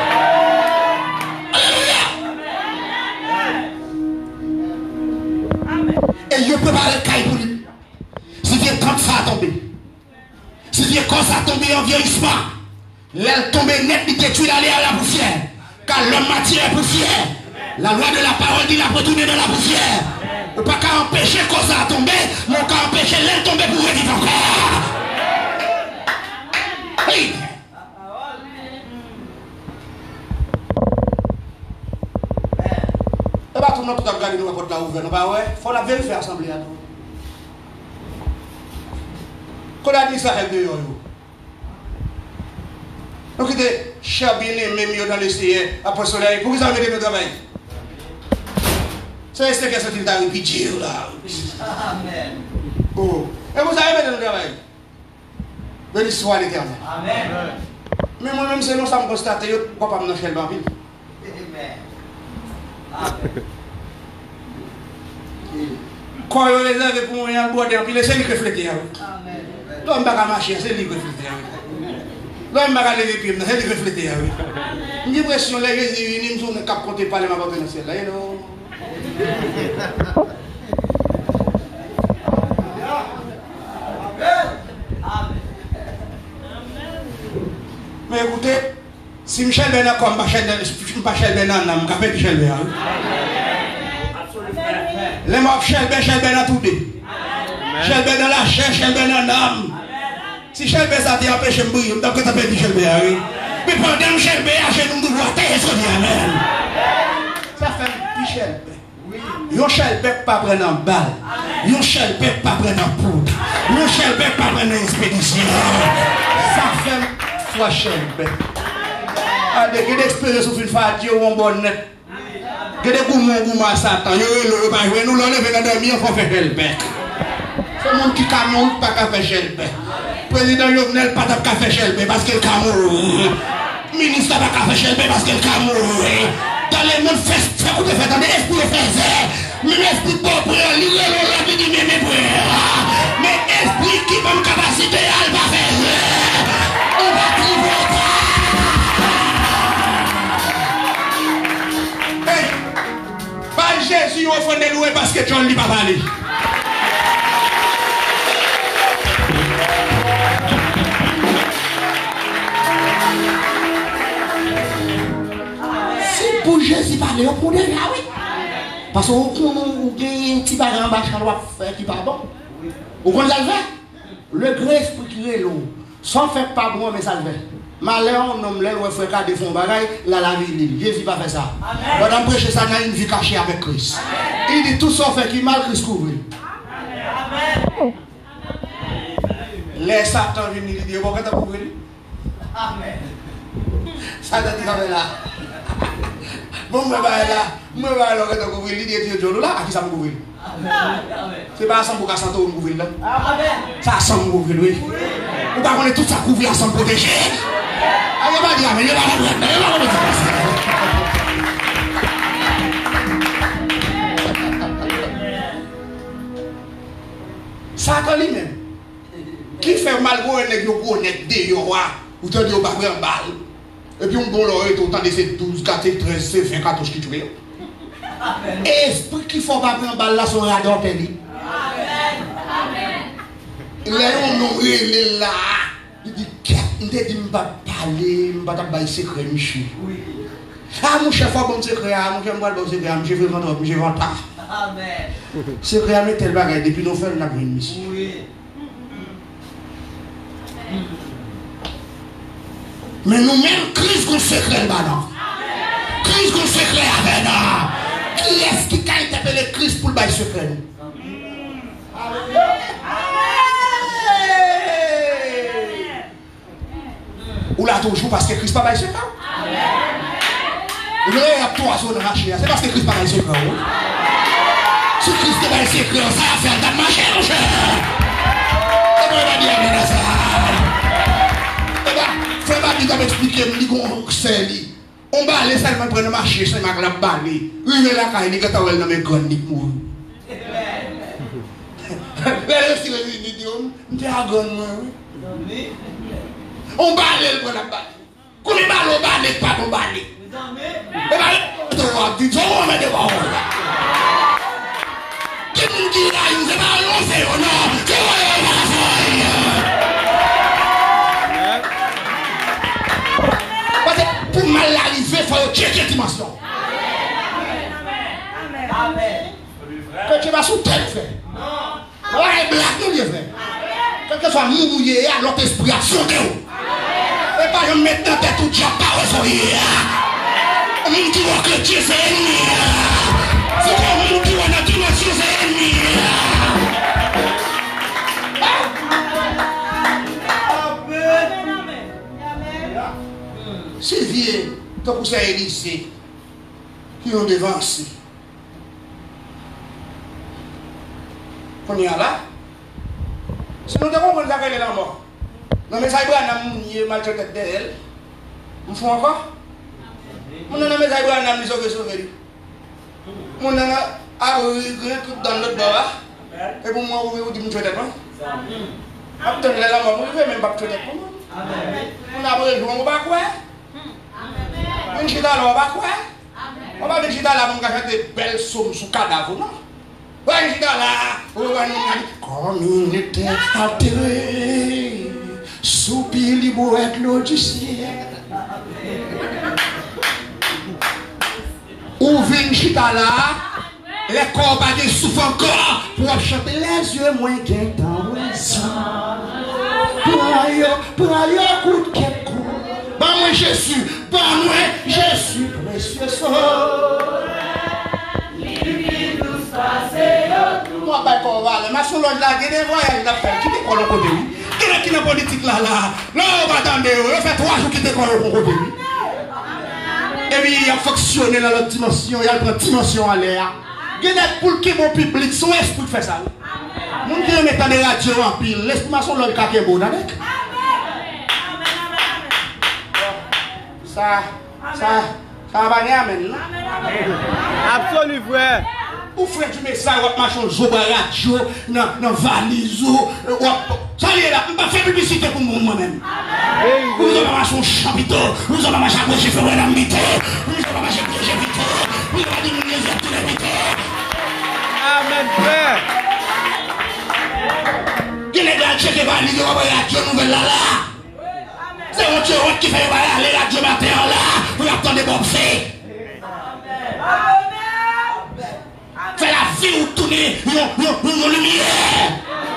Et je prépare le caille pour lui. Si vieux quand ça a tombé, si vieux quand ça a tombé en vieillissement, elle tombe net, il détruit d'aller à la poussière. Car l'homme matière est poussière. La loi de la parole dit la retourner dans la poussière. On ne peut pas empêcher quand ça a tombé, mais on peut empêcher l'aile tomber pour revivre encore. Oui. Et bien tout le monde qui a regardé nous porte la ouverte, il faut la vérifier assemblée à nous. Quand on a dit ça, elle est dehors. Donc il était cher bien aimé mieux dans le ciel après le soleil. Pour vous avez mis de travail. C'est ce que c'est un pitié là. Amen. Oh. Et vous avez mis de travail. Béni soit l'Éternel. Amen. Mais moi-même, c'est non ça me constate, je ne peux pas me faire le bambine. Amen. Quand on les avait pour moi, boire des piles, c'est lui qui reflète. Amen. L'homme ne va pas marcher, c'est lui qui reflète. L'homme ne va pas lever pied, c'est lui qui reflète. J'ai l'impression que les résidus ne sont pas comptés par les membres de la là. Mais écoutez, si Michel Bernard comme Michel Bernard, je ne vais pas Michel Bernard. Les morts Michel Bernard tout deux. Michel Bernard la chair, Michel Bernard l'âme. Si Michel Bernard t'a empêché de briller, donc tu as perdu Michel Bernard. Mais pendant Michel Bernard, je ne dois pas te ça fait Michel Bernard. Yon chelbek pas prendre en balle. Yon chelbek pas prendre en poudre. Yon chelbek pas prendre en expédition. Ça fait soit chelbek. Avec des expériences sur une fois, Dieu on bon net. Que des goumons à Satan. Yo pas jouer nous l'enlever dans dormir faut faire chelbek. C'est mon petit camion pas qu'à faire chelbek. Président Jovenel pas qu'à faire chelbek parce qu'il Cameroun. Ministre pas qu'à faire chelbek parce qu'il Cameroun. Dans les mondes festifs, vous pouvez faire dans les esprits de faire. Mais l'esprit pour prier, l'île la vie dit mais mais esprit qui va me capacité, elle va faire. On va trouver. Hey, pas Jésus au fond de louer parce que John ne lui pas parlé. Pour Jésus parler, on peut dire, ah oui. Parce qu'on a un petit parent qui n'est pas bon. Vous comprenez ça? Le grand esprit qui est l'eau, sans faire pas bon, mais ça le fait. Malheur, on nomme on fait qu'à des fonds bagailles, la vie, Jésus va faire ça. On a prêché ça dans une vie cachée avec Christ. Il dit tout ça fait qui mal, Christ couvre. Les Satan viennent dire, il va couvrir. Amen. Ça t'a dit là. Bon, je vais alors que tu couvres l'idée de Dieu là, à qui ça me couvre? C'est pas à 100 pour qu'à 100 euros couvrir là. Ça à 100 couvrir, oui. Ou pas qu'on est tout ça couvrir à 100 protéger. Ah, il va pas dire, mais il va pas dire. Ça quand lui-même. Qui fait mal pour un nègre pour honnête de roi ou te dire pas en balle. Et puis on bon l'oreille autant de ces 12, 14, 13, 20 cartouches qui tuent. Esprit qui faut pas prendre balle là son radar télé. Amen. Là on nous est là. Il dit il te dit pas parler, pas ta secret monsieur. Oui. Ah mon chef bon secret, mon chef pas bon secret, je vais vendre, je vends pas. Amen. Secret mais tel bagage depuis nous faire la grande mission. Oui. Mais nous-mêmes, Christ qu'on secret maintenant. Christ qu'on secret avec nous. Qui est-ce qui a interpellé Christ pour le bail secret? Ou là toujours parce que Christ pas bail secret. Vous avez un poisson dans le marché, c'est parce que Christ pas bail secret. Si Christ pas bail secret, ça va faire dans le marché, mon cher. Et moi, je vais dire ça. Frère Babi t'a expliqué, il dit qu'on sait. On va aller seulement prendre le marché, c'est ma grande balai. Oui, là, quand il est dans mes grandes niques pour vous. On va aller pour la balle. Quand on va aller, pas on va aller. On va aller. Qui nous dit là, il nous a pas lancé ou non? Qui va pour mal arriver, il faut checker la dimension. Quand tu vas sous terre, frère. Ouais, blague, nous, les frères. Quand tu sois mouillé, l'autre esprit a sauté. Et pas je mettre dans tête tout diable, pas réveiller. On me dit que Dieu c'est ennemi. C'est comme on me dit que la dimension c'est ennemi. C'est vieux, donc vous savez lycée, qui ont devancé. On est là. Si nous devons vous appeler la mort. Non mais ça y est, maltraité d'elle. Nous font encore. Mon nom est Abraham, nous sommes sauvés. Mon nom a tout dans notre bas. Et pour moi, vous dites que je suis traité. Après la mort, vous ne pouvez même pas traiter pour moi. On a besoin de vous, on va quoi? On chita là, on va quoi? On va chita là, on va faire des belles sommes sous cadavre, non? On chita là, on va nous dire comme il était altéré, soupir les bouettes l'eau du ciel. Ou vient chita là, les corps battent souffle encore pour chanter les yeux moins qu'un pour aller coup de quelque coup. Bah moi Jésus, bah moi Jésus, précieux sort. Moi pas qu'on va aller, ma soulonge là, il y a des voyages là faire, qui te colle au côté. Qui est dans la politique là là, on va attendre, on fait 3 jours qui te colle au côté. Et puis il a fonctionné dans l'autre dimension, il y a une dimension à l'air. Il y a des poules qui vont public, son esprit fait ça. Mon Dieu mettant des radios en pile, l'estimation de l'autre qui est bon avec. Ça va bien, amen. Absolument, frère. Ou frère du message, ou machin, zoba radio, dans valise, ça y est là, je ne vais pas faire publicité pour moi-même. Vous avez marché au chapiteau, vous avez marché à gauche, vous avez marché à gauche, vous avez dit que vous avez tous les mitos. Amen, frère. Qui est là, checker valise, vous avez radio nouvelle là. C'est un Dieu qui fait les radios matin là, vous attendez bon fait. Fais la vie ou tourner, nous lumière.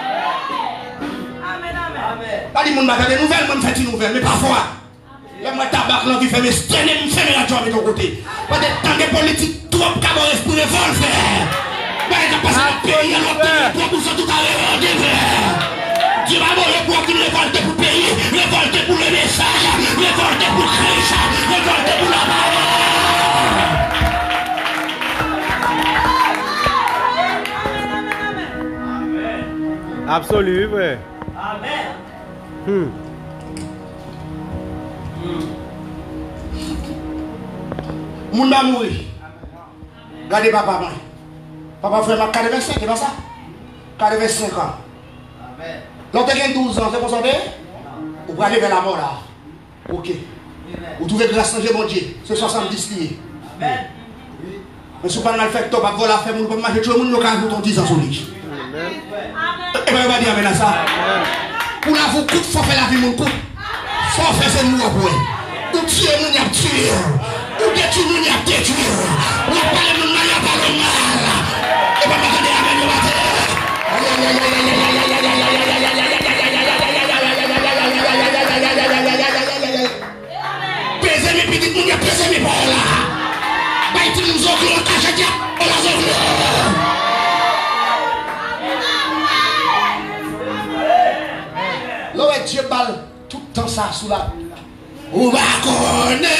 Pas dit, mon bagage des nouvelles, moi je fais des nouvelles, mais parfois, là, moi, tabac, là, qui fait mes stènes, je fais mes radios avec ton côté. Peut-être tant de politiques, trop qu'à esprit de vol, frère. Mais il a passé le pays à l'autre, pour tout à l'heure, frère. Dieu va mourir pour qu'il révolte pour le pays, révolte pour le message, révolte pour Christ, révolte pour la parole. Absolument, frère. Amen. Moun va mourir. Regardez papa, moi. Papa frère m'a 45, c'est pas ça? 45 ans. L'autre a 12 ans, c'est pour ça? Vous pouvez aller vers la mort là. Ok. Vous trouvez grâce à Dieu, mon Dieu. C'est 70 liés. Mais si vous ne faites pas mal fait, vous ne pouvez pas faire, vous ne pouvez pas marcher, tout le monde ne 10 ans sur lui. Et bien, on va dire amen à ça. Pour la vous coûte, il faut faire la vie, mon couple. Il faut faire ce nous pour vous. Ou tuer, nous n'y a tué. Ou détruire, nous n'y a détruit. Ou parler, nous n'y a pas le mal. Et bien, on va dire amen, on va dire. Pesez mes petites, nous n'y a pesé mes paroles là. Baïti nous autres, on cache à on la zone. L'eau est Dieu balle tout le temps ça sous la. Ou va connaître.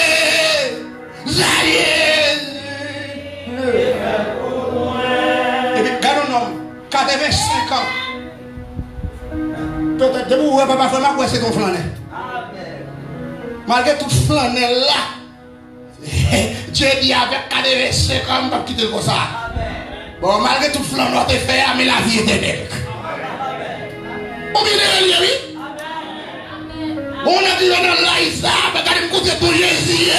Et puis, quand on a 85 ans, peut-être que vous ne pouvez pas faire ma c'est ton flanel. Malgré tout flanel là, Dieu dit avec 85 ans, on va quitter comme ça. Bon, malgré tout flanel, on te fait, mais la vie est éternelle. On vient de lire, oui? On a dit dans l'Aïsa, regardez me côté pour Jésus.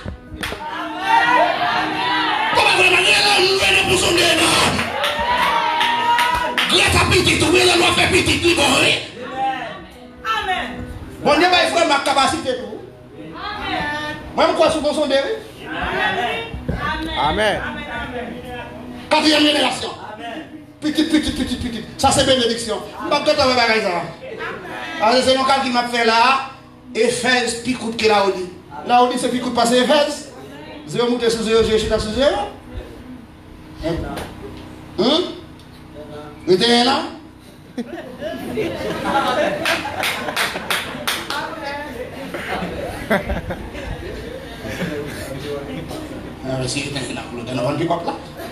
Comment vraiment nous pour son débat? Grâce à petit, tout le monde fait petit, tout bon, oui? Amen. Bon Dieu, il faut ma capacité tout. Moi, je crois sur mon son débat. Amen. Quatrième génération. Petit. Ça, c'est bénédiction. Je ne vais pas faire ça. Alors, c'est mon cas qui m'a fait là. Éphèse, picoute que là, on dit. Là, on dit, c'est picoute passer Éphèse. Zéro monté sous zéro, j'ai chuté sous zéro. Vous êtes là? Si vous êtes là, vous êtes là, vous êtes là.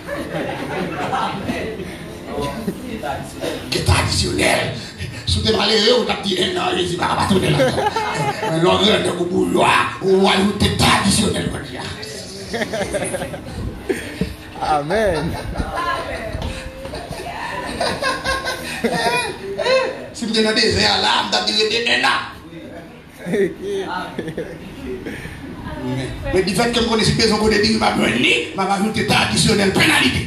Guetta additionnel. Si vous êtes malheureux, vous avez dit non, je ne suis pas tourner là. Mais l'on regarde le bouloir, ou ajoute guetta additionnel. Amen. Si vous êtes dans le désert là, vous avez dit là. Mais du fait que je connais cette maison, je dis que je vais venir, je vais ajouter guetta additionnel pénalité.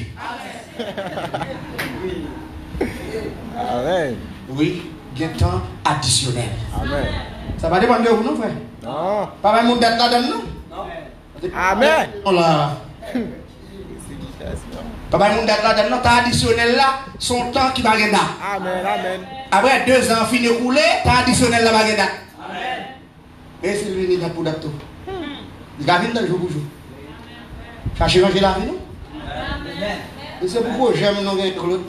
Amen. Oui, guetta additionnel. Amen. Ça va dépendre de vous, non, frère? Non. Pas mal de monde d'être là-dedans, non? Amen. On l'a. Pas mal de monde d'être là-dedans, non? T'as additionnel là, son temps qui va gagner. Amen. Amen. Après 2 ans fini rouler, t'as additionnel là va gagner. Amen. Et c'est lui qui est pour d'apto. Il va venir dans le jour pour jour. Ça a changé la vie, non? Amen. Et c'est pourquoi j'aime non gagner Claude.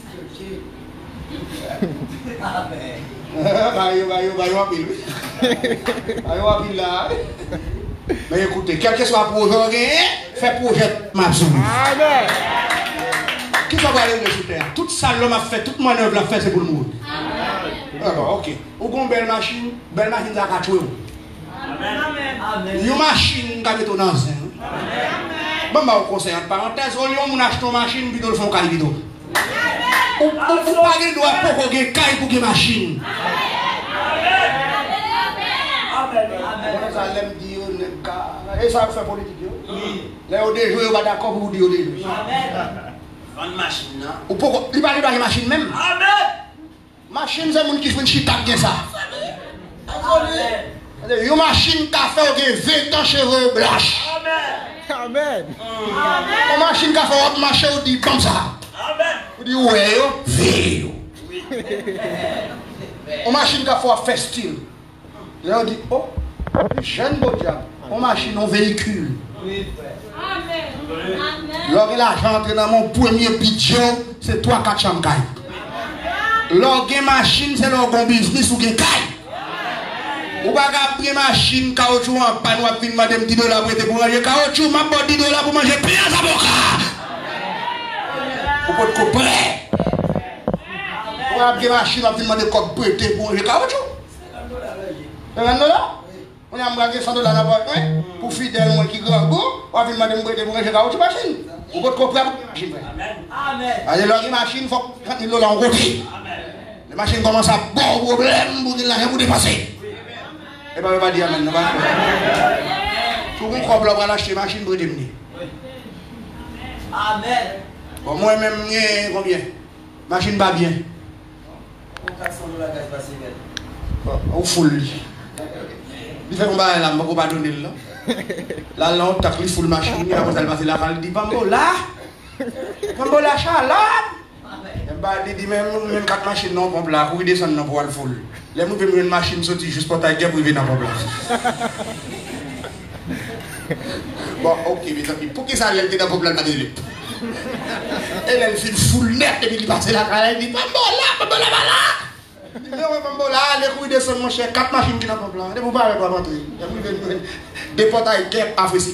Amen. Mais écoutez, quel que soit le projet, fait projet Mabsou. Amen. Qui va aller sur terre? Toute ça, l'homme a fait, toute manœuvre l'a fait, c'est pour le monde. D'accord, ok. Ou une belle machine ça a tué. Amen. Une machine qui a mis ton ancien. Bon, bah, au conseil, en parenthèse, au lieu de acheter une machine, puis de le faire un vidéo. Ou pas de droit pour qu'on ait caille pour une machine. Et ça fait politique. Là, on déjoue, on va d'accord pour vous dire. Une machine, non? Ou pourquoi? Il va aller machine même. Amen. Machine, c'est un qui fait une chita comme ça. Une machine qui a fait 20 ans cheveux blanches. Amen. Une machine qui a fait autre marché, on dit comme ça. On dit ouais, veille. Une machine qui a fait style. Là, on dit oh, jeune beau diable. Une machine, un véhicule. Lorsque l'argent entre dans mon premier pigeon, c'est 3-4 chambres. Lorsque une machine, c'est un business ou une caille. Ou pas qu'après une machine, caoutchouc en panne, ou à fin de $10 pour manger caoutchouc, ma bonne $10 pour manger pain à sa boca. Ou pas de copain. Ou après une machine, à fin de coq prêté pour manger caoutchouc. $50? On a braqué $100 pour fidèle moi qui grand goût, ou à fin de prêter pour manger caoutchouc machine. Ou pas de copain pour machine. Amen. Allez, la machine, il faut $30 en route. Les machines commencent à bon problème pour l'argent pour dépasser. Et bien, on va dire amen. Tout le monde croit que va acheter une machine pour démenir. Amen. Bon, moi-même, combien? Machine pas bien. On foule. Il fait combat là, on va pas donner là. Là, on tacle full machine, et après, elle va passer la balle, il dit Pambo là. Pambo là, là. Il dit même 4 machines non pompe là, pour descendre dans pour le full. Les gens peuvent une machine sortir juste pour ta gueule pour venir dans le problème. Bon, ok, mes amis, pour qui ça vient dans le problème de l'élite? Elle fait une full net et puis il passe la carrière, il dit Pambo là, là. Mais on va là, les couilles descendent, mon cher, 4 machines qui n'ont pas plan. Ne vous parlez pas rentrer. Des portails guêpes africains.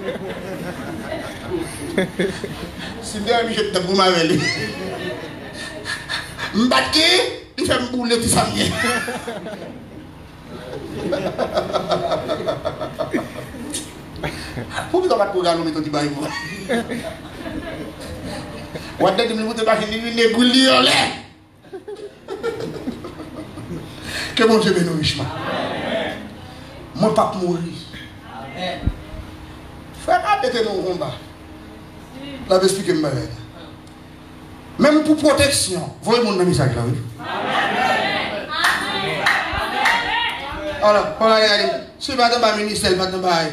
Si bien je te boum avec lui. M'batki, il fait me bouler tout ça bien. Pourquoi tu vas pas programme mettre du bail moi? What did you do back in the gouliole? Que mon Dieu bénisse. Mon papa mourir. Frère, arrêtez nos combats. La vais expliquer ma vie. Même pour protection, voyez mon message là, oui. Alors, on va y aller. Si pas dans le ministère, pas dans le bail.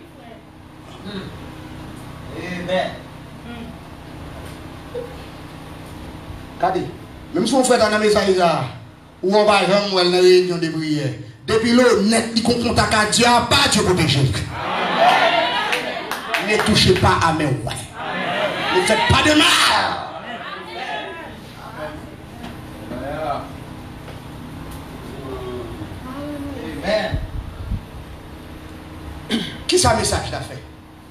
Kadi, même si on fait dans le message là, ou on va jamais dans la réunion de prière, depuis l'honnête, il contact à Dieu, pas Dieu protéger. Ne touchez pas à mes ouais. Ne faites pas de mal. Amen. Qui ça message là fait?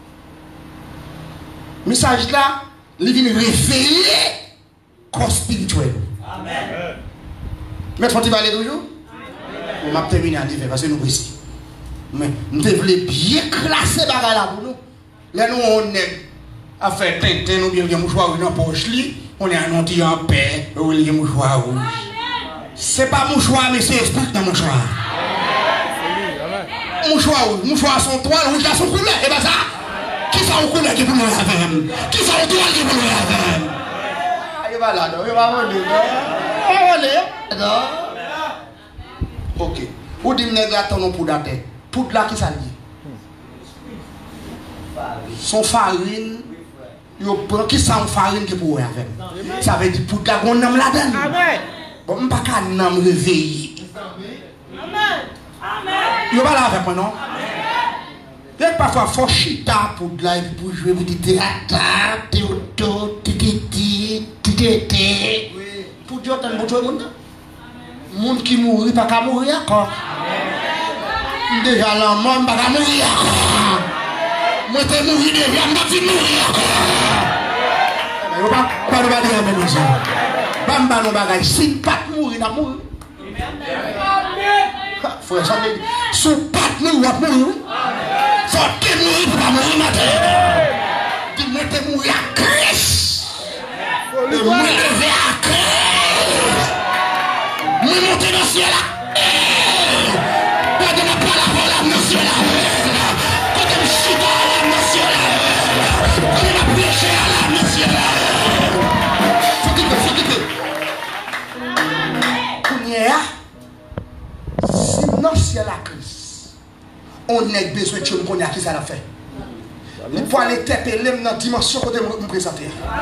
Message là, il vient réveiller corps spirituel. Amen. Mais faut-il parler toujours? On m'a terminé à dire parce que nous ici. Mais nous devons bien classer bagarre là pour nous. Là nous on est à faire tintin, nous bien mouchoir dans poche li, on est annoncé en paix, ou les mouchoir rouge. C'est pas mouchoir mais c'est esprit dans mouchoir. Mouchoir sont trois, rouge là sont couleurs, et ben ça. Qui ça au couleur qui pour nous avec? Qui ça au droit qui pour nous avec? Il va là, il va voler. Ok. Ou dit nèg là ton pour la tête. Pour là qui ça dit? Son farine, yo prend qui ça en farine qui pour avec. Ça veut dire pour la gon nam la dedans. Amen. Bon, on pas qu'à nam réveiller. Amen. Amen. Yo pas là avec moi non? Et parfois, il faut chita pour de la pour jouer, vous dites théâtre, théoto, titi, pour Dieu, t'as un bon monde. Monde qui mourit, pas qu'à mourir encore. Déjà, la mort, pas qu'à mourir encore. Moi, t'es mourir déjà, je vais mourir encore. Il pas de bagaille à la maison. Bamba, nos bagailles, si pas mourir, n'a mourir. Frère, ça veut dire, si pas mourir, n'a mourir. Faut te mourir pour pas mourir matin. Dis-moi te mourir à Christ. Me lever à Christ. Me monter dans le ciel là. Pas de ma parole à monsieur là. Quand je me chute à la monsieur là. Quand je me péché à la monsieur là. Faut que si non ciel à Christ. On a besoin de choses qu'on a qui ça l'a fait. Il faut aller taper dans la dimension que je me présente.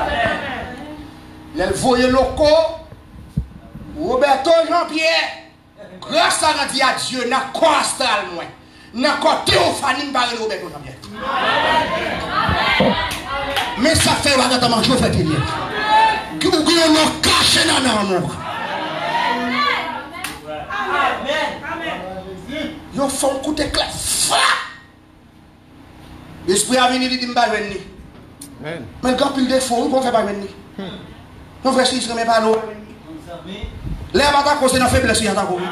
Il voyait loco, Roberto Jean-Pierre, grâce à Dieu, n'a quoi astral moins. N'a quoi théophanie par Roberto Jean-Pierre. Mais ça fait vraiment je fais bien. Que vous nous cacher dans nos amour. Yo font coup de clap. L'esprit a venu dit m'pa venir. Mais quand il défaut, on fait pas venir. On fait si mais pas l'eau. Les bata cause dans faiblesse ya ta ko.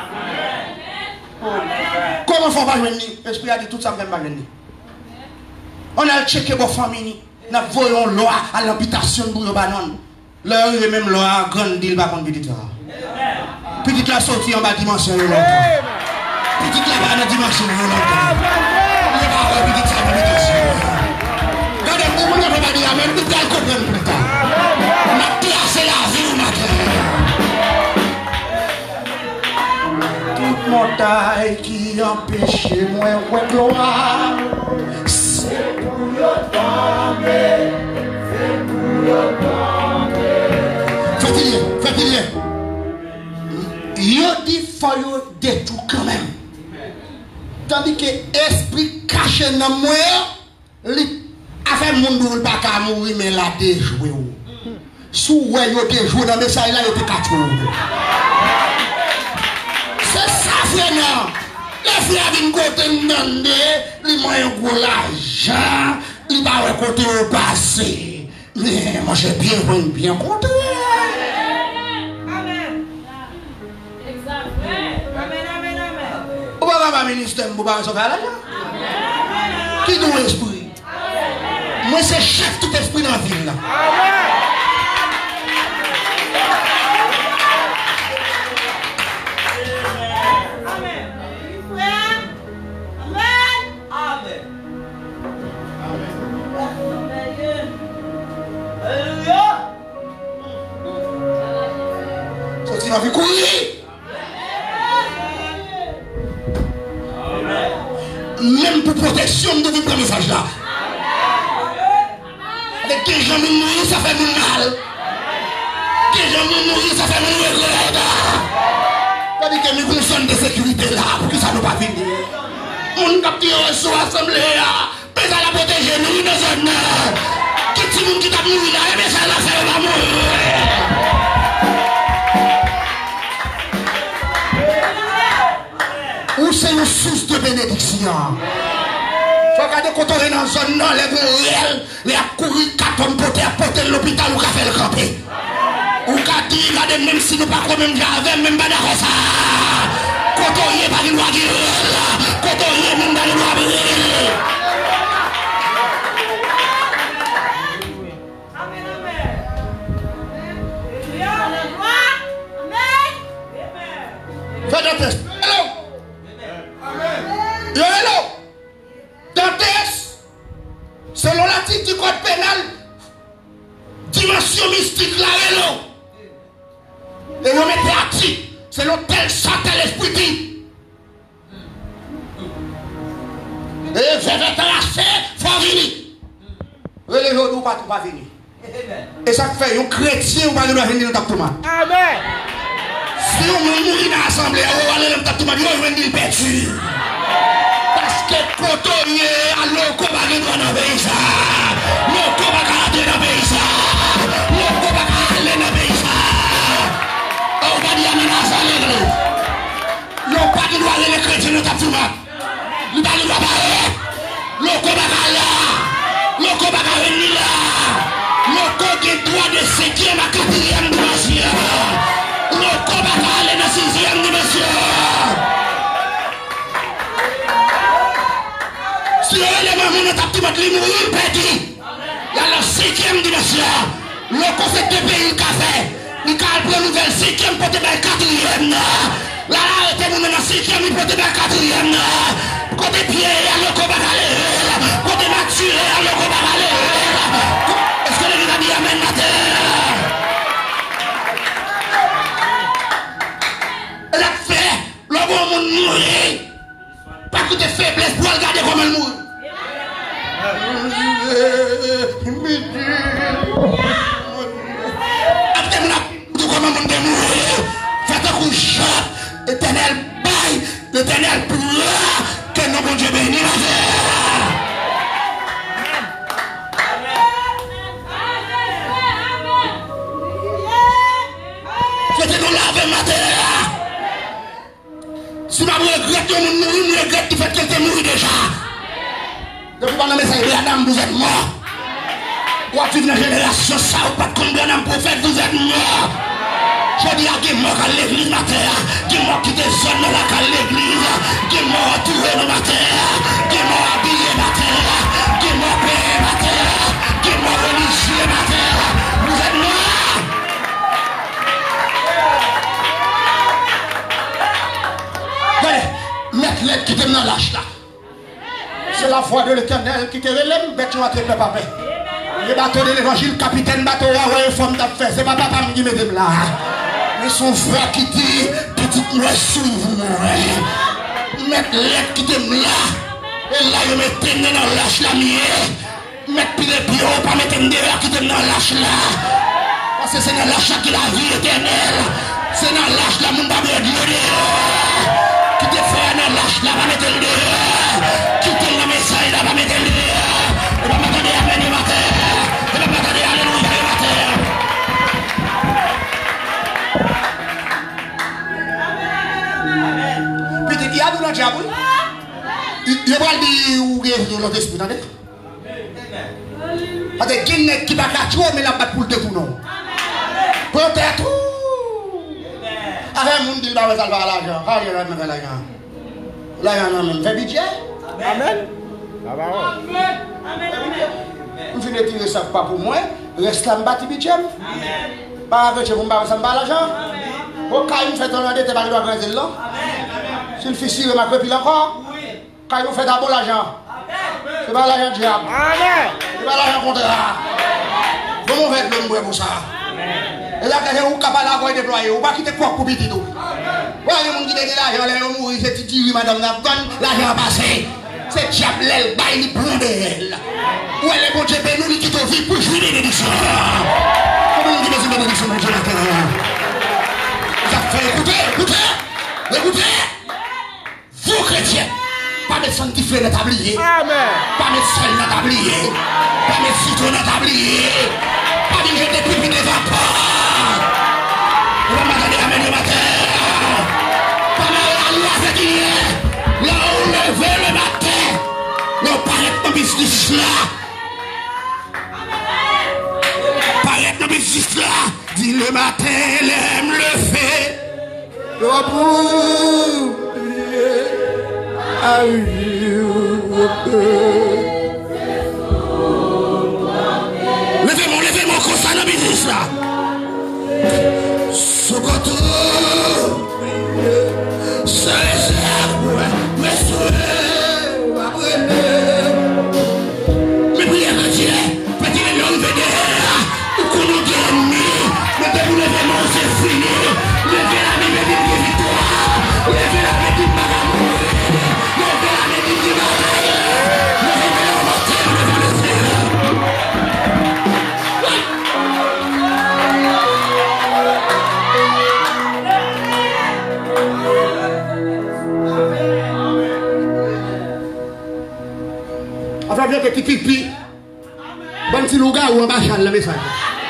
Comment faut pas venir? L'esprit a dit tout ça même pas venir. On a checké vos familles, n'a voyons loi à l'habitation pour le banon. Là même loi grande deal pas contre petite là. Petite la sortie en bas dimension longtemps. Petite la bas dans dimension longtemps. Il va avoir petite ça habitation. Regardez pour vous pas dire même tout à comprendre plus tard. Ma place c'est la vie matin. Toute montagne qui empêche moi ouais gloire. C'est pour le tomber. C'est pour le tomber. Faites-il. Yo dit faut yo détruire quand même. Tandis que esprit caché dans moi, li affaire monde pas qu'à mourir mais la déjouer. Sous ouais yo déjouer dans message là yo te 4 jours. frère, les frères viennent côté demander, ils m'ont un gros l'argent, ils vont côté au passé. Mais moi j'ai bien compté. Amen. Exact. Amen, amen, amen. Vous ne pas ministère, vous ne pouvez pas sauver l'argent. Qui nous esprit? Moi c'est chef tout esprit dans la ville là. Tu vas courir. Même pour protection, nous devons prendre le message là. Avec des gens qui mourir, ça fait mal. Des gens qui mourir, ça fait mal. C'est-à-dire que nous avons une zone de sécurité là, pour que ça ne pas finir. On capture sur l'assemblée là, mais ça la protéger nous dans zone là. Qui est-ce qui t'a mouru là, mais ça la fait la mourir. Ou c'est une source de bénédiction. Tu regardes quand on est dans une zone, les a couru 4 hommes pour porter l'hôpital ou faire le camper. Ou qu'a dit, regardez, même si nous ne pas même j'avais, même pas d'accord ça. Quand on y est, pas de loi qui quand on y est, même pas de loi qui faites un test. Hello. Dans test, selon l'article du code pénal, dimension mystique là, hello. Et vous mettez article, selon tel ça, tel esprit dit. Et vous avez tracé, il faut venir. Relevez-vous, nous pas venir. Et ça fait un chrétien, vous ne pas venir dans le Taptouma. Amen. Si on mourit dans l'assemblée, on va aller dans le Taptouma, on va venir perdu. Parce que quand on y est, alors qu'on va aller dans le pays, alors qu'on va aller dans le pays, alors qu'on va aller dans le pays, on va dire menace à l'église. Non pas de droit les chrétiens de Taptouma. Nous allons là-bas. L'on va aller. L'on va venir là. L'on a droit de 5e à 4e dimension. L'on va aller dans 6e dimension. Si les mamans n'ont pas pu mettre les mourir, perdu. Il y a la 5e dimension. Le conseil de pays café. Il a pris nouvelle 5e pour te mettre 4e. Là, arrêtez nous dans 5e, il peut te mettre 4e. Côté pied, alors qu'on va aller. Côté mature, alors qu'on va aller. Est-ce que les gens disent amen matin? Elle a fait, le bon monde mourir. Pas que de faiblesse pour regarder comment elle mourit. Après, comment on peut mourir? Faites un coup de chat. L'éternel baille, l'éternel pleure. Que nos bon Dieu bénisse la terre. C'était nous laver ma terre. Si ma regrette, je regrette du fait qu'elle était morte déjà. Depuis pendant mes années, Adam, vous êtes mort. Ou tu dans la génération, ça, ou pas de combien d'un prophète, vous êtes mort. Je dis à qui mort à l'église, ma terre. Qui mort qui descend dans la l'église. Qui mort entouré dans ma terre. Qui mort habillé ma terre. Qui mort payé ma terre. Qui mort religieux ma terre. Vous êtes morts. Allez, mettre l'aide qui t'aime dans l'âge là. C'est la foi de l'Éternel qui te relève, mais tu vas te faire papa. Le bateau de l'évangile, capitaine bateau, ouais, femme t'a fait. C'est pas papa qui me dit là. Mais son frère qui dit, petite moi sous vous, mettre l'aide qui t'aime là. Et là, je mets dans l'âge là, mettre pile de pied, pas mettre derrière qui t'aime dans l'âge là. Parce que c'est dans l'âge là qui la vie éternelle. C'est dans l'âge là, mon bébé de Dieu. Qui te fait dans l'âge là, va mettre le dehors. Qui te le message là, va mettre le dehors. Et va mettre le dehors, et va mettre le alléluia, pas dire où est l'autre esprit, attendez. Parce que quelqu'un qui va trop, mais la batte pour le détourner. Peut-être. Avec le monde qui va résolver l'argent. Ah, il va mettre l'argent. Là, il y a un fait budget. Amen. Vous venez tirer ça pas pour moi. Reste là, je budget. Pas avec vous, je ne vais pas l'argent. Au cas où vous faites un dette, vous allez le là. Si le fils il m'a puis encore. Quand vous faites d'abord l'argent. C'est pas l'argent diable. C'est pas l'argent contraire. Vous faites le mourir pour ça. Et là, quand vous êtes capable d'avoir déployé, vous ne pas quitter quoi pour petit tout. Vous avez des gens qui ont l'argent, ils mourir, c'est Titi, madame Nafgan, l'argent passé. C'est diable, elle baille, il prend d'elle. Où elle est bon Dieu, nous qui te vit pour jouer des bénédictions. Comment on dit des bénédictions, mon Dieu, la terre? Ça fait écoutez. Vous chrétiens, pas de sang qui fait le tablier. Pas de sel dans le tablier. Pas de citron dans le tablier. Pas de jeter pipi des vapeurs. On va m'attendre à mener le matin. Pas de la loi, c'est qui est. Là où on lève le matin. Là où paraît dans le business là. Paraît dans le business là. Dis le matin, l'aime le fait. Levez-moi, comme ça dans le business là. Sokoto, c'est mais priez que Dieu, petit l'homme vénère, ou qu'on nous gagne, mais de vous levez-moi, c'est fini. Levez la Bible de victoire, levez la Bible de Magamou, levez la Bible de Magamou, levez la mortel devant le Seigneur. Enfin, bien petit pipi, bon petit louga ou un bachal le message.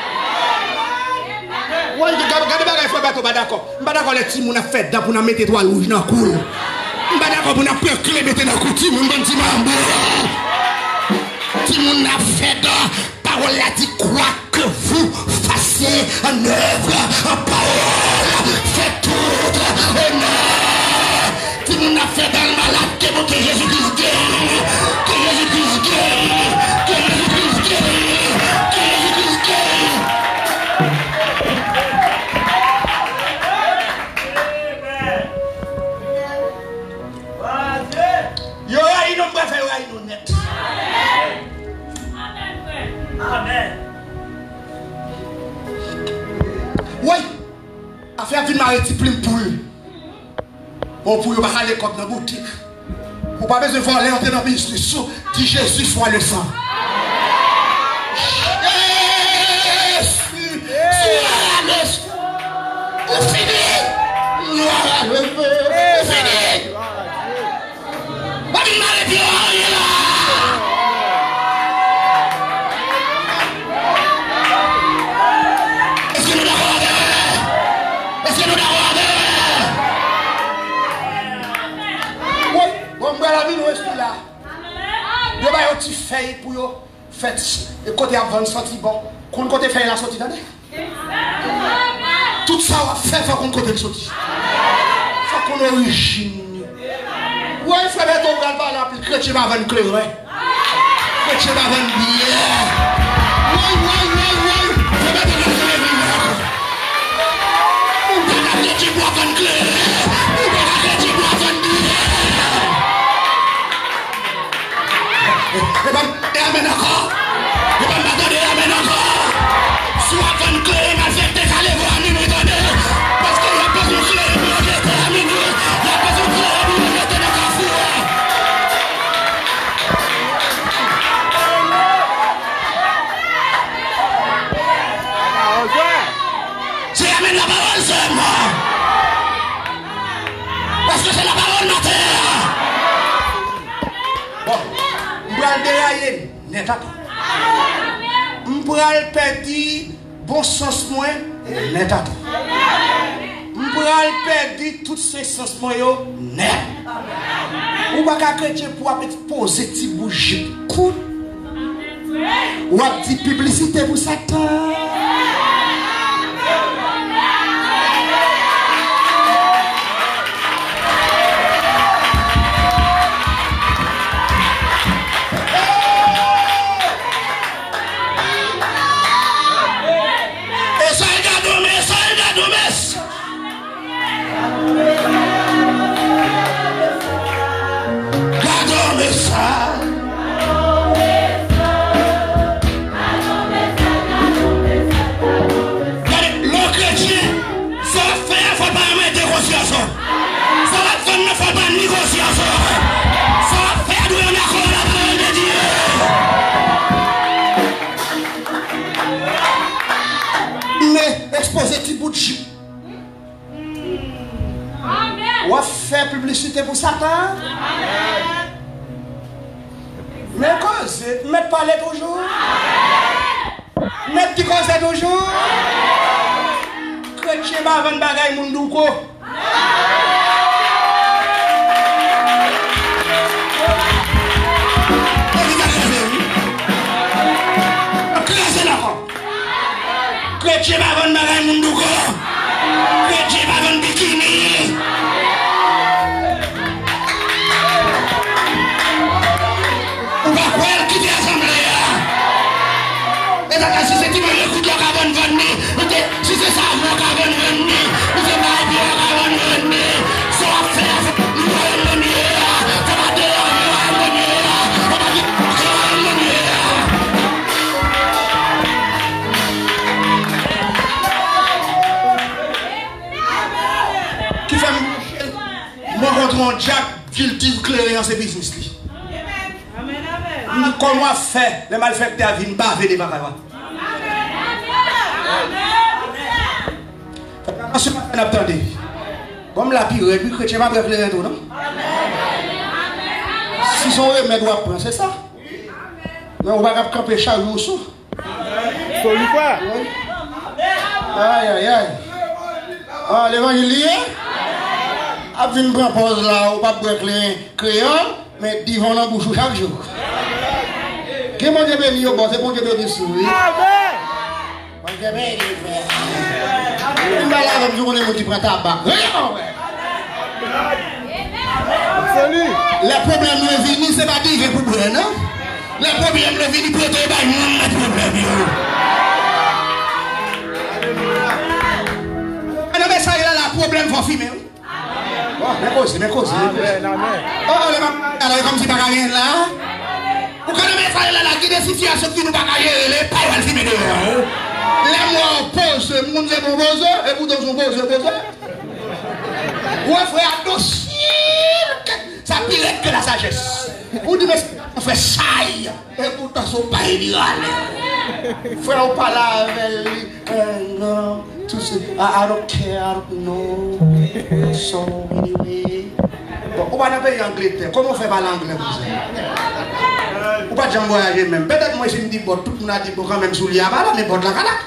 Oui, regardez bagay faut pas d'accord. Pas d'accord les petits moun a fait pour nous mettre étoile rouge dans le cou. Pas d'accord pour nous percler mettre dans le cou petit moun bon petit mambo. Petit moun a fait parole a dit quoi que vous fassiez en œuvre en parole. Faites tout honneur. Petit moun a fait dans le malade que Jésus-Christ gagne. Que Jésus-Christ gagne. Que Jésus-Christ gagne. Que Jésus-Christ gagne. Yo ya ino mbafe yo ino net. Amen. Oui. Affaire vin mariti plein poule. Bon pour yo pas aller comme dans boutique. Ou pas besoin de voler entrer dans business. Dit Jésus soit le sang. Jésus soit le sang. On finit. On finit. Est-ce que nous oui, bon, la vie, nous est là. Nous avons un petit feuille pour vous faire et côté avant de sortir bon. Qu'on côté feuille la sortie d'année. Tout ça, on va faire, faut qu'on côté de sortie. Faut qu'on origine. Oui, il faut mettre ton grand par là, puis le chrétien va vendre clair. Le chrétien va vendre bien. Oui. Il faut mettre ton grand par là. On peut la chrétien va vendre clair. On peut la chrétien va vendre bien. Et amen encore. Et pas m'attendre, amen encore. Soit vendre clair, ma fête est allée voir nous donner. Parce qu'il y a pas de clair pour nous terminer. Il y a pas de clair pour nous mettre dans la foule. C'est amen la parole seulement. Parce que c'est la parole de terre. Bon, on va le dérailler, n'est-ce pas? On va le perdre bon sens moins, n'est-ce pas? On va le perdre tout ce sens moins, n'est-ce pas? Ou pas chrétien pour exposer petit bougie coup. Ou a dit publicité pour Satan. Ou a fait publicité pour Satan. Mais cause, mais parler toujours. Mais tu causes toujours. Chrétien va vendre bagaille mundouko. Chrétien va vendre bagaille mundouko. Chrétien va vendre bikini. Si c'est qui me écoute, on va venir. Si c'est ça, on va venir. Si c'est ma vie, on va venir. Ça va faire, on va venir. Ça va dire, on va venir. On va dire, on va venir. Qui fait moi contre un Jack guilty clairé dans ses business. Comment faire les malfaiteurs viennent baver des bagages. Attention, attendez. Comme la pire, et puis chrétien va préférer tout, non? Si son remède doit prendre, c'est ça? Mais on va camper chaque jour sous. Salut quoi? Aïe, aïe, aïe. Ah, l'évangile, a vu une grande pause là, on va prendre les crayons, mais divin dans la bouche chaque jour. Que mon Dieu béni au bon, c'est bon Dieu béni sous. Amen. Mon Dieu béni, frère. On va là, on va qui prend tabac. Salut. Les problèmes ne viennent, c'est pas dire pour boire, non? Les problèmes ne viennent pour te faire les problèmes. Non, mais ça, il a le problème pour fumer. Mais cause. Oh, les comme si pas rien là. Vous connaissez ça, il a des situations qui nous pas gérer, les pas à filmer dehors. Les mots posent, le monde est posé, et vous dans son posé. Vous frère docile, ça pire que la sagesse. Vous dites, on fait saille, et pourtant son pas illégal. Frère, on parle avec lui, non, tout ça, I don't care, I don't know, so anyway. Bon, on va dans le pays anglais, comment on fait parler anglais pour ça? Ou pas de gens voyager même. Peut-être moi je me dis, bon, tout le monde a dit, bon, quand même, sous l'IA, mais bon, la cala.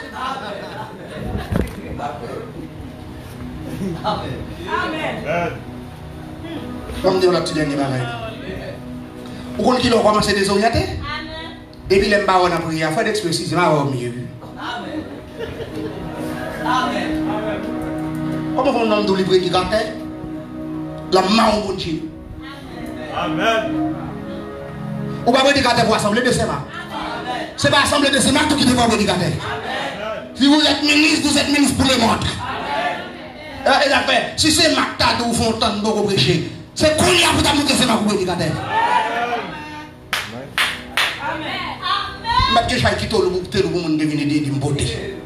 Amen. Comme dit, on a petit dernier bagaille. Ou qu'on qui l'ont commencé à désorienter? Et puis, les mbas, on a pris, il y a fait d'expression, au mieux. Amen. Comment on a un livre qui cantait? La main au bon Dieu. Amen. Ou pas prédicateur pour assembler de ses mains. Ce n'est pas assembler de ses mains tout qui devient prédicateur. Si vous êtes ministre pour le monde. Et après, si c'est Macta ou Fontaine pour prêcher, c'est qu'on y a pour t'amener ses mains pour prédicateur. Amen. Mais que j'ai quitté le monde devenir des beauté.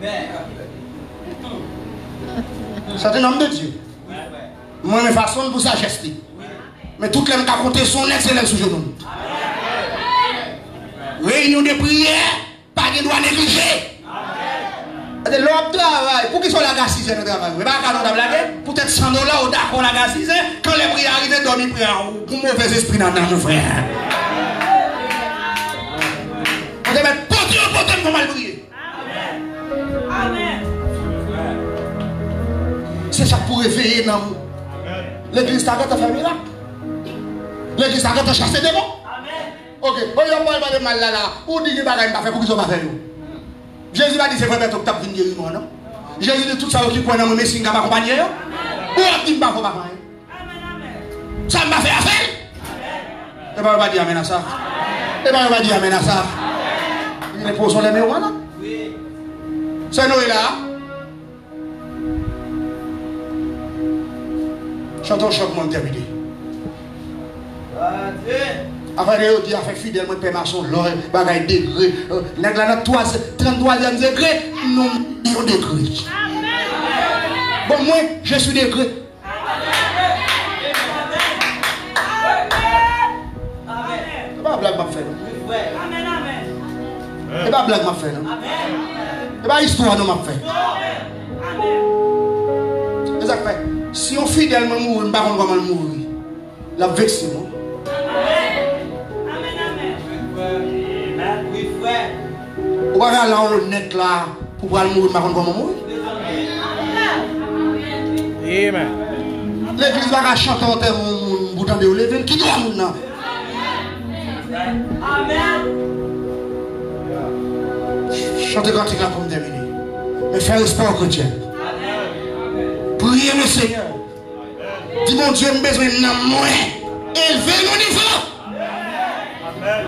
C'est un homme de Dieu. Moi, je façon pour sa geste. Mais tout le monde a compté son excellence sur nous. Réunion de prière, pas de droit négligé. L'homme travail, pour qu'ils soient la gassise de travail. Mais pas quand on a blagué, peut-être 100 $, ou d'accord la gassise, quand les prières arrivent, dormir prière, pour mauvais esprit dans nos frères. On devait mettre potem pour mal prier. Amen. C'est ça pour réveiller dans vous. L'église t'arrête à faire miracle. L'église a quand chasser des bons. Ok, on y a pas de mal là. Ou dit que bagaille pas fait pour qu'ils soient pas fait. Jésus a dit c'est vrai que tu as venu guérir moi non. Jésus dit tout ça qui croit dans moi mais si pas accompagner. Ou a dit pas faut pas faire. Ça m'a fait affaire. Et ben on va dire amen à ça. Et ben on va dire amen à ça. Les pauvres sont les meilleurs là. Oui. C'est Noël là. Chantons choc mon terminé. Après de dire fait fidèle moi père maçon l'or bagaille degré nèg là dans 33e degré non degré. Bon moi je suis degré. C'est pas blague m'a fait. Amen amen. C'est pas blague m'a fait non. Amen. C'est pas histoire non m'a fait. Amen. C'est ça fait. Si on fidèlement mourir, on pas comment mourir. La vexé non. Ou pas là honnête là pour pouvoir mourir par contre comment mourir. Amen. L'église va chanter en terre mon bouton de lever qui doit moun nan. Amen. Chantez cantique là pour me terminer. Mais faire espoir chrétien. Priez le Seigneur. Dis mon Dieu, j'ai besoin de moi. Élever mon niveau. Amen.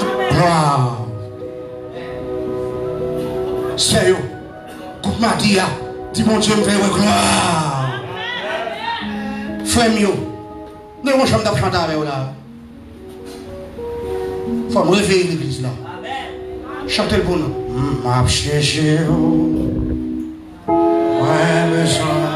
Sérieux. Coupe ma dia. Dis mon Dieu, me fait gloire. Frère mieux. Ne mon chambre chanter avec vous là. Faut me réveiller l'église là. Chantez le bon nom. M'a cherché. Ouais, me soin.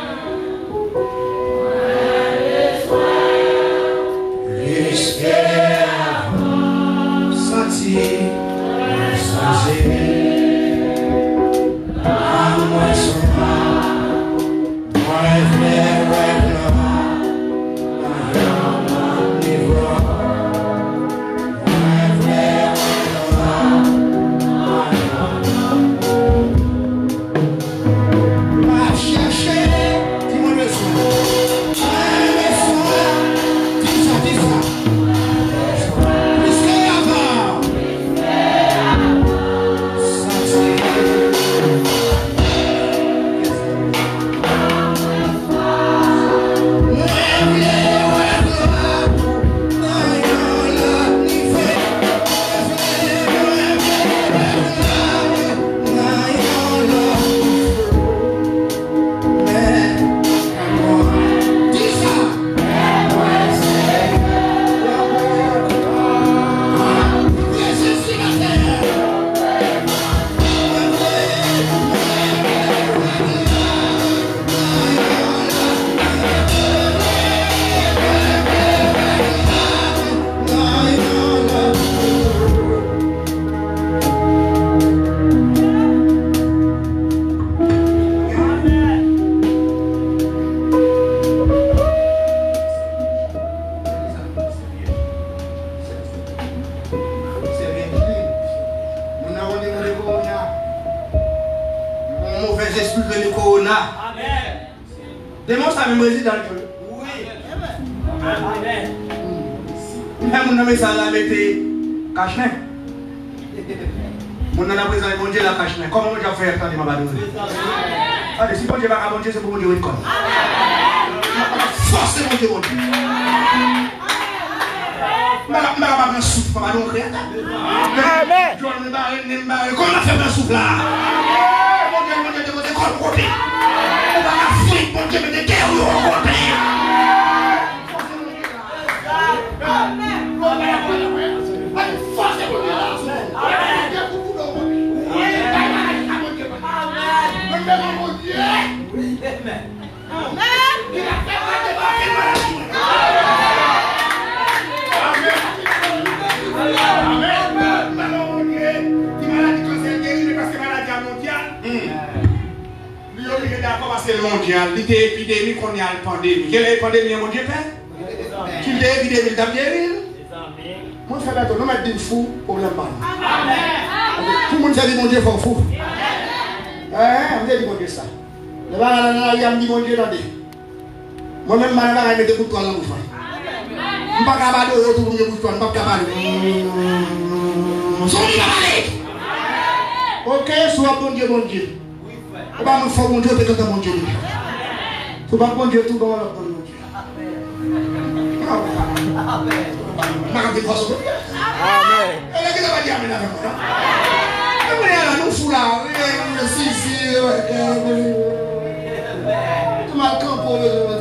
Comment je vais faire quand ma badou? Allez, si bon Dieu va à bon Dieu, c'est pour mon Dieu une conne. Forcez mon Dieu, mon Dieu. Je ne vais pas me souffle, pas mal créateur. Amen. Je ne vais pas comment on fait un souffle là? Mon Dieu, de votre côté. On va la fuite, mon Dieu, mais de guerre au côté. Allez, forcez mon Dieu. Oui, amen. Amen. C'est le mondial, il était épidémie qu'on y a une pandémie. Quelle est la pandémie, mon Dieu Père? Qu'il est épidémie, t'as bien vu? Moi, je fais d'accord, nous mettons des fous, problème pas. Tout le monde sait que mon Dieu est fou. On dit mon Dieu ça. Le bain là, il y a dit mon Dieu là. Moi-même, je vais mettre des coups de poing dans mon frère. Je ne peux pas cabaler autour de bouche, je ne peux pas cabaler. Ok, soit bon Dieu, bon Dieu. On va me faire bon Dieu, peut-être mon Dieu. Tu vas bon Dieu, tout dans le bon Dieu. Amen. Elle est va dire amen avec moi. Elle est nous fou là. Si. Tu m'as campé.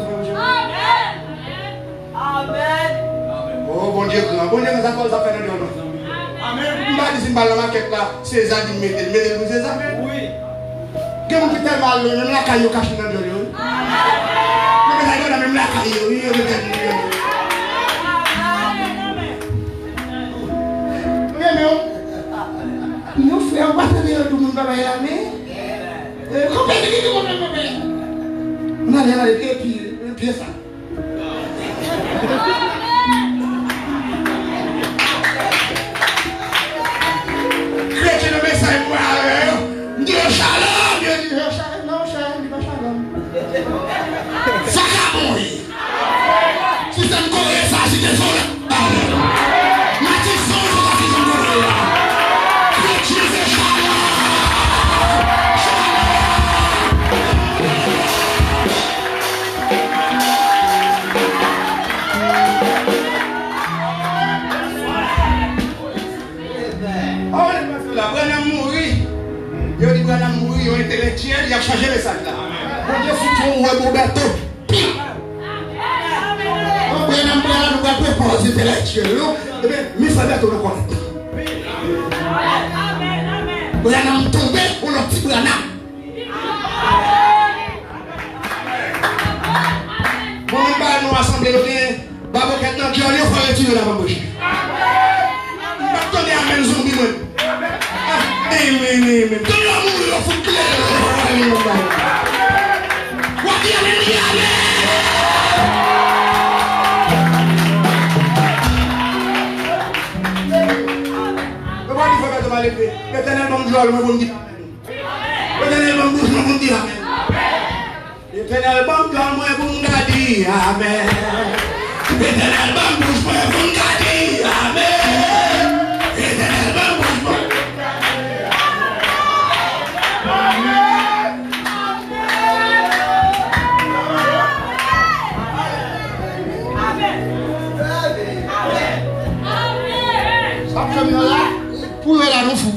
Amen. Oh bon Dieu, ça fait de l'honneur. Amen. Je vais dire la maquette là, c'est ça qui met c'est ça. Oui. Quelqu'un qui tellement mal, même la caillou cache dans le dos. Même la caillou, nous faisons pas de tout le monde va y aller. On a l'air de pieds ça. Chrétien le message pour Dieu shalom, Dieu dit shalom, non shalom, dit pas shalom. Ça va mourir. Si c'est une Corée, ça c'est désolé. Intellectuel, il a changé le sac là. Bon Dieu, si tu es Roberto, on peut nous proposer intellectuel. Mais ça va être le connaître. On a tombé, on a petit branam. Bon, nous assembler le bien. Babo, quelqu'un qui a eu un retirer la bambouche. Attendez, amène zombie, moi. Amen. Tout le monde est fou clair. L'éternel bon Dieu, me bon dire. L'éternel bon Dieu, me bon dire amen. L'éternel bon Dieu, me bon dire amen. L'éternel bon Dieu, me bon dire amen. L'éternel bon Dieu. Pour la nous fou.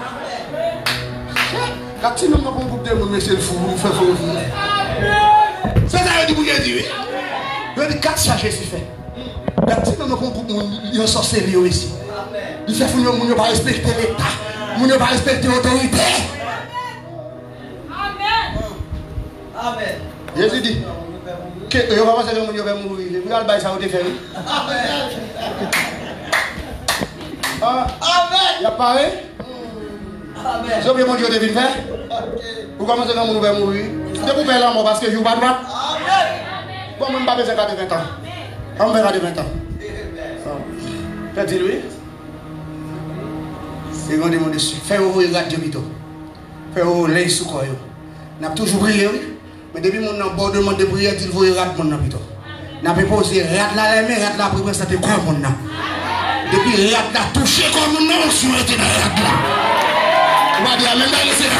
Quand tu n'as pas beaucoup de monde, c'est le fou, il fait fou. C'est ça que vous dire. Il y a 4 chargés qui fait. Quand tu n'as pas beaucoup de monde, il y a un sorcier ici. Il fait fou, il ne pas respecter l'État, il ne pas respecter l'autorité. Amen. Jésus dit que il va passer que mon Dieu va mourir. Vous allez bailler ça au défait. Amen. Il a parlé. Amen. Vous avez mon Dieu devine faire. Vous commencez à mourir. C'est pour faire l'amour parce que je ne joue pas droit. Amen. Bon, je ne vais pas besoin de 20 ans. On verra de 20 ans. Faites-il lui. C'est grand démon dessus. Faites-vous le radio bito. Faites-vous les sous quoi. N'a toujours prié, oui. Mais depuis mon abordement de prière, il faut y rate mon habito. N'a pas posé rate la mais rate la prière, ça te croit mon nom. Depuis rate la touché comme mon nom, je suis resté dans rate là. On va dire, même dans le Seigneur,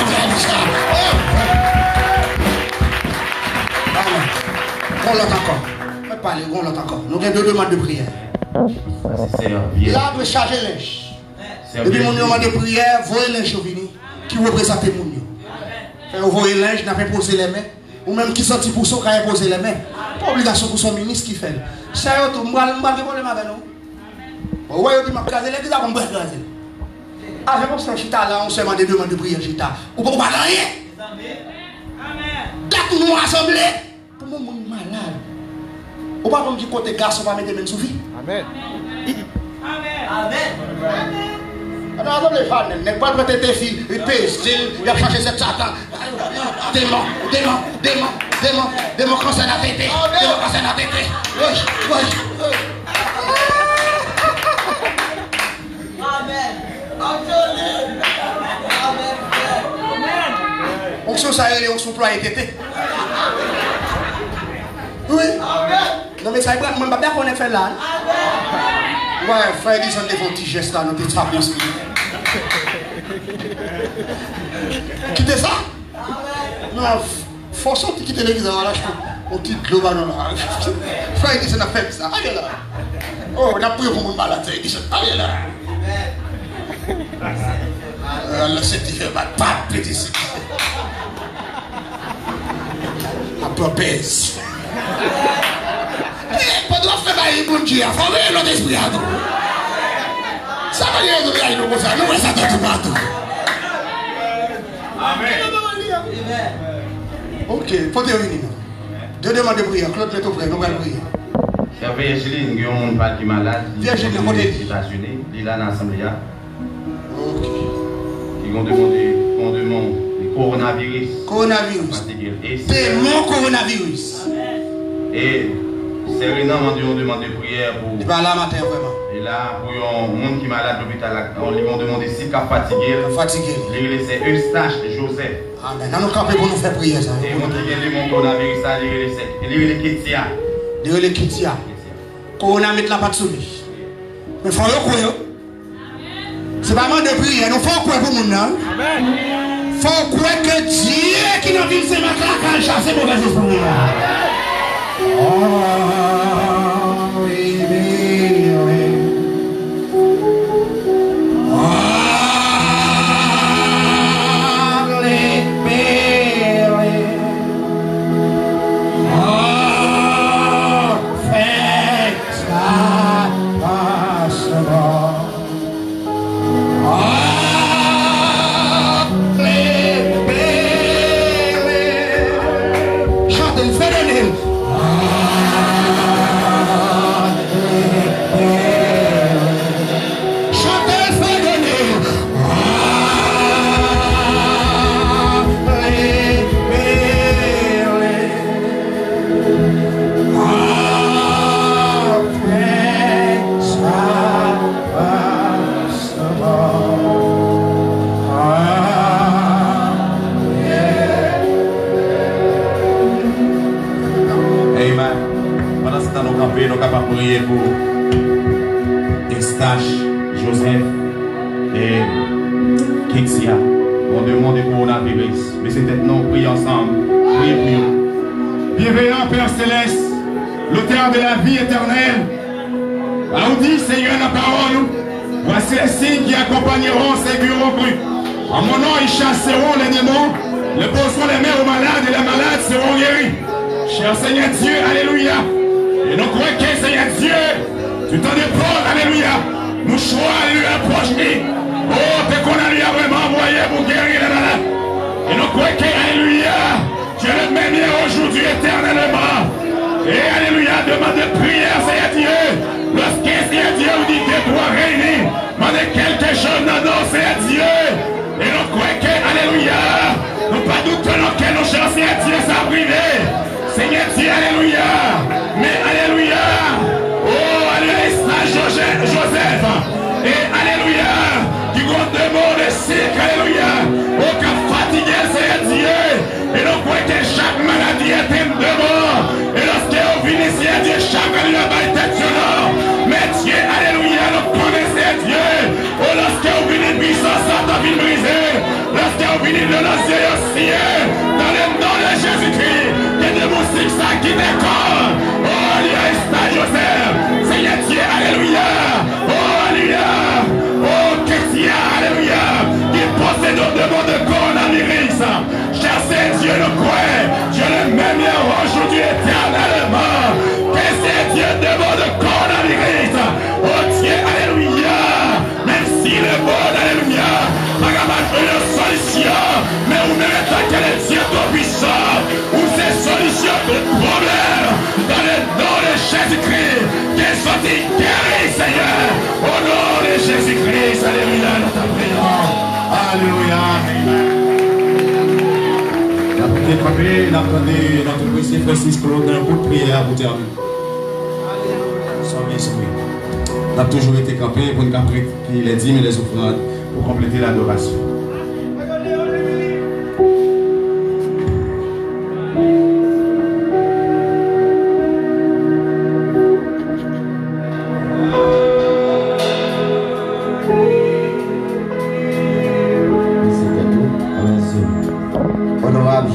on l'entend encore. On va parler, on l'entend encore. Nous avons 2 demandes de prière. Là, on charger linge. Depuis mon demande de prière, voyez linge vini qui représente mon Dieu. Vous voyez linge, n'a pas posé les mains. Ou même qui sortit pour ça, quand il posé les mains. Pas obligation pour son ministre qui fait. Ça y est, je ne vais pas problème avec nous. Vous voyez, je vais m'écraser l'église, je vais m'écraser. Avec mon chita là, on se demande des demandes de prière, chita. Ou pas rien. Amen. Là, tout nous rassemblés. Pour moi, je suis malade. Ou pas comme du côté garçon, on va mettre les mains sous vie. Amen. Amen. Amen. Alors, les fans, n'est pas de tes filles, il pèse, il a changé cette satan. Démon, concerne la tête. Démon concerne la tête. Amen. On se ça, on se ploie et tété. Oui. Non, mais ça y est, je ne sais pas qu'on est fait là. Ouais, frère, ils ont des petits gestes là, nous te tapons aussi. Quittez ça? Non, faut sortir quitter l'église là, on tire de l'eau là. Frère, ils ont fait ça. Allez là. Oh, on a pris pour mon malade, ils sont allez là. Allah c'est différent, pas petit ici. Après pèse. Pas de faire bailler bon Dieu, faut ver l'autre esprit à tout. Ça va dire que nous nous ça, nous ça tout partout. Amen. OK, faut te venir. Deux demandes de prière, Claude met au frère, nous allons prier. Cher Virginie, il y a un pas qui malade. Virginie, on est aux États-Unis, il est là dans l'Assemblée. OK. Ils ont demandé le coronavirus. Coronavirus. C'est mon coronavirus. Et sérieusement, on demande de prière pour. Il va là matin vraiment. Et là, pour un monde qui est malade à l'hôpital, on lui a demandé si il est fatigué. Fatigué. Il c'est Eustache Joseph. Amen. Nous camper pour nous faire prier ça. Et on dit que mon coronavirus, il est Kétia. Il est Kétia. Corona met la patte sur lui. Mais il faut le croire. C'est pas mal de prier. Nous faut croire pour nous. Amen. Faut croire que Dieu qui nous dit c'est ma claque à chasser mauvais esprits. Oh, oui, oui, oui. Oh, les bébés. Oh, fais ça passe bon. Oh, les bébés. Chante le phénomène. Nous sommes capables de prier pour Eustache, Joseph et Kétia. On demande le coronavirus. Mais c'est peut-être nous prier ensemble. Priez pour nous. Bienveillant Père Céleste, l'auteur de la vie éternelle, a dit Seigneur la parole, voici les signes qui accompagneront ces bureaux crus. En mon nom, ils chasseront les démons, les poseront les mains aux malades et les malades seront guéris. Cher Seigneur Dieu, alléluia. Et nous croyons que Seigneur Dieu, tu t'en déposes, alléluia. Nous choix, alléluia, proche-nous. Oh, t'es qu'on a vraiment envoyé pour guérir les malades. Et nous croyons que, alléluia, tu es le même hier, aujourd'hui, éternellement. Et alléluia, demande de prière, Seigneur Dieu. Lorsque Seigneur Dieu vous dit que toi réunis, demandez quelque chose dans nos Seigneur Dieu. Et nous croyons que, alléluia, nous pas doutons que nos chances, Seigneur Dieu, ça privé. Seigneur Dieu, alléluia. Mais alléluia. Oh, alléluia, Joseph. Et alléluia. Qui compte de mots de cycle, alléluia. Oh, qui fatigué, Seigneur Dieu. Et nous croyons que chaque maladie est une demande. Et lorsque vous venez, Seigneur Dieu, chaque alléluia va être excellent. Mais Dieu, alléluia, nous connaissons Dieu. Oh, lorsque vous venez, puissance, ça t'a vu briser. Lorsque vous venez de l'ancien aussi, dans le nom de Jésus-Christ, que de mon cycle, ça qui décore. Oh, alléluia, Joseph. Seigneur Dieu, alléluia. Oh, alléluia. Oh, Kétia, alléluia. Qui possède nos demandes de coronavirus. Cher Dieu, le croit. Dieu le même hier, aujourd'hui, éternellement. Que c'est Dieu demande de coronavirus. Oh Dieu, alléluia. Même si le bon, alléluia. Pas capable de une solution. Mais vous même attaquer les dieux tout-puissants. Ou ces solutions de problèmes. Dans le nom de Jésus-Christ. Qu'elles soient guéries, Seigneur. Au nom de Jésus-Christ. Alléluia, nous t'appelons. Alléluia. Nous attendons notre précieux Francis Claude dans un coup de prière pour terminer. Soyez soumis. Nous avons toujours été campés pour nous capter les dîmes et les offrandes pour compléter l'adoration.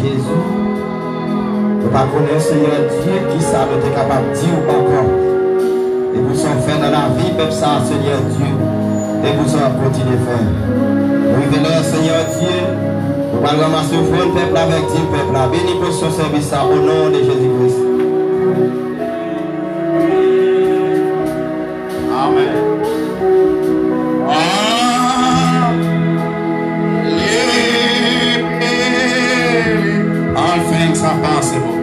Jésus. Nous ne connaissons pas, Seigneur Dieu, qui ça nous est capable de dire encore. Et vous sommes faits dans la vie, même ça, Seigneur Dieu. Et vous allez continuer à faire. Nous venons, Seigneur Dieu. Nous allons ramasser le peuple avec Dieu, peuple. Béni pour ce service au nom de Jésus-Christ. Amen. All things are possible.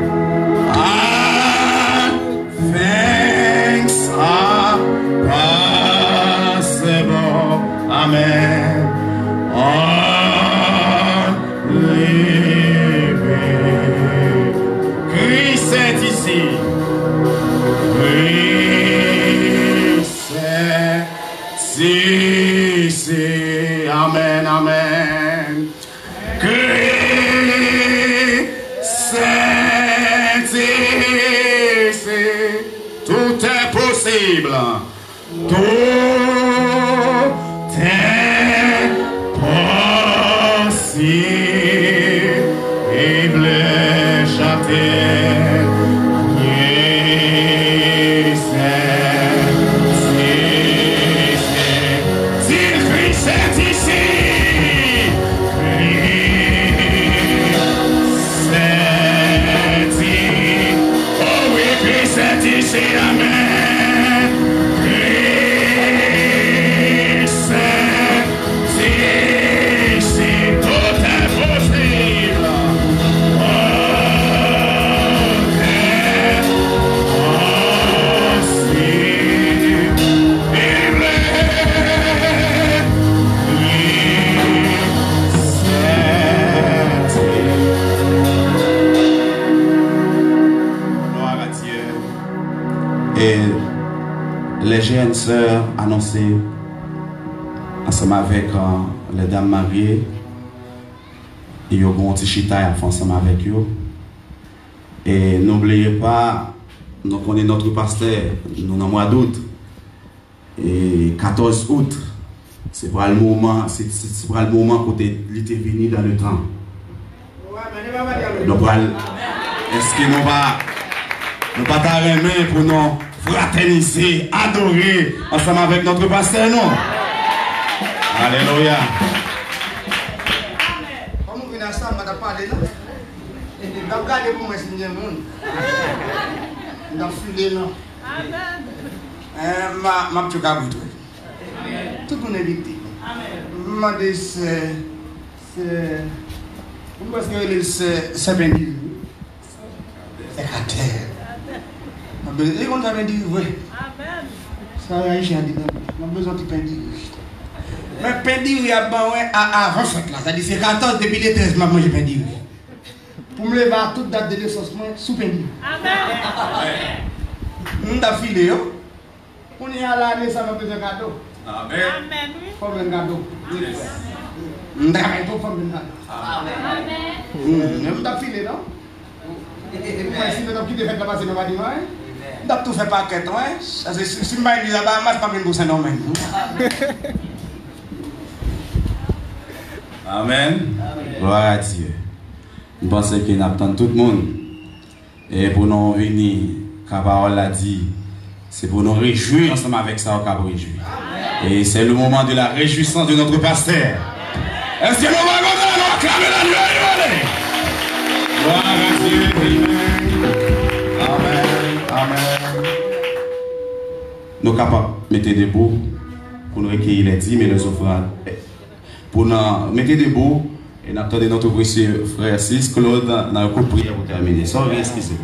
All things are possible. Amen. All living. Christ est ici. Christ est ici. Amen, amen. Christ est ici. Tout est possible. Tout est possible. Chanter. Christ est ici. Amen. Christ est ici. Tout est possible. Et les jeunes sœurs annoncées ensemble avec les dames mariées, ils ont un petit chita ensemble avec eux. Et n'oubliez pas, nous connaissons notre pasteur, nous dans le mois d'août. Et 14 août, c'est pour le moment, c'est pour le moment où il était venu dans le temps. Donc, est-ce que nous va pas t'arrêter pour nous fraterniser, adorer ensemble avec notre pasteur, non? Alléluia. Comment vous venez ensemble, madame, parler là? Regardez pour moi, c'est un monde. Dans le filet, non? Ma petite caboutre. Tout le monde est victime. Ma dit, c'est. Pourquoi est-ce que c'est bien dit? C'est à terre. Et on avait dit, oui. Ça a réagi à dire, on a besoin de pain d'huile. Mais pain d'huile, il y a avant ça, c'est-à-dire c'est 14 depuis les 13 mois, j'ai pain d'huile. Pour me lever à toute date de naissance, sous pain d'huile. Amen. On a filé, on est à l'année, ça m'a besoin de cadeau. Amen. Comme un cadeau. On a un cadeau comme un cadeau. Amen. On a filé, non? Si nous avons quitté la base, nous avons dit, nous avons tout fait par quête, si je suis là-bas, je ne pas venir pour ça, non, Amen. Gloire à Dieu. Je pense qu'il attend tout le monde. Et pour nous venir, la parole l'a dit, c'est pour nous réjouir ensemble avec ça au Cap réjouir. Et c'est le moment de la réjouissance de notre pasteur. Est-ce que nous allons acclamer la nuit? Gloire à Dieu. Amen. Amen. Nous sommes capables de mettre debout pour nous recueillir les dîmes et les offrandes. Pour nous mettre debout et nous attendons notre précieux frère Sis Claude dans le coup de prière pour terminer. Sans rien excuser.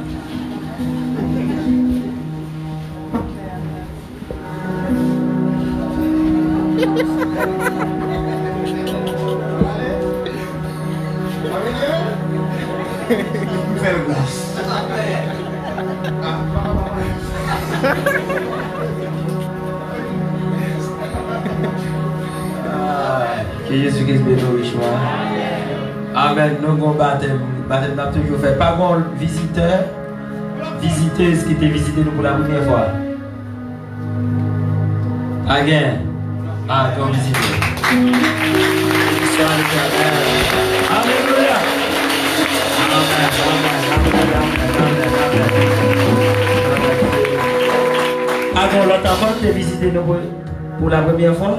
Que Jésus-Christ bénisse. Amen. Nous avons baptême. Baptême n'a toujours fait. Pas bon visiteur, visiteuse qui t'a visité nous pour la première fois. Again. Ah, comme visiteur. Alléluia. t'a visité pour la première fois?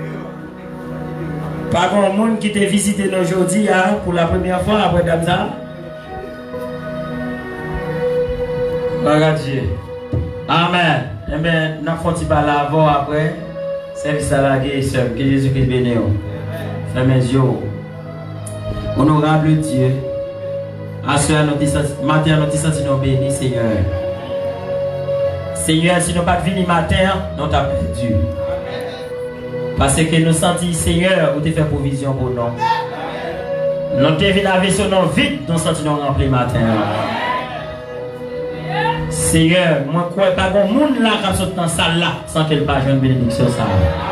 Pas grand monde qui t'a visité aujourd'hui pour la première fois après Damza? Regarde Dieu. Amen. Amen. Nous avons fait parler avant après. Service à la guérison. Que Jésus-Christ bénisse. Fermez les yeux. Honorable Dieu. À ce matin, nous sommes bénis, Seigneur. Seigneur, si nous pas venu matin, nous t'avons perdu. Parce que nous sentons, Seigneur, où tu fais provision pour nous. Nous te venu avec ce nom vide, nous sentons nous remplis matin. Seigneur, moi je crois pas que monde là qui sont dans la salle là sans qu'elle pas une bénédiction ça.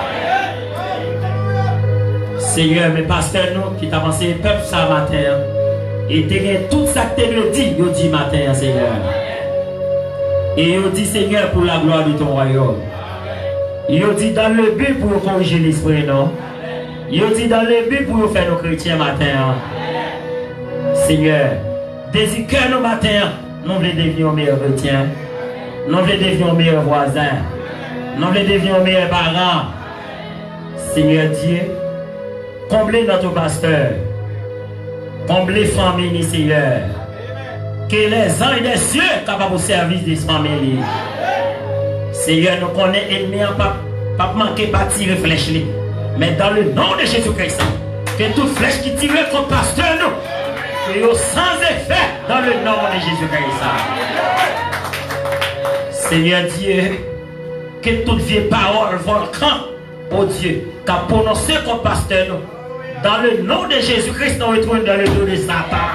Seigneur, mes pasteurs nous qui t'a pensé peuple ça matin et tu tout ça que tu dit, yo dit matin Seigneur. Et yo dit Seigneur pour la gloire de ton royaume. Yo dit dans le but pour corriger l'esprit non. Yo dit dans le but pour faire nos chrétiens matin. Seigneur, désir cœur nos matin. Nous voulons devenir meilleurs chrétiens. Nous voulons devenir meilleurs voisins. Nous voulons devenir meilleurs parents. Seigneur Dieu, comblez notre pasteur. Comblez les familles, Seigneur. Que les anges des cieux capables de service de cette famille. Seigneur, nous connaissons l'ennemi, pas manquer pas tirer flèche. Mais dans le nom de Jésus-Christ, que toute flèche qui tire contre pasteur, nous. Et sans effet dans le nom de Jésus-Christ. Seigneur Dieu, que toute vieille parole, volcan, oh Dieu, qu'a prononcé comme pasteur, nous, dans le nom de Jésus-Christ, nous retournons dans le dos de Satan.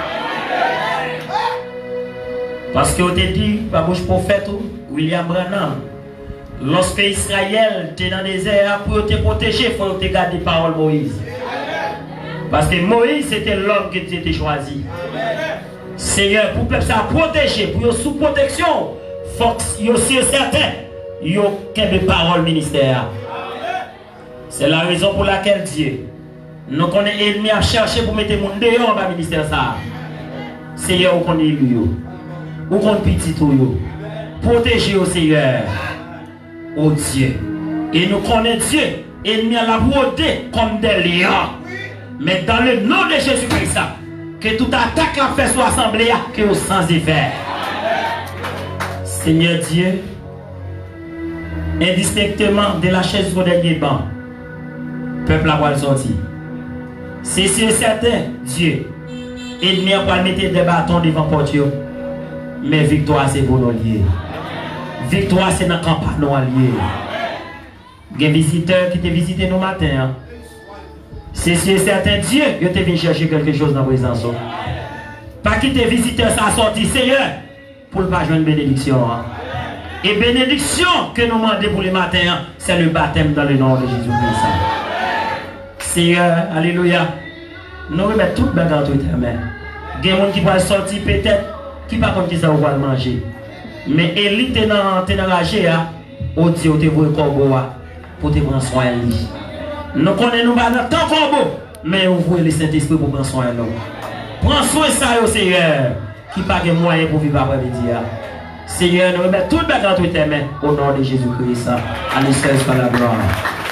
Parce que on t'a dit, par bouche prophète, William Branham, lorsque Israël était dans le désert, pour te protéger, il faut te garder les paroles de Moïse. Parce que Moïse, c'était l'homme qui était choisi. Seigneur, pour que ça protéger, pour sous protection, il faut que aussi certain, il y a des paroles ministère. C'est la raison pour laquelle Dieu, nous connaissons l'ennemi à chercher pour mettre les gens dehors dans le ministère. Seigneur, vous connaissez lui, vous connaissez petit tout. Protégez au Seigneur, au Dieu. Et nous connaissons Dieu, l'ennemi à la broder comme des lions. Mais dans le nom de Jésus-Christ, que toute attaque en fait soit assemblée, que sans effet. Seigneur Dieu, indistinctement de la chaise au dernier banc, peuple a pas sorti. C'est certain, Dieu, ennemi a pas mettre des bâtons devant portio, mais victoire c'est pour nous lier. Victoire c'est dans la campagne nous lier. Il y a des visiteurs qui te visitent nos matins. C'est certain Dieu, je te viens chercher quelque chose dans la présence. Pas qui te visiteurs ça sorti, Seigneur, pour ne pas jouer une bénédiction. Et bénédiction que nous demandons pour les matins, c'est le baptême dans le nom de Jésus-Christ. Seigneur, alléluia. Nous remettons tout le bagage entre tes mains. Il y a des gens qui vont sortir peut-être, qui ne savent pas qui ça va manger. Mais Élie, tu es dans la GA, au Dieu, tu es pour le corbeau, pour te prendre soin de lui. Nous connaissons pas notre temps corbeau, mais on voit le Saint-Esprit pour prendre soin de nous. Prends soin de ça, Seigneur, qui n'a pas de moyens pour vivre après-midi. Seigneur, nous remettons tout le bagage entre tes mains, au nom de Jésus-Christ. À l'essence de la gloire.